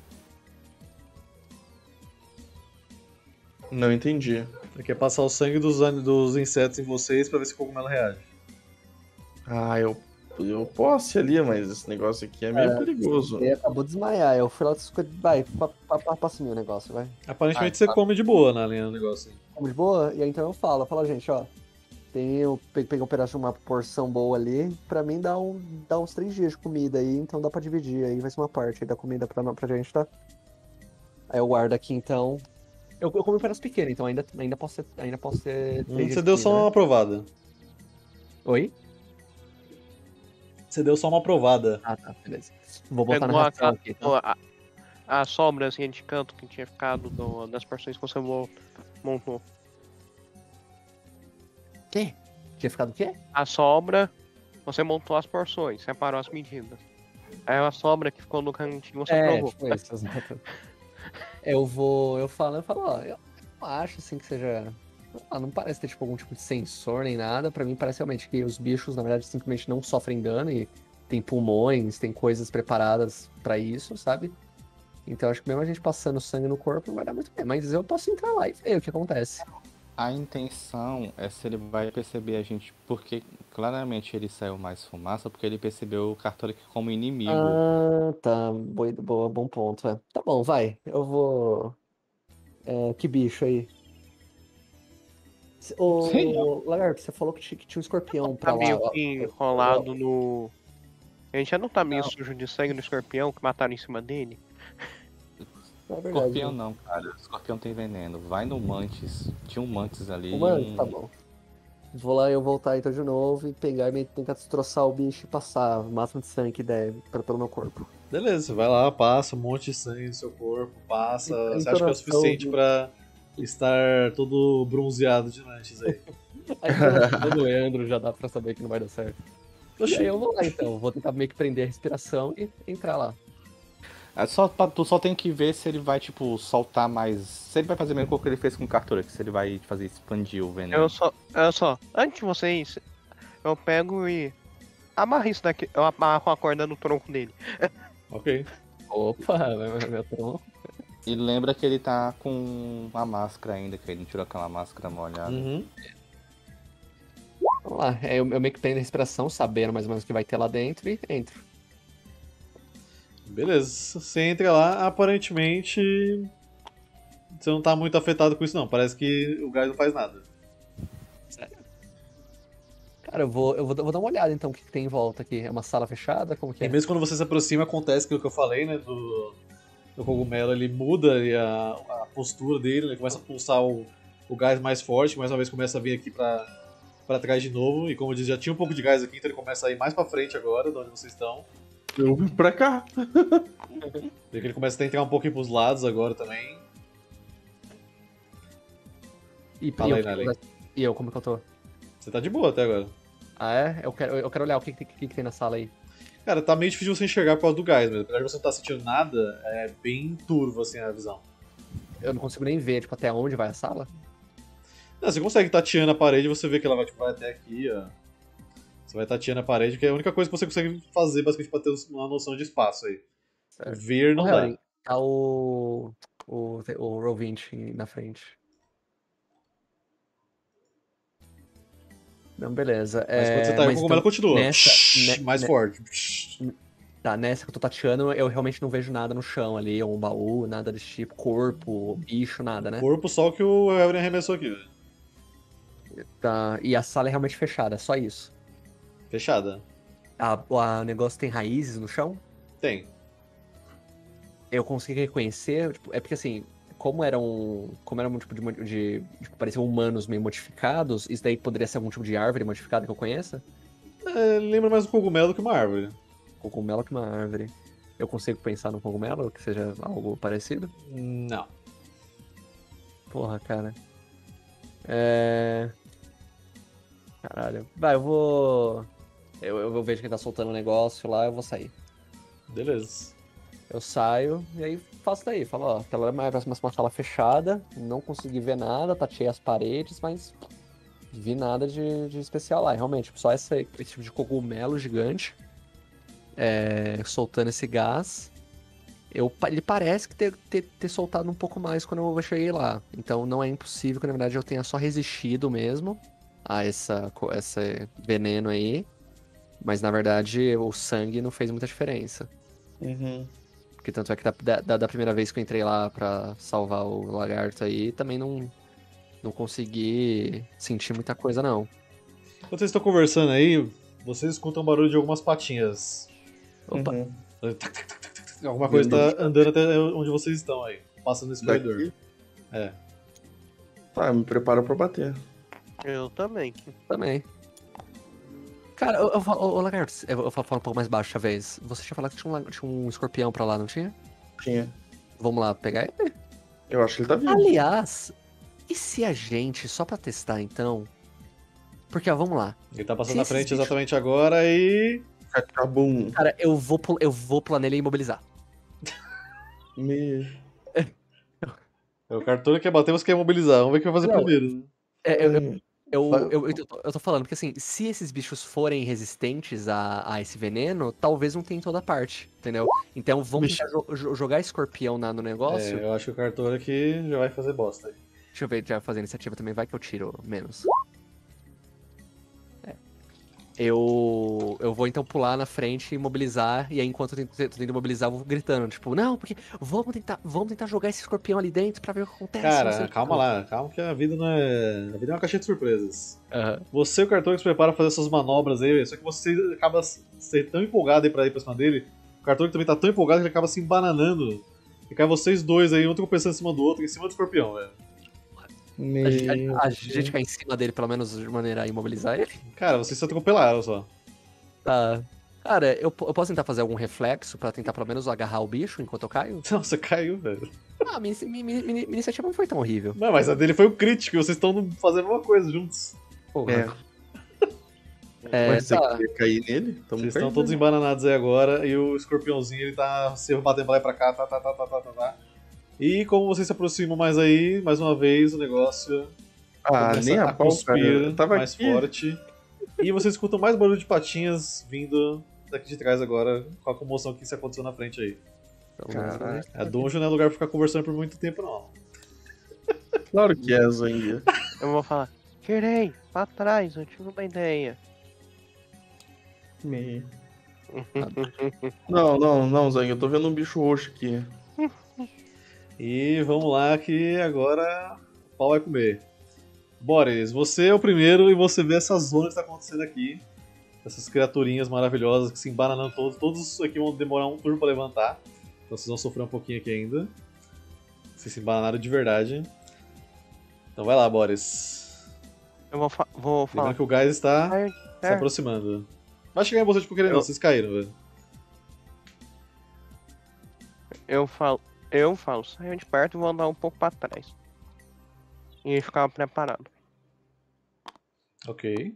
Não entendi. Você quer passar o sangue dos, an- dos insetos em vocês pra ver se o cogumelo reage. Ah, eu, eu posso ir ali, mas esse negócio aqui é meio É, perigoso. Ele acabou de desmaiar. Eu fui lá, vai, pa- pa- pa- passa o meu negócio, vai. Aparentemente Ah, você tá. come de boa na linha do negócio. aí. Como de boa? E aí então eu falo, eu falo, gente, ó. Tem, eu pe- peguei um pedaço de uma porção boa ali. Pra mim dá, um, dá uns três dias de comida aí, então dá pra dividir. Aí vai ser uma parte aí da comida pra, pra gente, tá? Aí eu guardo aqui então. Eu, eu comi um pedaço pequeno, então ainda, ainda posso ter. Ainda posso ter três Hum, dias Você de deu comida, só né? uma aprovada. Oi? Você deu só uma provada. Ah, tá, beleza. Vou botar Pegou na a, reação aqui, tá? a, a sobra assim, de canto que tinha ficado do- das porções que você mo- montou. Quê? Tinha ficado o quê? A sobra, você montou as porções, separou as medidas. Aí a sobra que ficou no cantinho você É, provou. tipo isso, exato. Eu vou, eu falo, eu falo, ó, eu não acho assim que seja. Ah, não parece ter tipo algum tipo de sensor nem nada. Pra mim parece realmente que os bichos, na verdade, simplesmente não sofrem dano e tem pulmões, tem coisas preparadas pra isso, sabe? Então acho que mesmo a gente passando sangue no corpo não vai dar muito bem. Mas eu posso entrar lá e ver o que acontece. A intenção é se ele vai perceber a gente, porque claramente ele saiu mais fumaça, porque ele percebeu o Cartoric como inimigo. Ah, tá. Boa, boa, bom ponto. É. Tá bom, vai. Eu vou. É, que bicho aí? Sei lá. Ô, Lagarto, você falou que tinha, que tinha um escorpião pra Tá lá. meio ó. que enrolado no. A gente já não tá meio sujo de sangue no escorpião que mataram em cima dele? É verdade. Escorpião né? não, cara. Escorpião tem veneno. Vai no Mantis. Tinha um Mantis ali. Ô, mano, um... tá bom. Vou lá eu voltar então de novo e pegar e tentar destroçar o bicho e passar o máximo de sangue que der pelo pelo meu corpo. Beleza, você vai lá, passa um monte de sangue no seu corpo, passa. E a Você acha que é o entonação suficiente do- pra estar todo bronzeado de lanches aí. A entonação do Leandro já dá pra saber que não vai dar certo. E Oxi, aí eu vou lá então, vou tentar meio que prender a respiração e entrar lá. É só, pra- tu só tem que ver se ele vai, tipo, soltar mais. Se ele vai fazer a mesma coisa que ele fez com o Cartoric, se ele vai fazer expandir o veneno. Eu só. Eu só. Antes de vocês, eu pego e. Amarro isso daqui. Eu amarro a corda no tronco dele. ok. Opa, meu, meu tronco. E lembra que ele tá com a máscara ainda, que ele não tirou aquela máscara molhada. Uhum. Vamos lá, é, eu, eu meio que prendo a respiração, sabendo mais ou menos o que vai ter lá dentro e entro. Beleza, você entra lá, aparentemente você não tá muito afetado com isso não, parece que o gás não faz nada. Cara, eu vou, eu vou, vou dar uma olhada então o que, que tem em volta aqui. É uma sala fechada? Como que E é? mesmo quando você se aproxima, acontece aquilo que eu falei, né, do, do cogumelo, ele muda e a, a postura dele, ele começa a pulsar o, o gás mais forte, mais uma vez começa a vir aqui pra, pra trás de novo, e como eu disse, já tinha um pouco de gás aqui, então ele começa a ir mais pra frente agora, de onde vocês estão. Eu vim pra cá. Vê que ele começa a entrar um pouquinho pros lados agora também. E, Fala e aí, eu, Nalen. e eu, como que eu tô? Você tá de boa até agora. Ah, é? Eu quero, eu quero olhar o que, que, que, que tem na sala aí. Cara, tá meio difícil você enxergar por causa do gás, mas apesar de você não tá sentindo nada, é bem turvo assim a visão. Eu não consigo nem ver, tipo, até onde vai a sala. Não, você consegue tateando a parede, você vê que ela vai, tipo, vai até aqui, ó. Você vai tateando a parede, que é a única coisa que você consegue fazer, basicamente, pra ter uma noção de espaço aí. Certo. Ver não Ô, dá. Harry, tá o. O, o Roll vinte na frente. Não, beleza. Mas É, quando você tá aí, o mas cogumelo então, continua. Nessa, ne- mais ne- forte. Tá, nessa que eu tô tateando, eu realmente não vejo nada no chão ali, ou um baú, nada desse tipo, corpo, bicho, nada, né? Corpo só o que o Evelyn arremessou aqui, velho. Tá, e a sala é realmente fechada, é só isso. Fechada. A, a- o negócio tem raízes no chão? Tem. Eu consigo reconhecer, tipo, é porque assim, como eram, como era um tipo de, mo- de tipo, pareciam humanos meio modificados, isso daí poderia ser algum tipo de árvore modificada que eu conheça? É, lembra mais um cogumelo que uma árvore. Cogumelo que uma árvore. Eu consigo pensar num cogumelo que seja algo parecido? Não. Porra, cara. É... Caralho. Vai, eu vou... Eu, eu vejo que ele tá soltando um negócio lá, eu vou sair. Beleza. Eu saio e aí faço daí. Falo, ó, aquela é uma, uma sala fechada, não consegui ver nada, tateei as paredes, mas vi nada de, de especial lá. Realmente, só essa, esse tipo de cogumelo gigante é, soltando esse gás. Eu, ele parece que ter, ter, ter soltado um pouco mais quando eu cheguei lá. Então não é impossível que, na verdade, eu tenha só resistido mesmo a essa, co- esse veneno aí. Mas, na verdade, o sangue não fez muita diferença. Uhum. Porque tanto é que da, da, da primeira vez que eu entrei lá pra salvar o lagarto aí, também não, não consegui sentir muita coisa, não. Enquanto vocês estão conversando aí, vocês escutam o barulho de algumas patinhas. Opa, Uhum. Alguma coisa tá andando até onde vocês estão aí. Passando nesse corredor. Daqui? É. Tá, me preparo pra bater. Eu também. também. Cara, eu, eu, falo- ô, ô, Lagarto, eu, eu falo um pouco mais baixo dessa vez. Você tinha falado que tinha um, la- tinha um escorpião pra lá, não tinha? Tinha. Vamos lá pegar ele? Eu acho que ele tá vivo. Aliás, e se a gente, só pra testar então... Porque, ó, vamos lá. Ele tá passando Se na esses frente bichos- exatamente agora e. Acabum. Cara, eu vou, pul- eu vou pular nele e imobilizar. Me... É o cartão que quer bater, você quer imobilizar. Vamos ver quem vai fazer Não. primeiro. Né? É, eu, eu, eu, Vai- eu, eu, eu tô- eu tô falando, porque assim, se esses bichos forem resistentes a, a esse veneno, talvez não tenha em toda parte, entendeu? Então vamos Bicho. tentar jo- jo- jogar escorpião na, no negócio. É, eu acho que o cartão aqui já vai fazer bosta. Deixa eu ver, já fazer iniciativa também, vai que eu tiro menos. É. Eu, eu vou então pular na frente e imobilizar, e aí enquanto eu tento, tento imobilizar, eu vou gritando, tipo, não, porque vamos tentar, vamos tentar jogar esse escorpião ali dentro pra ver o que acontece. não sei Cara, o que. calma lá, calma que a vida não é. A vida é uma caixinha de surpresas. Aham. Você e o cartão que se prepara pra fazer essas manobras aí, velho, só que você acaba ser tão empolgado aí pra ir pra cima dele, o cartão que também tá tão empolgado que ele acaba se embananando. E cai vocês dois aí, um tropeçando em cima do outro, em cima do escorpião, velho. A, gente- Me... a- a gente cai em cima dele, pelo menos de maneira a imobilizar ele. Cara, vocês se atropelaram só. Tá. Cara, eu, po- eu posso tentar fazer algum reflexo pra tentar pelo menos agarrar o bicho enquanto eu caio? Não, você caiu, velho. Ah, minha, minha- minha- minha iniciativa não foi tão horrível. Não, mas a dele foi o crítico, e vocês estão fazendo uma coisa juntos. Porra. É. É, Mas você tá. queria cair nele? Tamo Vocês estão perdendo. todos embananados aí agora, e o escorpiãozinho ele tá se batendo pra lá e pra cá, tá, tá, tá, tá, tá, tá, tá. E como vocês se aproximam mais aí, mais uma vez o negócio Ah, começa nem a pau, cuspir cara. Eu tava mais aqui. forte. E vocês escutam mais barulho de patinhas vindo daqui de trás agora, com a comoção que se aconteceu na frente aí. Pelo menos, Caralho. né? A dungeon não é lugar pra ficar conversando por muito tempo, não. Claro que é, Zang. Eu vou falar, tirei, pra trás, eu tive uma ideia. Me... Não, não, não, Zang. Eu tô vendo um bicho roxo aqui. E vamos lá que agora o pau vai comer. Boris, você é o primeiro e você vê essa zona que está acontecendo aqui. Essas criaturinhas maravilhosas que se embananam todos. Todos aqui vão demorar um turno para levantar. Então vocês vão sofrer um pouquinho aqui ainda. Vocês se embananaram de verdade. Então vai lá, Boris. Eu vou, fa vou falar. Lembrando que o gás está Ai, se é. aproximando. Vai chegar em você de Pokémon, não, Eu- vocês caíram, velho. Eu falo, eu falo, saio de perto e vou andar um pouco pra trás. E ficar preparado. Ok.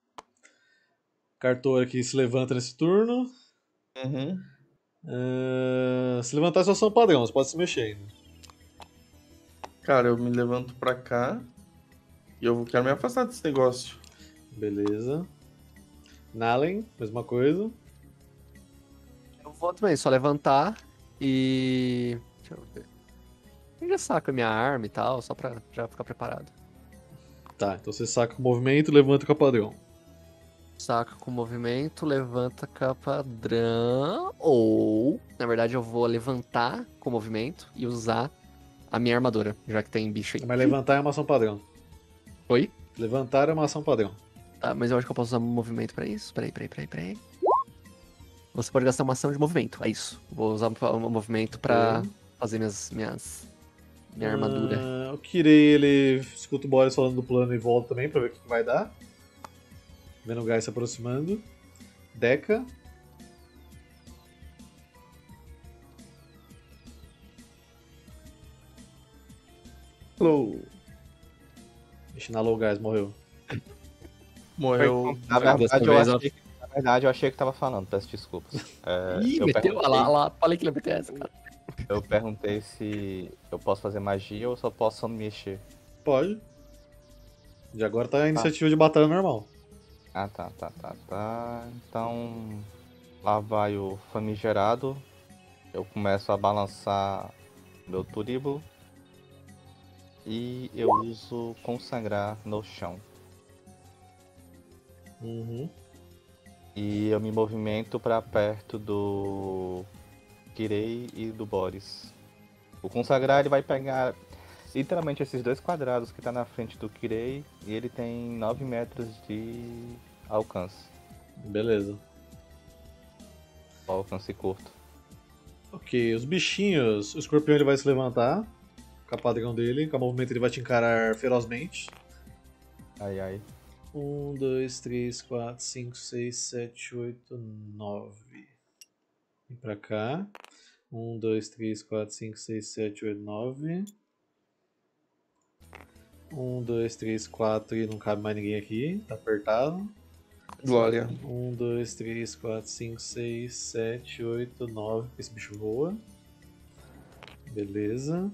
Cartor aqui se levanta nesse turno. Uhum. Ah, se levantar é só ação padrão, você pode se mexer ainda. Cara, eu me levanto pra cá. E eu quero me afastar desse negócio. Beleza. Nalen, mesma coisa. Eu vou também só levantar e. Deixa eu ver. Eu já saco a minha arma e tal, só pra já ficar preparado. Tá, então você saca o movimento e levanta com a padrão. Saco com movimento, levanta com a padrão. Ou, na verdade, eu vou levantar com movimento e usar a minha armadura, já que tem bicho aí. Mas levantar é uma ação padrão. Oi? Levantar é uma ação padrão. Tá, mas eu acho que eu posso usar movimento pra isso. Peraí, peraí, peraí, peraí. Você pode gastar uma ação de movimento, é isso. Vou usar um um movimento pra Ok. fazer minhas, minhas, minha armadura. Ah, o Kirei, ele escuta o Boris falando do plano e volta também pra ver o que que vai dar. Vendo o Guy se aproximando. Deca. Hello. Inalou o Guys, morreu. Morreu. Na Dessa verdade, eu vez, ó. achei, que- na verdade, eu achei que tava falando, peço desculpas. É, Ih, eu, meteu perguntei, lá, lá, falei que ele ia meter essa, cara. eu perguntei se eu posso fazer magia ou só posso só me mexer. Pode. De agora tá a iniciativa de batalha normal. Ah, tá, tá, tá, tá. Então, lá vai o famigerado. Eu começo a balançar meu turíbulo. E eu uso consagrar no chão. Uhum. E eu me movimento pra perto do Kirei e do Boris. O consagrar ele vai pegar literalmente esses dois quadrados que tá na frente do Kirei e ele tem nove metros de alcance. Beleza. Alcance curto. Ok, os bichinhos. O escorpião ele vai se levantar. Com a padrão dele. Com o movimento ele vai te encarar ferozmente. Ai ai. um, dois, três, quatro, cinco, seis, sete, oito, nove. Vem pra cá. um, dois, três, quatro, cinco, seis, sete, oito, nove. um, dois, três, quatro e não cabe mais ninguém aqui. Tá apertado. Glória. um, dois, três, quatro, cinco, seis, sete, oito, nove. Esse bicho voa. Beleza.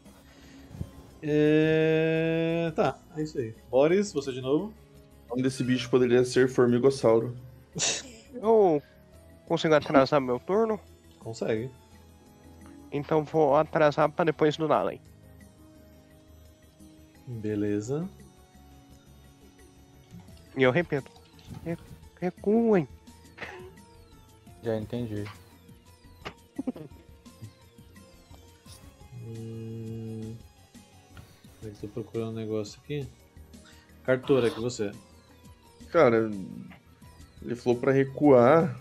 É... Tá, é isso aí. Boris, você de novo. O nome desse bicho poderia ser Formigossauro. Eu consigo atrasar meu turno? Consegue. Então vou atrasar pra depois do Nalen. Beleza. E eu repito. Re- Recuem. Já entendi. Hum... Eu tô procurando um negócio aqui. Cartura, que você. Cara, ele falou pra recuar.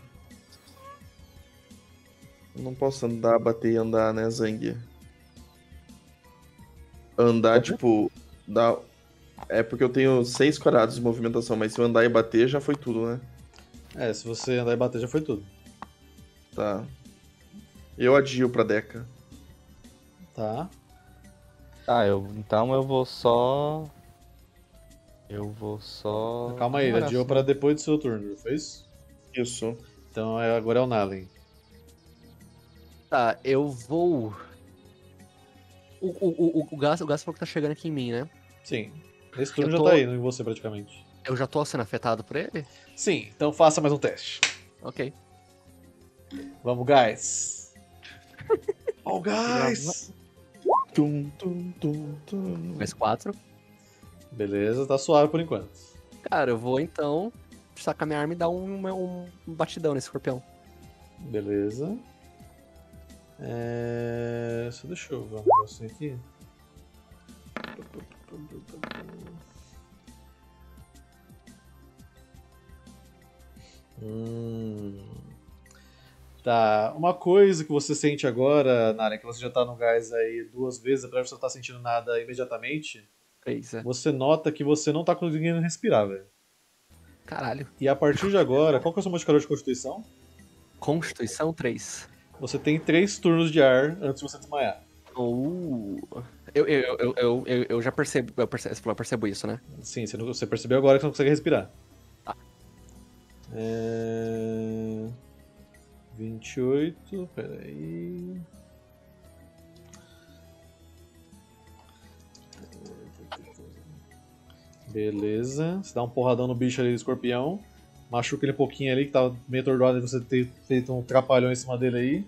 Eu não posso andar, bater e andar, né, Zang? Andar, tipo, dá... É porque eu tenho seis quadrados de movimentação, mas se eu andar e bater, já foi tudo, né? É, se você andar e bater já foi tudo. Tá. Eu adio pra Deca. Tá. Ah, eu, então eu vou só... Eu vou só... Calma aí, ele Olha adiou só. pra depois do seu turno, foi isso? Isso. Então é, agora é o Nalen. Tá, eu vou. O, o, o, o, Gas, o Gas falou que tá chegando aqui em mim, né? Sim. Esse turno Eu já tô- tá indo em você praticamente. Eu já tô sendo afetado por ele? Sim, então faça mais um teste. Ok. Vamos, guys. Oh, guys! Tum, tum, tum, tum. Mais quatro. Beleza, tá suave por enquanto. Cara, eu vou então sacar minha arma e dar um, um, um batidão nesse escorpião. Beleza. É... Só deixa eu ver um negocinho aqui. Hum... Tá, uma coisa que você sente agora, Nara, que você já tá no gás aí duas vezes, apesar de você não tá sentindo nada imediatamente, Três, é. você nota que você não tá conseguindo respirar, velho. Caralho. E a partir de agora, qual que é o seu modificador de constituição? Constituição três. Você tem três turnos de ar antes de você desmaiar. Uh. Eu, eu, eu, eu, eu, eu já percebo, eu percebo, você falou, eu percebo isso, né? Sim, você, não- você percebeu agora que você não consegue respirar. Tá. É... vinte e oito, peraí. Beleza. Você dá um porradão no bicho ali do escorpião. Machuca ele um pouquinho ali, que tava meio atordoado de você ter feito um trapalhão em cima dele aí.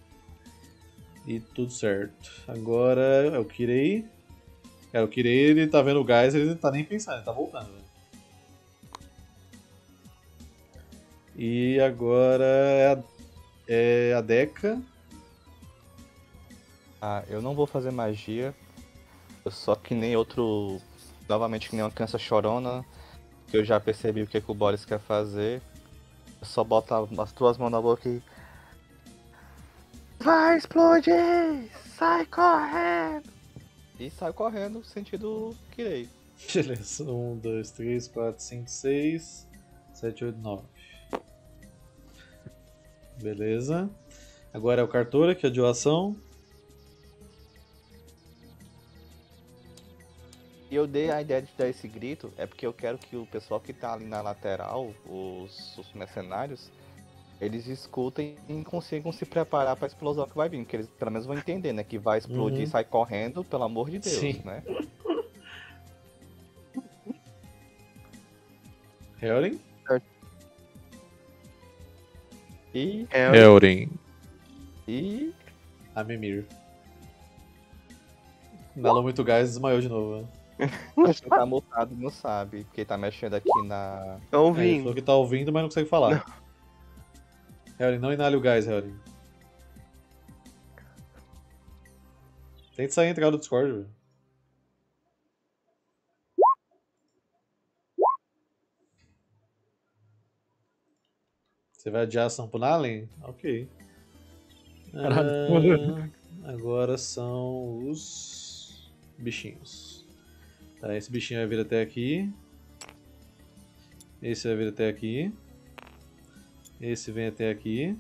E tudo certo. Agora é o Kirei. Cara, o Kirei, ele tá vendo o gás, ele não tá nem pensando, ele tá voltando, velho. E agora é a, é a Deca. Ah, eu não vou fazer magia. Eu só que nem outro... Novamente que nem uma criança chorona. Que eu já percebi o que, que o Boris quer fazer. Eu só boto a- as duas mãos na boca e... Vai explodir! Sai correndo! E sai correndo, sentido Kirei. Beleza. um, dois, três, quatro, cinco, seis, sete, oito, nove. Beleza. Agora é o Cartora, que é de ação. E eu dei a ideia de dar esse grito, é porque eu quero que o pessoal que tá ali na lateral, os, os mercenários, eles escutem e consigam se preparar pra explosão que vai vir. Que eles pelo menos vão entender, né? Que vai explodir e Uhum. sai correndo, pelo amor de Deus, Sim. né? Helren. E. É, Helren. E. A Mimir. Inalou muito gás e desmaiou de novo. Né? Quem tá mutado não sabe, porque tá mexendo aqui na. tô É, ele ouvindo. falou que tá ouvindo, mas não consegue falar. Helren, não inale o gás, Helren. Tente sair e entrar do Discord, velho. Você vai adiar a ação pro Nalen? Ok. Caralho. Ah, agora são os bichinhos. Tá, esse bichinho vai vir até aqui. Esse vai vir até aqui. Esse vem até aqui.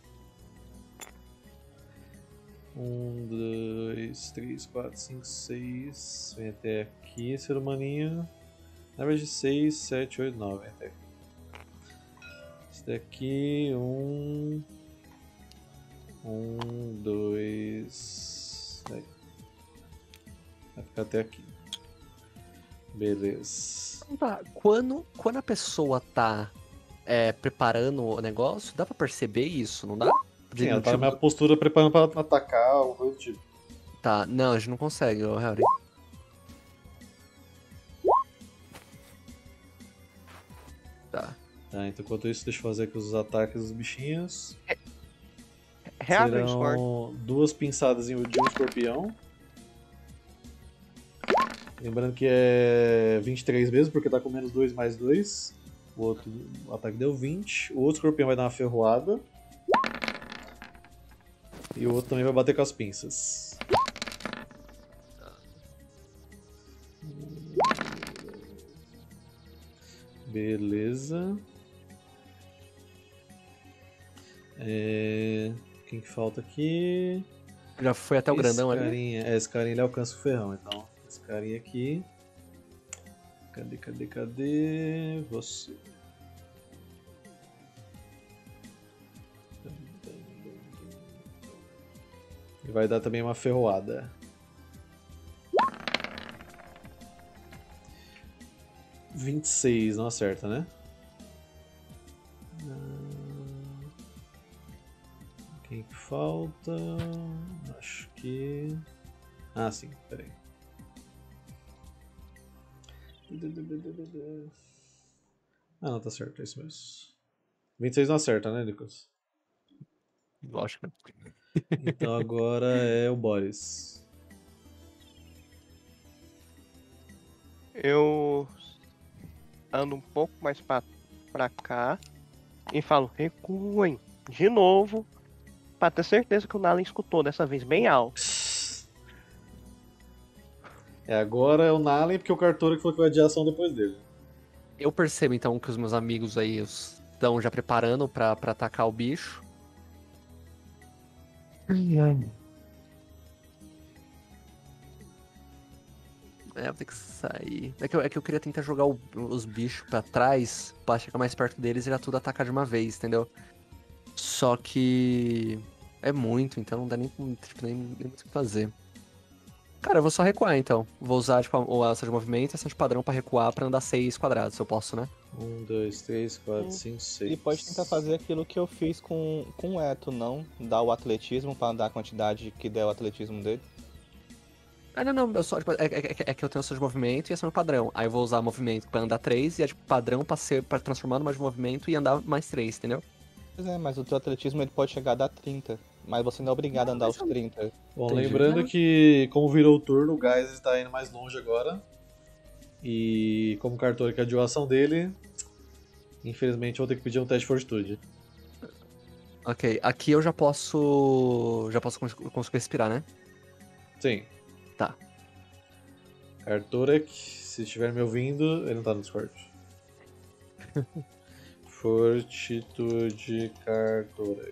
Um, dois, três, quatro, cinco, seis. Vem até aqui, ser humaninho. Na verdade, seis, sete, oito, nove. Vem até aqui. Esse daqui, um. Um, dois. Aí. Vai ficar até aqui. Beleza. Tá, Quando, quando a pessoa tá é, preparando o negócio, dá pra perceber isso, não dá? Sim, ela tá na Tipo, minha postura preparando pra atacar, alguma coisa do tipo. Tá, não, a gente não consegue, ô Harry. Tá. Tá, então enquanto isso, deixa eu fazer aqui os ataques dos bichinhos. Reabre o Sword. Serão duas pinçadas de um escorpião. Lembrando que é vinte e três mesmo, porque tá com menos dois mais dois. O outro o ataque deu vinte. O outro escorpião vai dar uma ferroada. E o outro também vai bater com as pinças. Beleza. É... Quem que falta aqui? Já foi até o grandão esse ali? carinha, é, esse carinha ele alcança o ferrão, então. Esse carinha aqui. Cadê, cadê, cadê? Você. E vai dar também uma ferroada. vinte e seis, não acerta, né? Quem que falta? Acho que... Ah, sim, peraí. Ah, não, tá certo, é isso mesmo. vinte e seis não acerta, né, Nicolas? Lógico. Então agora é o Boris. Eu ando um pouco mais pra, pra cá e falo, recuem de novo, pra ter certeza que o Nalen escutou, dessa vez bem alto. É, agora é o Nalen, porque o Cartora que falou que vai adiar ação depois dele. Eu percebo então que os meus amigos aí estão já preparando pra, pra atacar o bicho. Ai, ai. É, vou ter que sair. É que eu, é que eu queria tentar jogar o- os bichos pra trás, pra chegar mais perto deles e já tudo atacar de uma vez, entendeu? Só que é muito, então não dá nem, tipo, nem, nem muito o que fazer. Cara, eu vou só recuar então. Vou usar tipo, a a ação de movimento e a ação de padrão pra recuar pra andar seis quadrados, se eu posso, né? Um, dois, três, quatro, cinco, seis. E pode tentar fazer aquilo que eu fiz com, com o Eto, não? Dar o atletismo pra dar a quantidade que der o atletismo dele. Ah, não, não, eu só, tipo, é, é- é que eu tenho ação de movimento e ação de padrão. Aí eu vou usar movimento pra andar três e é tipo padrão pra, ser, pra transformar numa de movimento e andar mais três, entendeu? Pois é, mas o teu atletismo ele pode chegar a dar trinta. Mas você não é obrigado a andar os trinta. Bom, Entendi. lembrando que, como virou o turno, o Gás está indo mais longe agora. E como o Cartora que adiou a ação dele, infelizmente eu vou ter que pedir um teste de fortitude. Ok, aqui eu já posso. Já posso cons- conseguir respirar, né? Sim. Tá. Cartorek, se estiver me ouvindo, ele não tá no Discord. Fortitude Cartorek.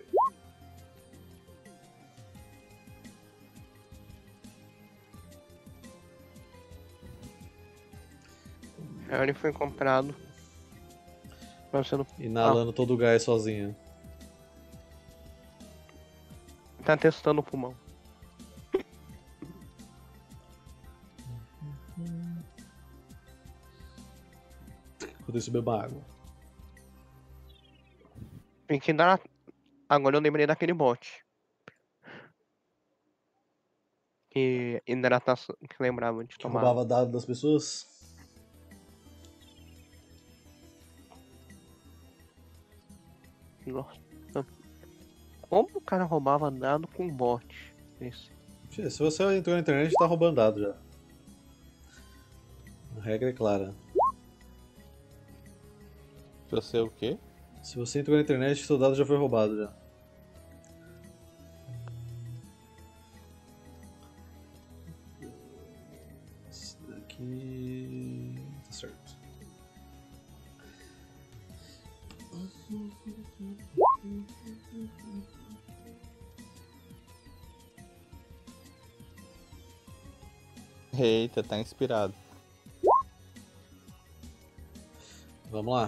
Aí ele foi comprado. Pra você não... Inalando todo o gás sozinho. Tá testando o pulmão. Enquanto isso, beba água. Tem que dar. Agora eu lembrei daquele bot. Que hidratação. Que lembrava de Que tomar. roubava dado das pessoas. Nossa. Como o cara roubava dado com bot? Esse. Fê, se você entrou na internet, tá roubando dado já. A regra é clara. Você o quê? Se você entrou na internet, seu dado já foi roubado já. Esse daqui... Tá certo. Eita, tá inspirado. Vamos lá.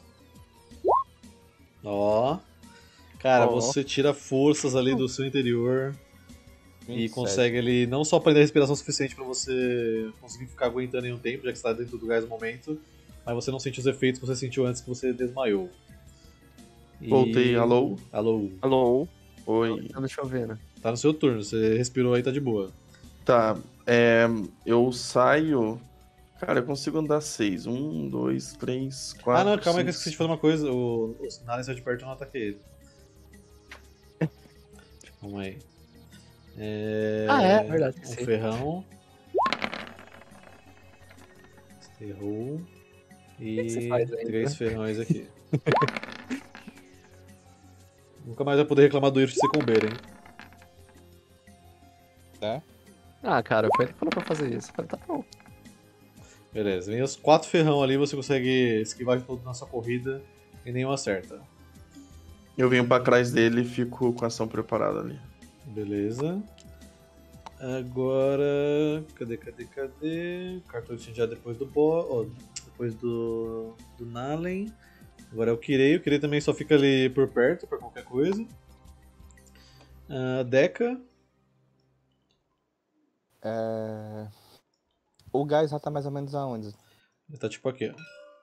Ó. Cara, Ó. você tira forças ali do seu interior e vinte e sete. consegue ali não só prender a respiração suficiente pra você conseguir ficar aguentando em um tempo, já que você tá dentro do gás no momento, mas você não sente os efeitos que você sentiu antes que você desmaiou. E- Voltei, alô? Alô. Alô? Oi. Então, deixa eu ver, né? Tá no seu turno, você respirou aí, tá de boa. Tá, é, eu saio. Cara, eu consigo andar seis. Um, dois, três, quatro. ah, não, calma aí que eu cinco, esqueci de fazer uma coisa. O, o Nalen saiu de perto e eu não ataquei ele. Calma aí. É... Ah, é, verdade, Um esqueci. ferrão. Errou. E que que você faz aí, três né? ferrões aqui. Nunca mais vai poder reclamar do erro de ser combeiro, hein? Né? Ah, cara, foi ele que falou pra fazer isso. Eu falei, tá bom. Beleza, vem os quatro ferrão ali, você consegue esquivar de todo na sua corrida e nenhum acerta. Eu venho pra trás dele e fico com a ação preparada ali. Beleza. Agora. Cadê, cadê, cadê? Cartão incendiado depois do Bo... ó, depois do. do Nalen. Agora é o Kirei. O Kirei também só fica ali por perto pra qualquer coisa. Ah, Deca. É... O gás já tá mais ou menos aonde? Ele tá tipo aqui, ó.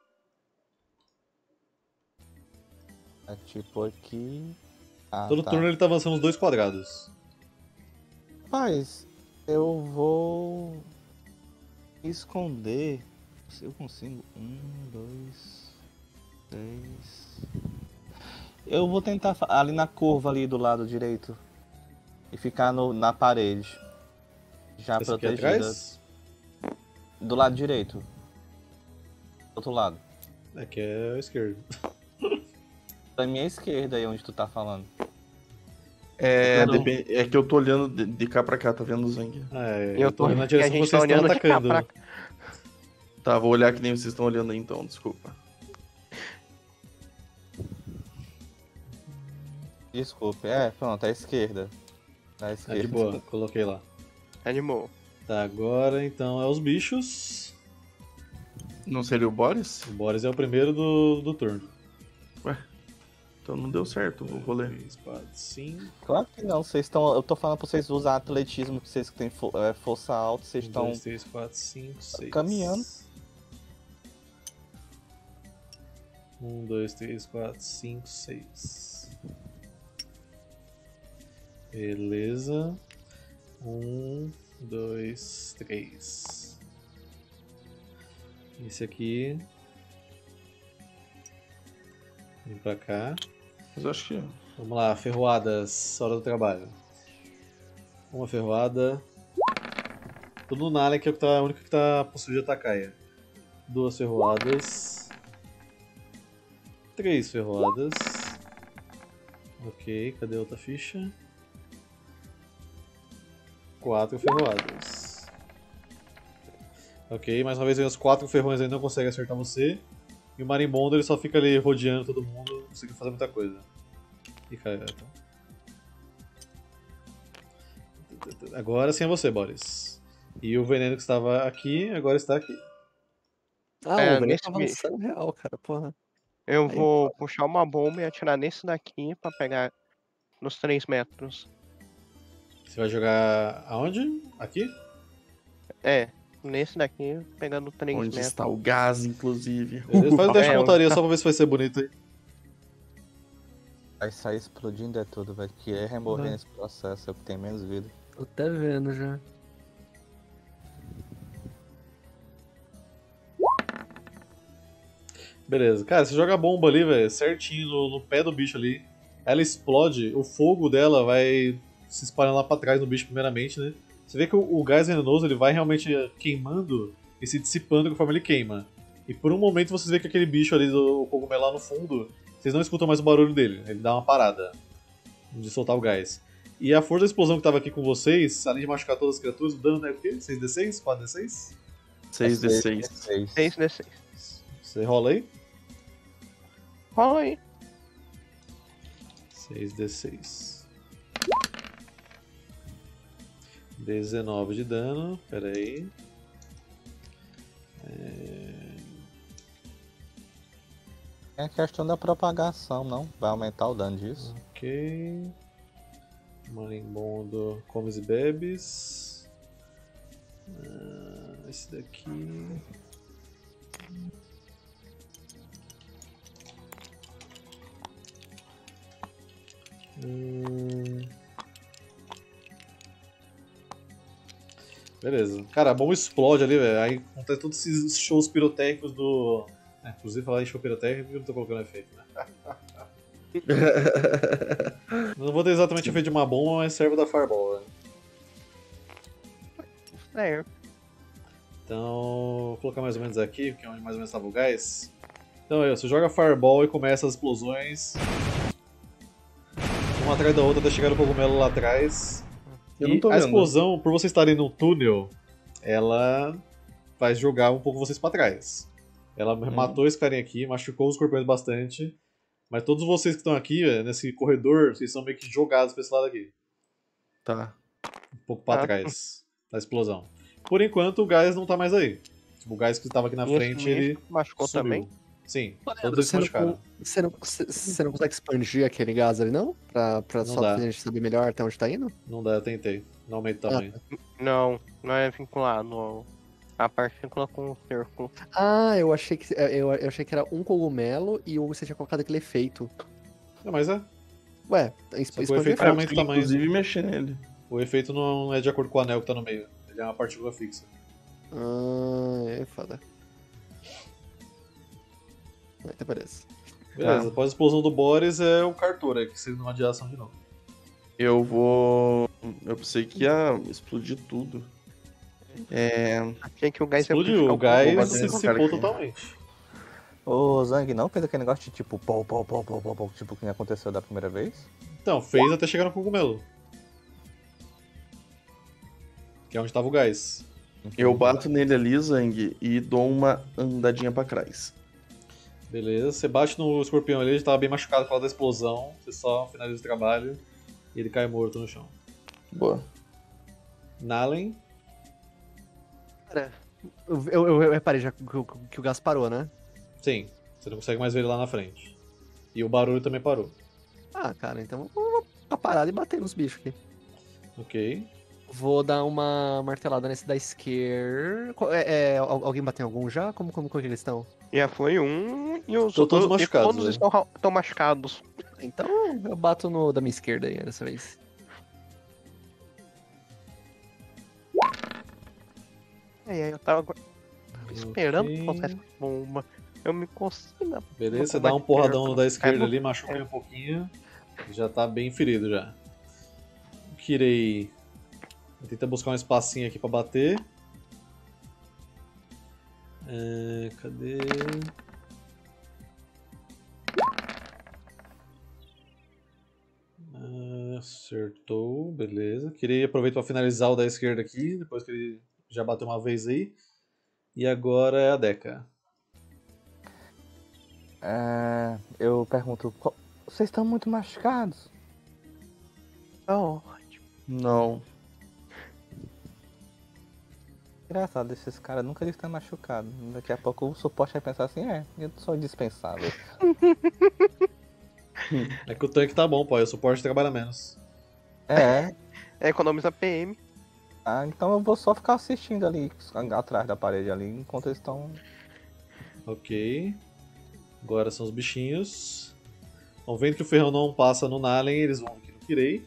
É tipo aqui. Ah, Todo tá. turno ele tá avançando os dois quadrados. Mas eu vou esconder. Se eu consigo. Um, dois, três. Eu vou tentar fa- ali na curva ali do lado direito. E ficar no, na parede. Já Esse aqui protegida. atrás. Do lado direito. Do outro lado. Aqui é o esquerdo. Da minha esquerda aí onde tu tá falando. É, Não. depen- é que eu tô olhando de, de cá pra cá, tá vendo, Zang? Ah, é, Eu eu tô tô- olhando na e a direção que gente vocês tá estão olhando de cá atacando. pra cá. Tá, vou olhar que nem vocês estão olhando aí então, desculpa. Desculpe. É, pronto, à esquerda. À Ah, esquerda. de boa, coloquei lá. Animou. Tá, agora então é os bichos. Não seria o Boris? O Boris é o primeiro do, do turno. Então não deu certo o rolê. três, quatro, cinco. Claro que não, vocês estão. Eu tô falando pra vocês usar atletismo, que vocês que têm fo- é, força alta, vocês um, estão. dois, três, quatro, cinco, seis. caminhando. um, dois, três, quatro, cinco, seis. Beleza. um, dois, três. Esse aqui. Vem pra cá. Mas eu acho que. Vamos lá, ferroadas, hora do trabalho. Uma ferroada. Tudo no Nalen, que é o que tá- a única que tá possuída de atacaia. Duas ferroadas. Três ferroadas. Ok, cadê a outra ficha? Quatro ferroadas. Ok, mais uma vez aí os quatro ferrões aí não conseguem acertar você. E o marimbondo ele só fica ali rodeando todo mundo, não consegue fazer muita coisa. E caiu. Agora sim é você, Boris. E o veneno que estava aqui, agora está aqui. Ah, É, o Veneno nesse tá avançando real, cara, porra. Eu Aí, vou puxar uma bomba e atirar nesse daqui pra pegar nos três metros. Você vai jogar aonde? Aqui? É, nesse daqui, pegando três Onde metros. está o gás, inclusive. Beleza, faz um teste de É, pontaria só pra ver se vai ser bonito aí. Vai sair explodindo é tudo, velho. Que é morrer Não. nesse processo, é o que tem menos vida. tô até vendo já. Beleza. Cara, você joga a bomba ali, velho, certinho no, no pé do bicho ali. Ela explode, o fogo dela vai se espalhando lá pra trás no bicho primeiramente, né? Você vê que o, o gás venenoso ele vai realmente queimando e se dissipando conforme ele queima. E por um momento vocês vê que aquele bicho ali do cogumelo lá no fundo, vocês não escutam mais o barulho dele. Ele dá uma parada de soltar o gás. E a força da explosão que tava aqui com vocês, além de machucar todas as criaturas, o dano é o quê? seis d seis? quatro d seis? seis d seis. seis d seis. Você rola aí? Rola aí. seis d seis. dezenove de dano. Pera aí. É... É a questão da propagação, não? Vai aumentar o dano disso. Ok. Marimbondo comes e bebes. Ah, esse daqui. Hum... Beleza. Cara, a bomba explode ali, velho. Aí acontece todos esses shows pirotécnicos do. É, inclusive, falar em show pirotécnico, eu não tô colocando efeito, né? Não vou ter exatamente efeito de uma bomba, mas serve da Fireball, né? É, Então, vou colocar mais ou menos aqui, que é onde mais ou menos estava o gás. Então, aí, você joga Fireball e começa as explosões. Uma atrás da outra até chegar no cogumelo lá atrás. Eu E não tô a vendo. explosão, por vocês estarem num túnel, ela vai jogar um pouco vocês pra trás. Ela matou esse carinha aqui, machucou os escorpiões bastante. Mas todos vocês que estão aqui, velho, nesse corredor, vocês são meio que jogados pra esse lado aqui. Tá. Um pouco pra Ah. trás da explosão. Por enquanto, o gás não tá mais aí. Tipo, o gás que estava aqui na E esse frente, ele místico machucou sumiu. também? Sim, Leandro, todos eles você, não, machucaram. você, não, você, você não consegue expandir aquele gás ali, não? Pra, pra Não só dá. a gente saber melhor até onde tá indo? Não dá, eu tentei. Não aumenta o tamanho. Não, não é vinculado. ao- A partícula com o círculo. Ah, eu achei que eu, eu achei que era um cogumelo e você tinha colocado aquele efeito. Não, mas é. Ué, Só que o expandir efeito Ah, eu aumenta o consegui, tamanho. inclusive, mexer nele. O efeito não é de acordo com o anel que tá no meio. Ele é uma partícula fixa. Ah, é foda. Ah, então beleza. Beleza, Tá. após a explosão do Boris é o Cartura, que seria numa diação de novo. Eu vou. Eu pensei que ia explodir tudo. É. Achei que o gás ia Explodiu, puxar o gás vou bater se nesse dissipou cara aqui. totalmente. Ô, Zang, não fez aquele negócio de tipo, pô, pô, pô, pô, pô, pô, tipo, que nem aconteceu da primeira vez? Então, fez até chegar no cogumelo. Que é onde tava o gás. Eu bato nele ali, Zang, e dou uma andadinha pra trás. Beleza, você bate no escorpião ali, ele tava bem machucado por causa da explosão. Você só finaliza o trabalho e ele cai morto no chão. Boa. Nalen, Cara, eu, eu, eu, eu reparei já que, o- que o gás parou, né? sim, você não consegue mais ver ele lá na frente. E o barulho também parou. Ah, cara, então eu vou ficar parado e bater nos bichos aqui. Ok. Vou dar uma martelada nesse da esquerda. Qual- É, é, al- alguém bateu em algum já? Como, como, como que eles estão? Já foi um e os Tô todos e machucados, todos velho. estão, ra- estão machucados. Então eu bato no da minha esquerda aí dessa vez. É, eu tava, tava esperando Ok. que faltasse bomba. Eu me consigo na. Beleza, no você dá um combate porradão no perto. da esquerda Cai ali, machuca ele um pouquinho. Já tá bem ferido já. O Kirei tenta buscar um espacinho aqui pra bater. É, cadê? Ah, acertou, beleza. Kirei aproveita pra finalizar o da esquerda aqui, depois que ele já bateu uma vez aí. E agora é a Deca. É, eu pergunto, "Qual- vocês estão muito machucados? Oh, Não. Engraçado, esses caras nunca estão machucados. Daqui a pouco o suporte vai pensar assim, é, eu sou indispensável. É que o tanque tá bom, pô, e o suporte trabalha menos. É, é, economiza P M. ah, então eu vou só ficar assistindo ali, atrás da parede ali, enquanto eles estão... Ok. Agora são os bichinhos. Vão vendo que o ferrão não passa no Nalen, eles vão aqui no Kirei.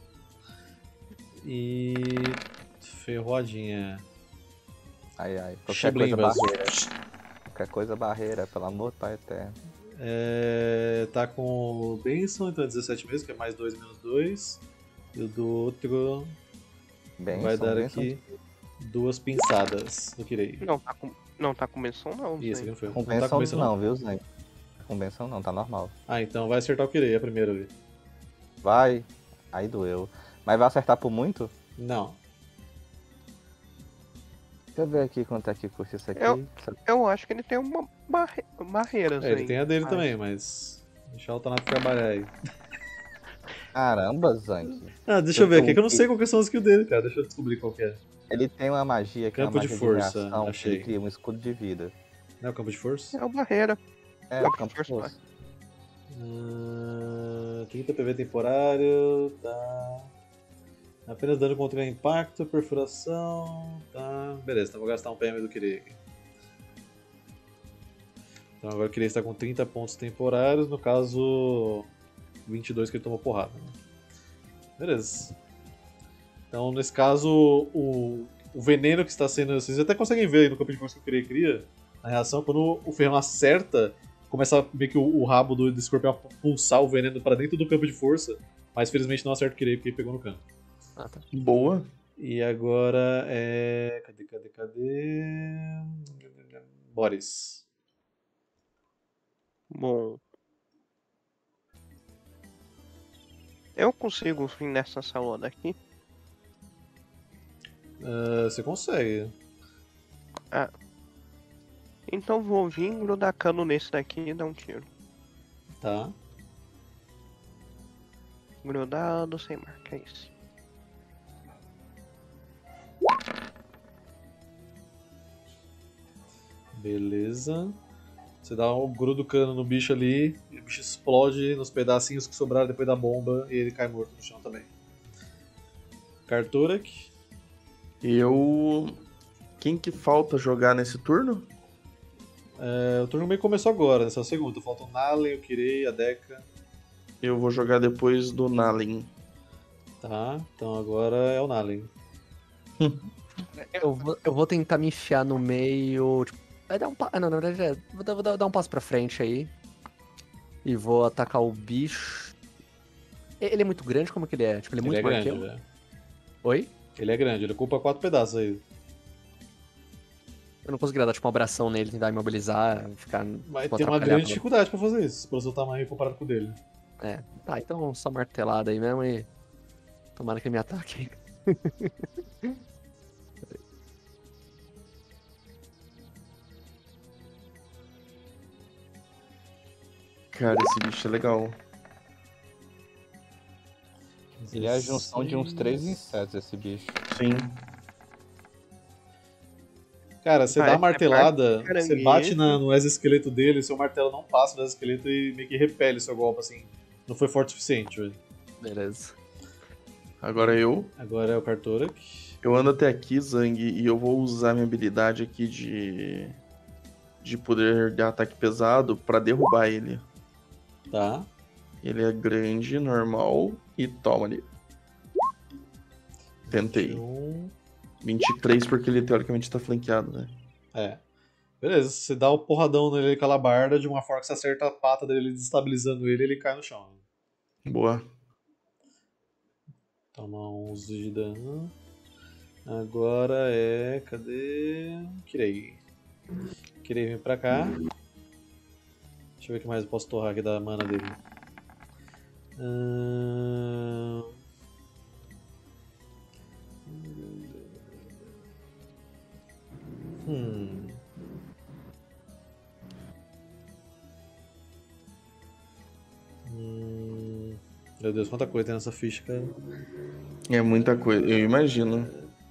E. Ferroadinha. Ai, ai, qualquer coisa Chiblimbas. barreira. Qualquer coisa barreira, pelo amor do Pai Eterno. É, tá com o Benson, então é dezessete mesmo, que é mais dois menos dois. E o do outro Bem, vai dar aqui duas pinçadas no Kirei. Não tá com. Não tá com menção não. Isso aqui Zé. não foi. Com Não tá benção com benção, não, não? viu, Zé? Com benção não, tá normal. Ah, então vai acertar o Kirei, a primeira ali. Vai, aí doeu. Mas vai acertar por muito? Não. Deixa eu ver aqui quanto é que custa isso aqui. Eu- Eu acho que ele tem uma barre... barreira, É, ele Zé. tem a dele Acho. também, mas. Deixa o Altanato trabalhar aí. Caramba, Zank. Ah, deixa eu ver Eu aqui, que eu não tô- sei qual que são as skills dele, cara. Deixa eu descobrir qual que é. Ele tem uma magia que é Campo uma de magia força, reação, que achei. ele cria um escudo de vida. Não é o campo de força? É o barreira. É, Campo de campo de força, força. Ah, trinta P V temporário, tá. Apenas dano contra impacto, perfuração, tá. Beleza, então vou gastar um P M do Kirei aqui. Então agora o Kirei está com trinta pontos temporários, no caso vinte e dois que ele tomou porrada. Né? Beleza. Então nesse caso o, o veneno que está sendo. Vocês até conseguem ver aí no campo de força que o Kirei cria, na reação, quando o ferro acerta, começa a meio que o, o rabo do, do escorpião a pulsar o veneno para dentro do campo de força, mas felizmente não acerta o Kirei porque ele pegou no canto. Ah, tá. Boa. E agora é. Cadê, cadê, cadê? Boris. Bom. Eu consigo vir nessa sala daqui? Uh, você consegue. Então vou vir grudar cano nesse daqui e dar um tiro. Tá. Grudado sem marca, é isso. Beleza. Você dá um grudo cano no bicho ali, e o bicho explode nos pedacinhos que sobraram depois da bomba e ele cai morto no chão também. Karturak. Eu. Quem que falta jogar nesse turno? É, o turno meio começou agora, nessa segunda. Faltam o Nalen, o Kirei, a Deka. Eu vou jogar depois do Nalin. Tá, então agora é o Nalen. Eu vou, eu vou tentar me enfiar no meio. Tipo, vai dar um passo. Não, na verdade é. Vou dar, vou dar- dar um passo pra frente aí. E vou atacar o bicho. E- Ele é muito grande? Como que ele é? Tipo, ele é Ele muito é maior que grande, eu? velho. Oi? Ele é grande, ele ocupa quatro pedaços aí. Eu não conseguiria dar tipo uma abração nele, tentar imobilizar, ficar. Mas tipo, tem uma atrapalhar grande pra- dificuldade pra fazer isso, pelo seu tamanho comparado com o dele. É. Tá, então só martelada aí mesmo e. Tomara que ele me ataque. Cara, esse bicho é legal. Ele é a junção de uns três insetos, esse bicho. Sim. Cara, você Ah, dá é a martelada, caranguejo. você bate na- no exoesqueleto dele, seu martelo não passa no exoesqueleto e meio que repele seu golpe, assim. Não foi forte o suficiente, velho. Beleza. Agora eu. Agora é o Karturak. Eu ando até aqui, Zang, e eu vou usar minha habilidade aqui de. de poder de ataque pesado pra derrubar ele. Tá. Ele é grande, normal, e toma ali. Tentei. Um... vinte e três porque ele teoricamente tá flanqueado, né? É. Beleza, você dá o porradão nele com a labarda de uma forma que você acerta a pata dele, desestabilizando ele, ele cai no chão. Boa. Toma onze de dano. Agora é. Cadê? Kirei. Kirei vem pra cá. Deixa eu ver o que mais eu posso torrar aqui da mana dele. Ahn... Hum. Hum. Meu Deus, quanta coisa tem nessa ficha, cara. É muita coisa, eu imagino.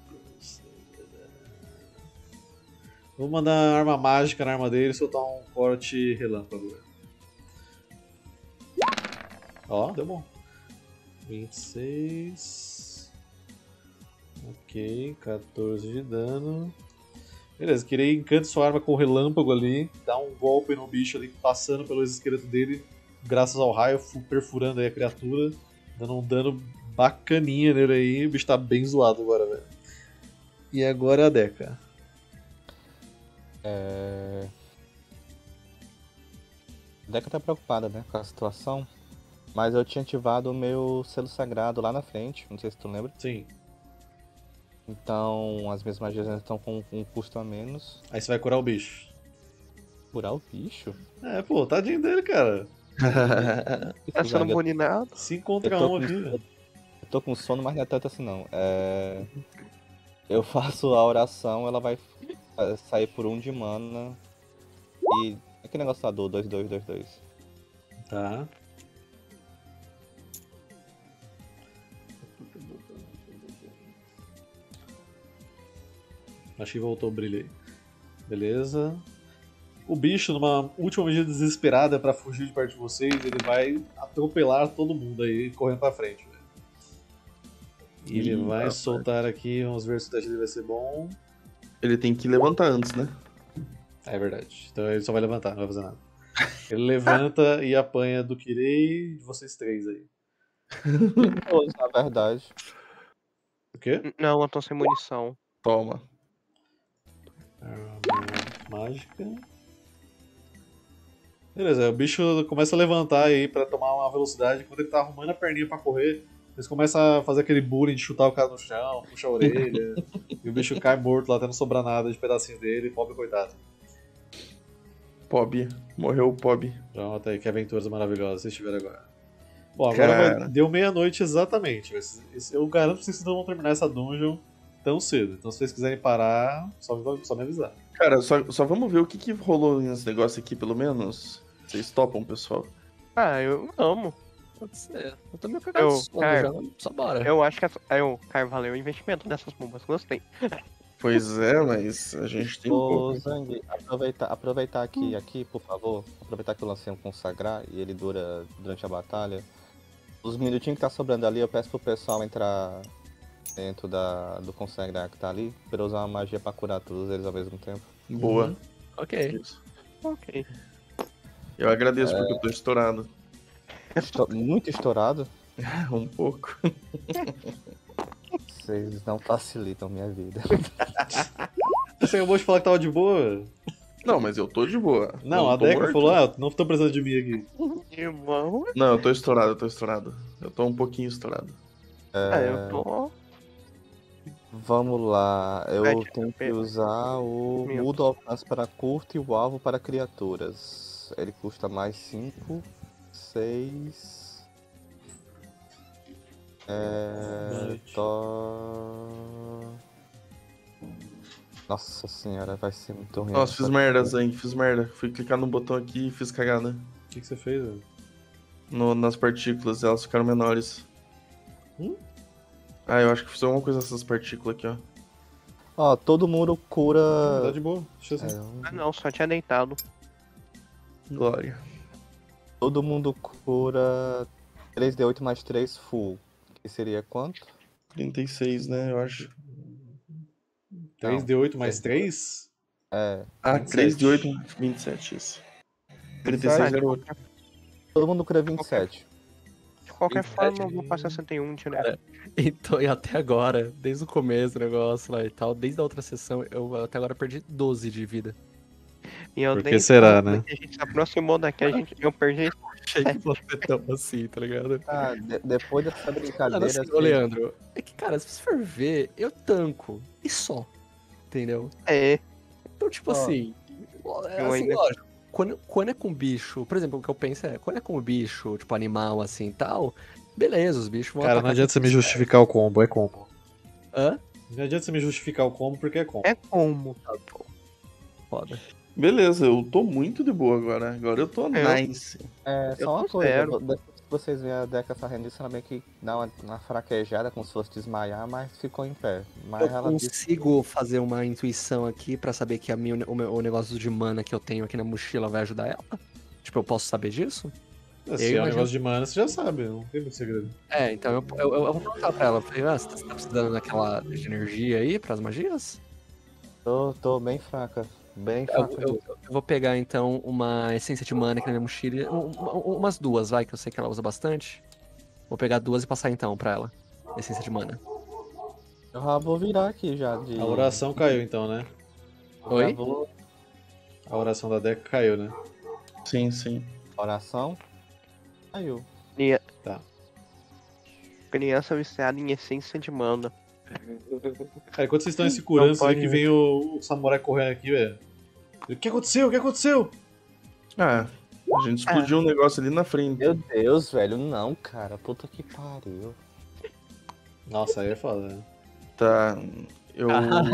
Vou mandar arma mágica na arma dele e soltar um corte relâmpago. Ó, deu bom. vinte e seis. Ok, quatorze de dano. Beleza, queria encantar sua arma com relâmpago ali, dar um golpe no bicho ali, passando pelo esqueleto dele, graças ao raio, fu- perfurando aí a criatura, dando um dano bacaninha nele aí, o bicho tá bem zoado agora, velho. E agora é a Deca. É... A Deca tá preocupada, né, com a situação. Mas eu tinha ativado o meu selo sagrado lá na frente, não sei se tu lembra. Sim. Então as minhas magias ainda estão com um custo a menos. Aí você vai curar o bicho. Curar o bicho? É, pô, tadinho dele, cara. Tá sendo Eu- boninado. cinco contra Eu tô um com- aqui, velho. Eu tô com sono, mas não é tanto assim não. É... Eu faço a oração, ela vai fa- sair por um de mana. E. Aquele negócio lá do dois dois dois dois. Tá. Acho que voltou o brilho aí. Beleza. O bicho, numa última medida desesperada pra fugir de perto de vocês, ele vai atropelar todo mundo aí, correndo pra frente. Velho. E ele Ih, vai rapaz. soltar aqui, vamos ver se o teste dele vai ser bom. Ele tem que levantar antes, né? É verdade. Então ele só vai levantar, não vai fazer nada. Ele levanta e apanha do Kirei de vocês três aí. Todos, na verdade. O quê? Não, eu tô sem munição. Toma. Arma mágica. Beleza, o bicho começa a levantar aí pra tomar uma velocidade. Quando ele tá arrumando a perninha pra correr, eles começam a fazer aquele bullying de chutar o cara no chão, puxa a orelha. E o bicho cai morto lá, até não sobrar nada de pedacinho dele. Pobre coitado. Pob. Morreu o Pob. Pronto, aí que aventuras maravilhosas vocês tiveram agora. Bom, agora vai- Cara. deu meia-noite exatamente. Esse- esse- Eu garanto pra vocês que vocês não vão terminar essa dungeon tão cedo. Então se vocês quiserem parar, só me, só me avisar. Cara, só, só vamos ver o que, que rolou nesse negócio aqui, pelo menos. Vocês topam, pessoal? Ah, eu amo. Pode ser. Eu tô meio cagado Eu, de sono cara, já, só bora. Eu acho que essa... eu, cara, valeu o investimento dessas bombas. Gostei. Pois é, mas a gente tem Ô, pouco. Zang, aproveitar, aproveitar aqui, aqui, por favor. Aproveitar que eu lancei um consagrar e ele dura durante a batalha. Os minutinhos que tá sobrando ali, eu peço pro pessoal entrar dentro da, do consagrar que tá ali, pra eu usar uma magia pra curar todos eles ao mesmo tempo. Boa. Ok. Isso. Ok. Eu agradeço porque eu tô estourado. Esto- muito estourado. Um pouco. Vocês não facilitam minha vida. Você acabou de falar que tava de boa? Não, mas eu tô de boa. Não, a tô Deca morto. falou, ah, não tô precisando de mim aqui. Irmão. Não, eu tô estourado, eu tô estourado. Eu tô um pouquinho estourado. Ah, eu tô. Vamos lá, eu Vai, tenho que Pedro. usar o Meu. mudo alcance para curto e o alvo para criaturas. Ele custa mais cinco, seis. É. Bate. Tó... Nossa senhora, vai ser muito ruim. Nossa, essa fiz merda, coisa. Zen, fiz merda. Fui clicar no botão aqui e fiz cagada. O que, que você fez, velho? No, nas partículas, elas ficaram menores. Hum? Ah, eu acho que fiz alguma coisa nessas partículas aqui, ó. Ó, todo mundo cura. Tá de boa, deixa assim. É, um- Ah, não, só tinha deitado. Glória. todo mundo cura três D oito mais três full. Que seria quanto? trinta e seis, né, eu acho. três D oito mais três? É. Ah, vinte e três sete. de oito, vinte e sete, isso. trinta e seis, garoto. Todo mundo cura vinte e sete. De qualquer vinte e forma, sete. eu vou pra sessenta e um direto. Cara, Então, e até agora, desde o começo do negócio lá e tal, desde a outra sessão, eu até agora perdi doze de vida. E eu Por que dei será, tanto né? que a gente se aproximou daqui, a gente, eu perdi. Achei que fosse tão assim, tá ligado? Ah, de- depois dessa Cara, brincadeira. assim, assim, ô Leandro, é que, cara, se você for ver, eu tanco. E só. Entendeu? É, Então, tipo Ó, assim. é eu assim, ainda- lógico. Quando, quando é com bicho, por exemplo, o que eu penso é, quando é com bicho, tipo, animal assim e tal, beleza, os bichos vão Cara, não atacar adianta você quem me quiser. justificar o combo, é combo. Hã? Não adianta você me justificar o combo porque é combo. é como? Tá bom. Foda. Beleza, eu tô muito de boa agora. Agora eu tô Eu- nice. É, Eu só uma tô coisa, zero. depois que vocês veem a Deca fazendo isso, ela meio que dá uma, uma fraquejada, como se fosse desmaiar, mas ficou em pé. Mas Eu ela disse consigo fazer uma intuição aqui pra saber que a minha, o, meu- o negócio de mana que eu tenho aqui na mochila vai ajudar ela? Tipo, eu posso saber disso? Se Eu é um imagino- negócio de mana, você já sabe, não tem muito segredo. É, então eu, eu, eu vou perguntar pra ela. Falei, ah, você tá você tá precisando daquela de energia aí pras magias? tô, tô bem fraca. Bem Eu, fraca. eu- eu vou pegar então uma essência de mana aqui na minha mochila. um- um- umas duas, vai, que eu sei que ela usa bastante. Vou pegar duas e passar então pra ela. Essência de mana. Eu já vou virar aqui já de. A oração caiu então, né? Já Oi? vou- A oração da Deca caiu, né? Sim, sim. Oração. Caiu. Cria- Tá. Criança viciada em essência de mana. Cara, enquanto vocês estão se curando, Não você vê pode que ver. vem o, o samurai correndo aqui, velho. O que aconteceu? O que aconteceu? Ah, a gente explodiu um negócio ali na frente. Meu Deus, velho, não, cara. Puta que pariu. Nossa, aí é foda, né? Tá. Eu.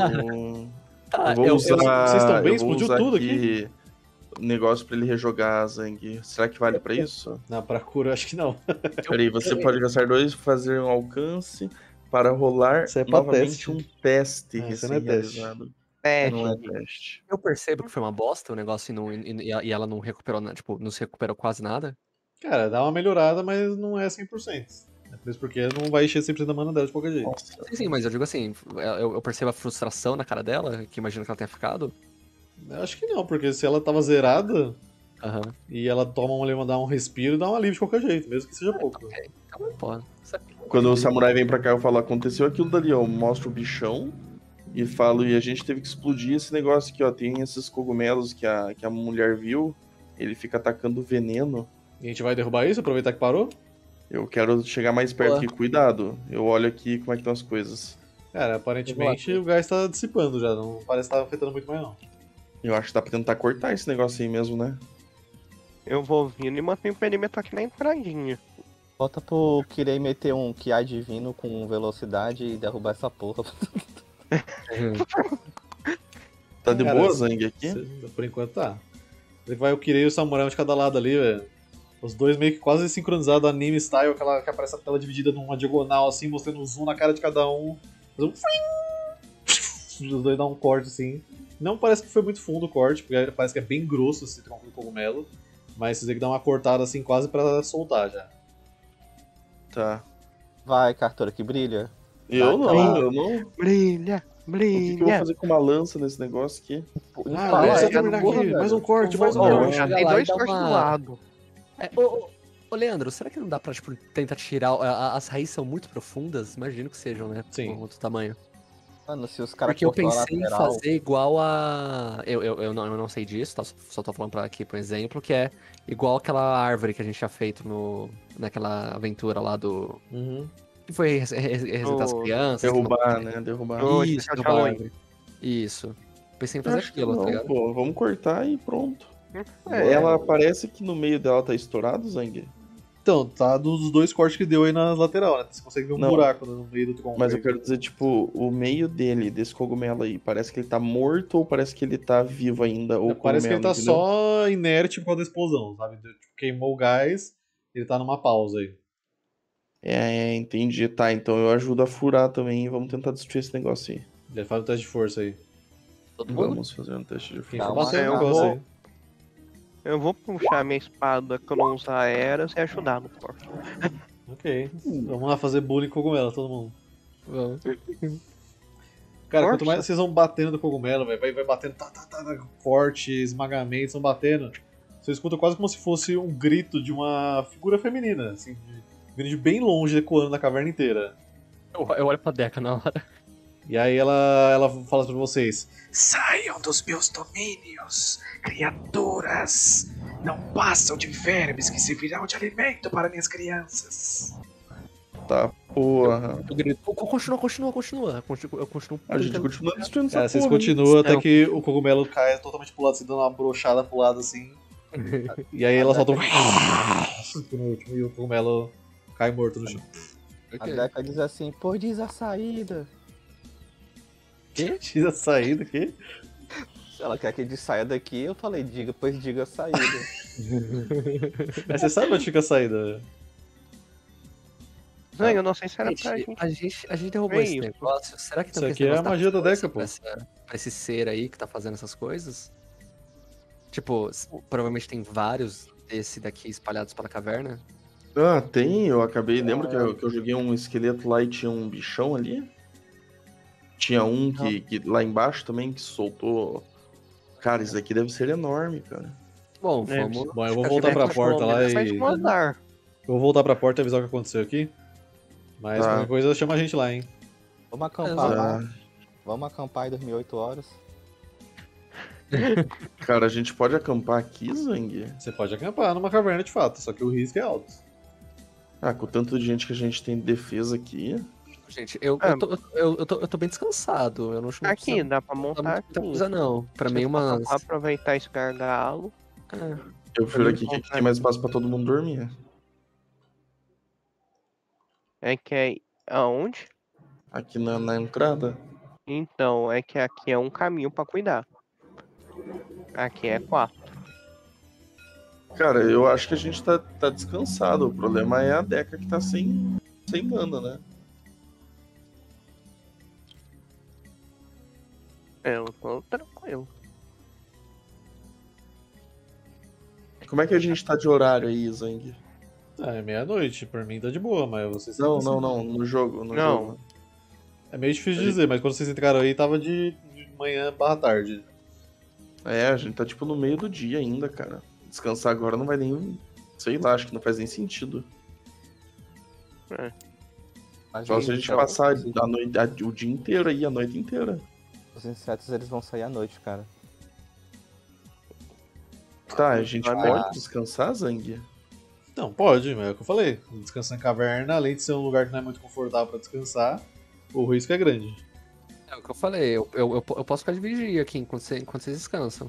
Tá, eu vou eu- eu- usar. vocês estão bem? eu vou Explodiu usar tudo aqui o negócio pra ele rejogar a Zang. Será que vale pra isso? Não, pra cura, acho que não. Peraí, você pode gastar dois fazer um alcance para rolar Isso é pra novamente teste. um teste Ah, isso não é teste. recém-realizado. Teste. Não é teste. Eu percebo que foi uma bosta o negócio e, não, e, e ela não recuperou, na- tipo, não se recuperou quase nada. Cara, dá uma melhorada, mas não é cem por cento. É por isso porque não vai encher cem por cento da mana dela de qualquer jeito. Nossa. Sim, sim, mas eu digo assim, eu, eu percebo a frustração na cara dela, que imagino que ela tenha ficado. Eu acho que não, porque se ela tava zerada Aham. e ela toma uma lema, dá um respiro, dá um alívio de qualquer jeito, mesmo que seja pouco. Então, pô, isso aqui- Quando o samurai vem pra cá, eu falo, aconteceu aquilo dali, ó. Eu mostro o bichão e falo, e a gente teve que explodir esse negócio aqui, ó. Tem esses cogumelos que a, que a mulher viu, ele fica atacando veneno. E a gente vai derrubar isso, aproveitar que parou? Eu quero chegar mais perto Boa. aqui, cuidado. Eu olho aqui como é que estão as coisas. Cara, aparentemente Eu o gás tá dissipando já, não parece estar afetando muito mais não. Eu acho que dá pra tentar cortar esse negócio aí mesmo, né? Eu vou vindo e mantenho o perímetro aqui na entradinha. Falta pro Kirei meter um Kiai divino com velocidade e derrubar essa porra. Tá de Cara, boa, Zang, aqui? Cê- Por enquanto tá. Ele vai o Kirei e o Samurai um de cada lado ali, velho. Os dois meio que quase sincronizados, anime style, aquela que aparece a tela dividida numa diagonal assim, mostrando um zoom na cara de cada um. Faz um... Os dois dão um corte assim. Não parece que foi muito fundo o corte, porque parece que é bem grosso esse tronco do cogumelo. Mas vocês têm que dar uma cortada assim quase pra soltar já. Tá. Vai, Cartora, que brilha. Eu Tá, não, tá. eu não. Brilha, O que, que eu vou brilha. fazer com uma lança nesse negócio aqui? Ah, Fala, precisa é, terminar porra, aqui. velho. Mais um corte, mais um Ô, corte. Já chega tem lá e dois dá cortes uma- do lado. É, ô, ô, ô, Leandro, será que não dá pra, tipo, tentar tirar... a- a- As raízes são muito profundas? Imagino que sejam, né? Sim. Com outro tamanho. Mano, se os caras Porque eu cortou a pensei em lateral, fazer igual a... Eu, eu, eu, não, eu não sei disso, tá? Só tô falando pra aqui por exemplo, que é igual aquela árvore que a gente tinha feito no, naquela aventura lá do... Uhum. Que foi res- res- resetar as Do- crianças. que Derrubar, não- né? Derrubar. Do Isso, especial derrubar a Halloween. árvore. Isso. Pensei em Eu fazer acho que aquilo, tá não, ligado? pô. Vamos cortar e pronto. É, Ela parece que no meio dela tá estourado, Zang. Então, tá dos dois cortes que deu aí na lateral, né? Você consegue ver um Não. buraco no meio do tronco. Mas aí. eu quero dizer, tipo, o meio dele, desse cogumelo aí, parece que ele tá morto ou parece que ele tá vivo ainda? Ou Parece que ele tá cogumelo, entendeu? só inerte por causa da explosão, sabe? Tipo, queimou o gás, ele tá numa pausa aí. É, é, entendi. Tá, então eu ajudo a furar também e vamos tentar destruir esse negócio aí. Ele faz um teste de força aí. Todo mundo? Vamos fazer um teste de Que Dá força. uma informação é o eu negócio vou- aí. Eu vou puxar minha espada que eu não usar eras e ajudar no corte. Ok. Vamos lá fazer bullying com cogumelo, todo mundo. Vamos. Cara, Força. quanto mais vocês vão batendo no cogumelo, véio, vai, vai batendo, tá, tá, tá, tá, corte, esmagamento, vão batendo. Você escuta quase como se fosse um grito de uma figura feminina, assim, de- vindo de bem longe, ecoando na caverna inteira. Eu, eu olho pra Deca na hora. E aí ela, ela fala pra vocês: saiam dos meus domínios, criaturas! Não passam de vermes que servirão de alimento para minhas crianças. Tá, porra. Eu grito, "Co- continua, continua, continua. Continu- Eu continuo. A gente continua destruindo essa Cara, vocês porra. continuam até Não. que o cogumelo cai totalmente pro lado, assim, dando uma brochada pro lado assim. E aí ela solta um. no último, e o cogumelo cai morto no chão. a Deca diz assim, pô, diz a saída. Tira a saída aqui. Se ela quer que a gente saia daqui, eu falei, diga, pois diga a saída. Mas você sabe onde fica a saída? Não, eu não sei se era Gente, pra gente. a gente, a gente derrubou É esse isso. negócio. Será que Isso tem aqui é a magia da Deca, pô. Pra, essa- pra esse ser aí que tá fazendo essas coisas? Tipo, s- provavelmente tem vários desse daqui espalhados pela caverna. Ah, tem, eu acabei. Lembra que eu, que eu joguei um esqueleto lá e tinha um bichão ali? Tinha um que, que lá embaixo também que soltou. Cara, isso daqui deve ser enorme, cara. Bom, É, vamos. Bom, eu vou ficar voltar de pra boa, porta lá Sai de e. um andar. Eu vou voltar pra porta e avisar o que aconteceu aqui. Mas Tá. qualquer coisa chama a gente lá, hein? Vamos acampar lá. Ah, Vamos acampar e dormir oito horas. cara, a gente pode acampar aqui, Zang? Você pode acampar numa caverna de fato, só que o risco é alto. Ah, com o tanto de gente que a gente tem de defesa aqui. Gente, eu, Ah. eu, tô, eu, eu, tô, eu tô bem descansado. Eu não acho que não Aqui, precisa dá pra dar montar muita aqui. coisa, não. Pra mim, uma. Vou aproveitar esse gargalo. É. Eu prefiro aqui que aqui tem mais espaço pra todo mundo dormir. É que é aonde? Aqui na, na entrada. Então, é que aqui é um caminho pra cuidar. Aqui é quatro. Cara, eu acho que a gente tá, tá descansado. O problema é a Deca que tá sem, sem mana, né? Eu tô tranquilo. Como é que a gente tá de horário aí, Zang? Ah, é meia-noite, por mim tá de boa, mas vocês Não, têm não, que não, no jogo, no Não. jogo. É meio difícil de A dizer, mas quando vocês entraram aí tava de, de manhã barra tarde. É, a gente tá tipo no meio do dia ainda, cara. Descansar agora não vai nem. Sei lá, acho que não faz nem sentido. Mas Só se a os gente então, passar insetos- a noite, a- o dia inteiro aí, a noite inteira. Os insetos eles vão sair à noite, cara. Tá, a gente Ah, pode descansar, Zang? Não, pode, mas é o que eu falei. Descansar em caverna, além de ser um lugar que não é muito confortável pra descansar, o risco é grande. É o que eu falei, eu, eu, eu, eu posso ficar de vigia aqui enquanto, cê- enquanto vocês descansam.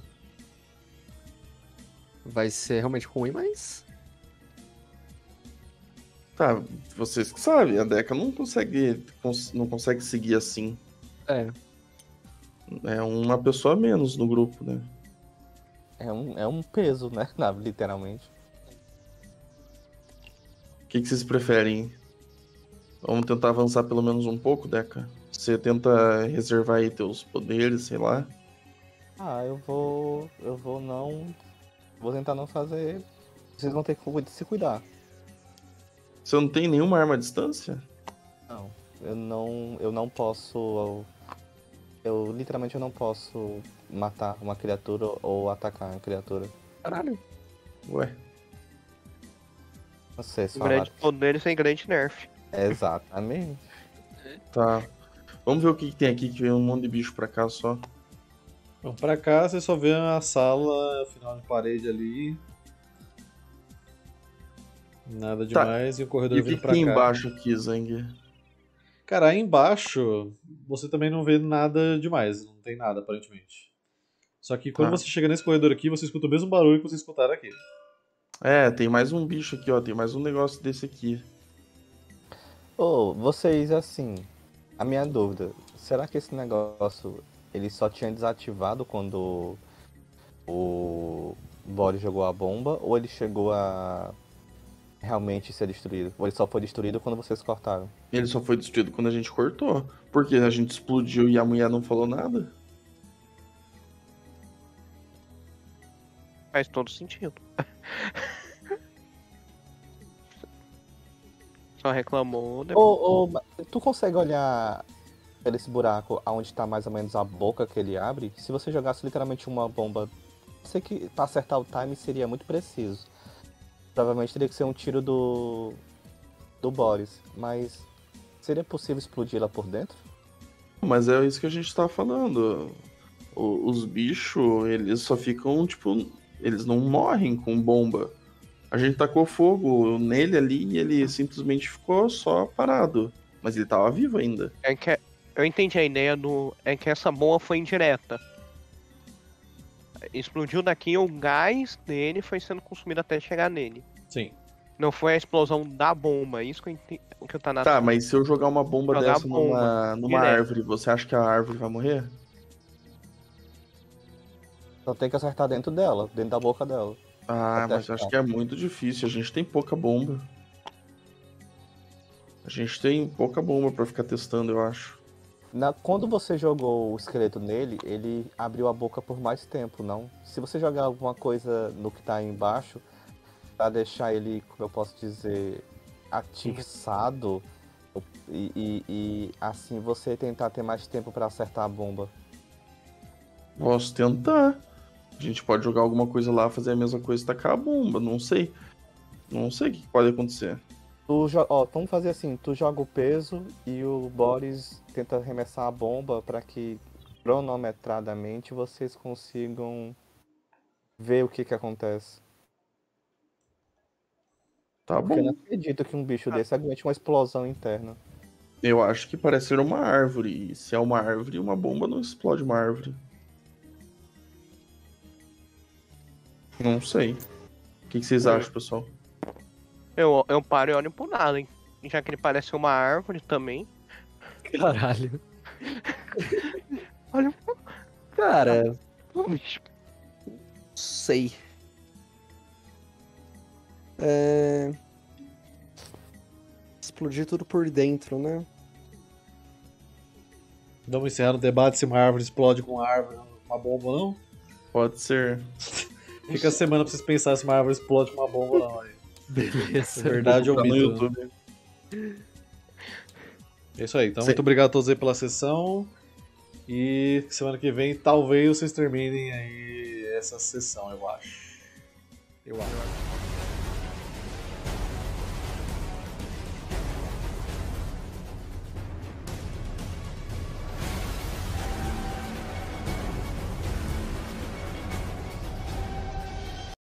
Vai ser realmente ruim, mas. Tá, vocês que sabem, a Deca não consegue, cons- não consegue seguir assim. É. É uma pessoa a menos no grupo, né? É um, é um peso, né? Na- literalmente. O que, que vocês preferem? Vamos tentar avançar pelo menos um pouco, Deca? Você tenta reservar aí teus poderes, sei lá. Ah, eu vou. Eu vou não. Vou tentar não fazer. Vocês vão ter que cu- se cuidar. Você não tem nenhuma arma à distância? Não. Eu não. Eu não posso. Eu, eu literalmente eu não posso matar uma criatura ou atacar uma criatura. Caralho. Ué. Não sei se falar. grande poder sem grande nerf. Exatamente. Tá. Vamos ver o que, que tem aqui, que vem um monte de bicho pra cá só. Então, pra cá você só vê a sala, final de parede ali. Nada Tá. demais, e o corredor E o que, vindo que pra tem cá. embaixo aqui, Zang? Cara, aí embaixo você também não vê nada demais, não tem nada aparentemente. Só que quando Tá. você chega nesse corredor aqui, você escuta o mesmo barulho que vocês escutaram aqui. É, tem mais um bicho aqui, ó. Tem mais um negócio desse aqui. Ô, vocês, assim, a minha dúvida, será que esse negócio ele só tinha desativado quando o Boris jogou a bomba ou ele chegou a realmente ser destruído? Ou ele só foi destruído quando vocês cortaram? Ele só foi destruído quando a gente cortou. Porque a gente explodiu e a mulher não falou nada. Faz todo sentido. Só reclamou depois. Ô, ô, ma- tu consegue olhar pelo esse buraco aonde tá mais ou menos a boca que ele abre? Se você jogasse literalmente uma bomba, sei que pra acertar o time seria muito preciso. Provavelmente teria que ser um tiro do do Boris, mas seria possível explodir lá por dentro? Mas é isso que a gente tá falando. O- os bichos, eles só ficam, tipo, eles não morrem com bomba. A gente tacou fogo nele ali e ele simplesmente ficou só parado. Mas ele tava vivo ainda. É que eu entendi a ideia do. É que essa bomba foi indireta. Explodiu daqui e o gás dele foi sendo consumido até chegar nele. Sim. Não foi a explosão da bomba. Isso que eu entendi. O que eu tá na. Tá, mas se eu jogar uma bomba Jogar dessa numa, bomba, numa direto. árvore, você acha que a árvore vai morrer? Só tem que acertar dentro dela, dentro da boca dela. Ah, Até mas eu acho achar. que é muito difícil. A gente tem pouca bomba. A gente tem pouca bomba pra ficar testando, eu acho. Na- quando você jogou o esqueleto nele, ele abriu a boca por mais tempo, não? Se você jogar alguma coisa no que tá aí embaixo, pra deixar ele, como eu posso dizer, atiçado, e, e- e assim você tentar ter mais tempo pra acertar a bomba. Posso tentar. A gente pode jogar alguma coisa lá, fazer a mesma coisa e tacar a bomba. Não sei. Não sei o que pode acontecer. Tu jo- ó, vamos fazer assim, tu joga o peso e o Boris tenta arremessar a bomba pra que cronometradamente vocês consigam ver o que que acontece. Tá Porque eu não bom. acredito que um bicho desse aguente uma explosão interna. Eu acho que parece ser uma árvore. E se é uma árvore, uma bomba não explode uma árvore. Não sei. O que, que vocês Hum. acham, pessoal? Eu, eu paro e olho pro nada, hein? Já que ele parece uma árvore também. Caralho. Olha Cara, o bicho. sei. É... Explodir tudo por dentro, né? Vamos encerrar no debate se uma árvore explode com uma árvore, uma bomba ou não? Pode ser. Fica a semana pra vocês pensarem se uma árvore explode com uma bomba ou não. Aí. Beleza. Verdade ou Tá no mito? YouTube. É isso aí. Então, Sim. muito obrigado a todos aí pela sessão. E semana que vem, talvez vocês terminem aí essa sessão, eu acho. Eu acho.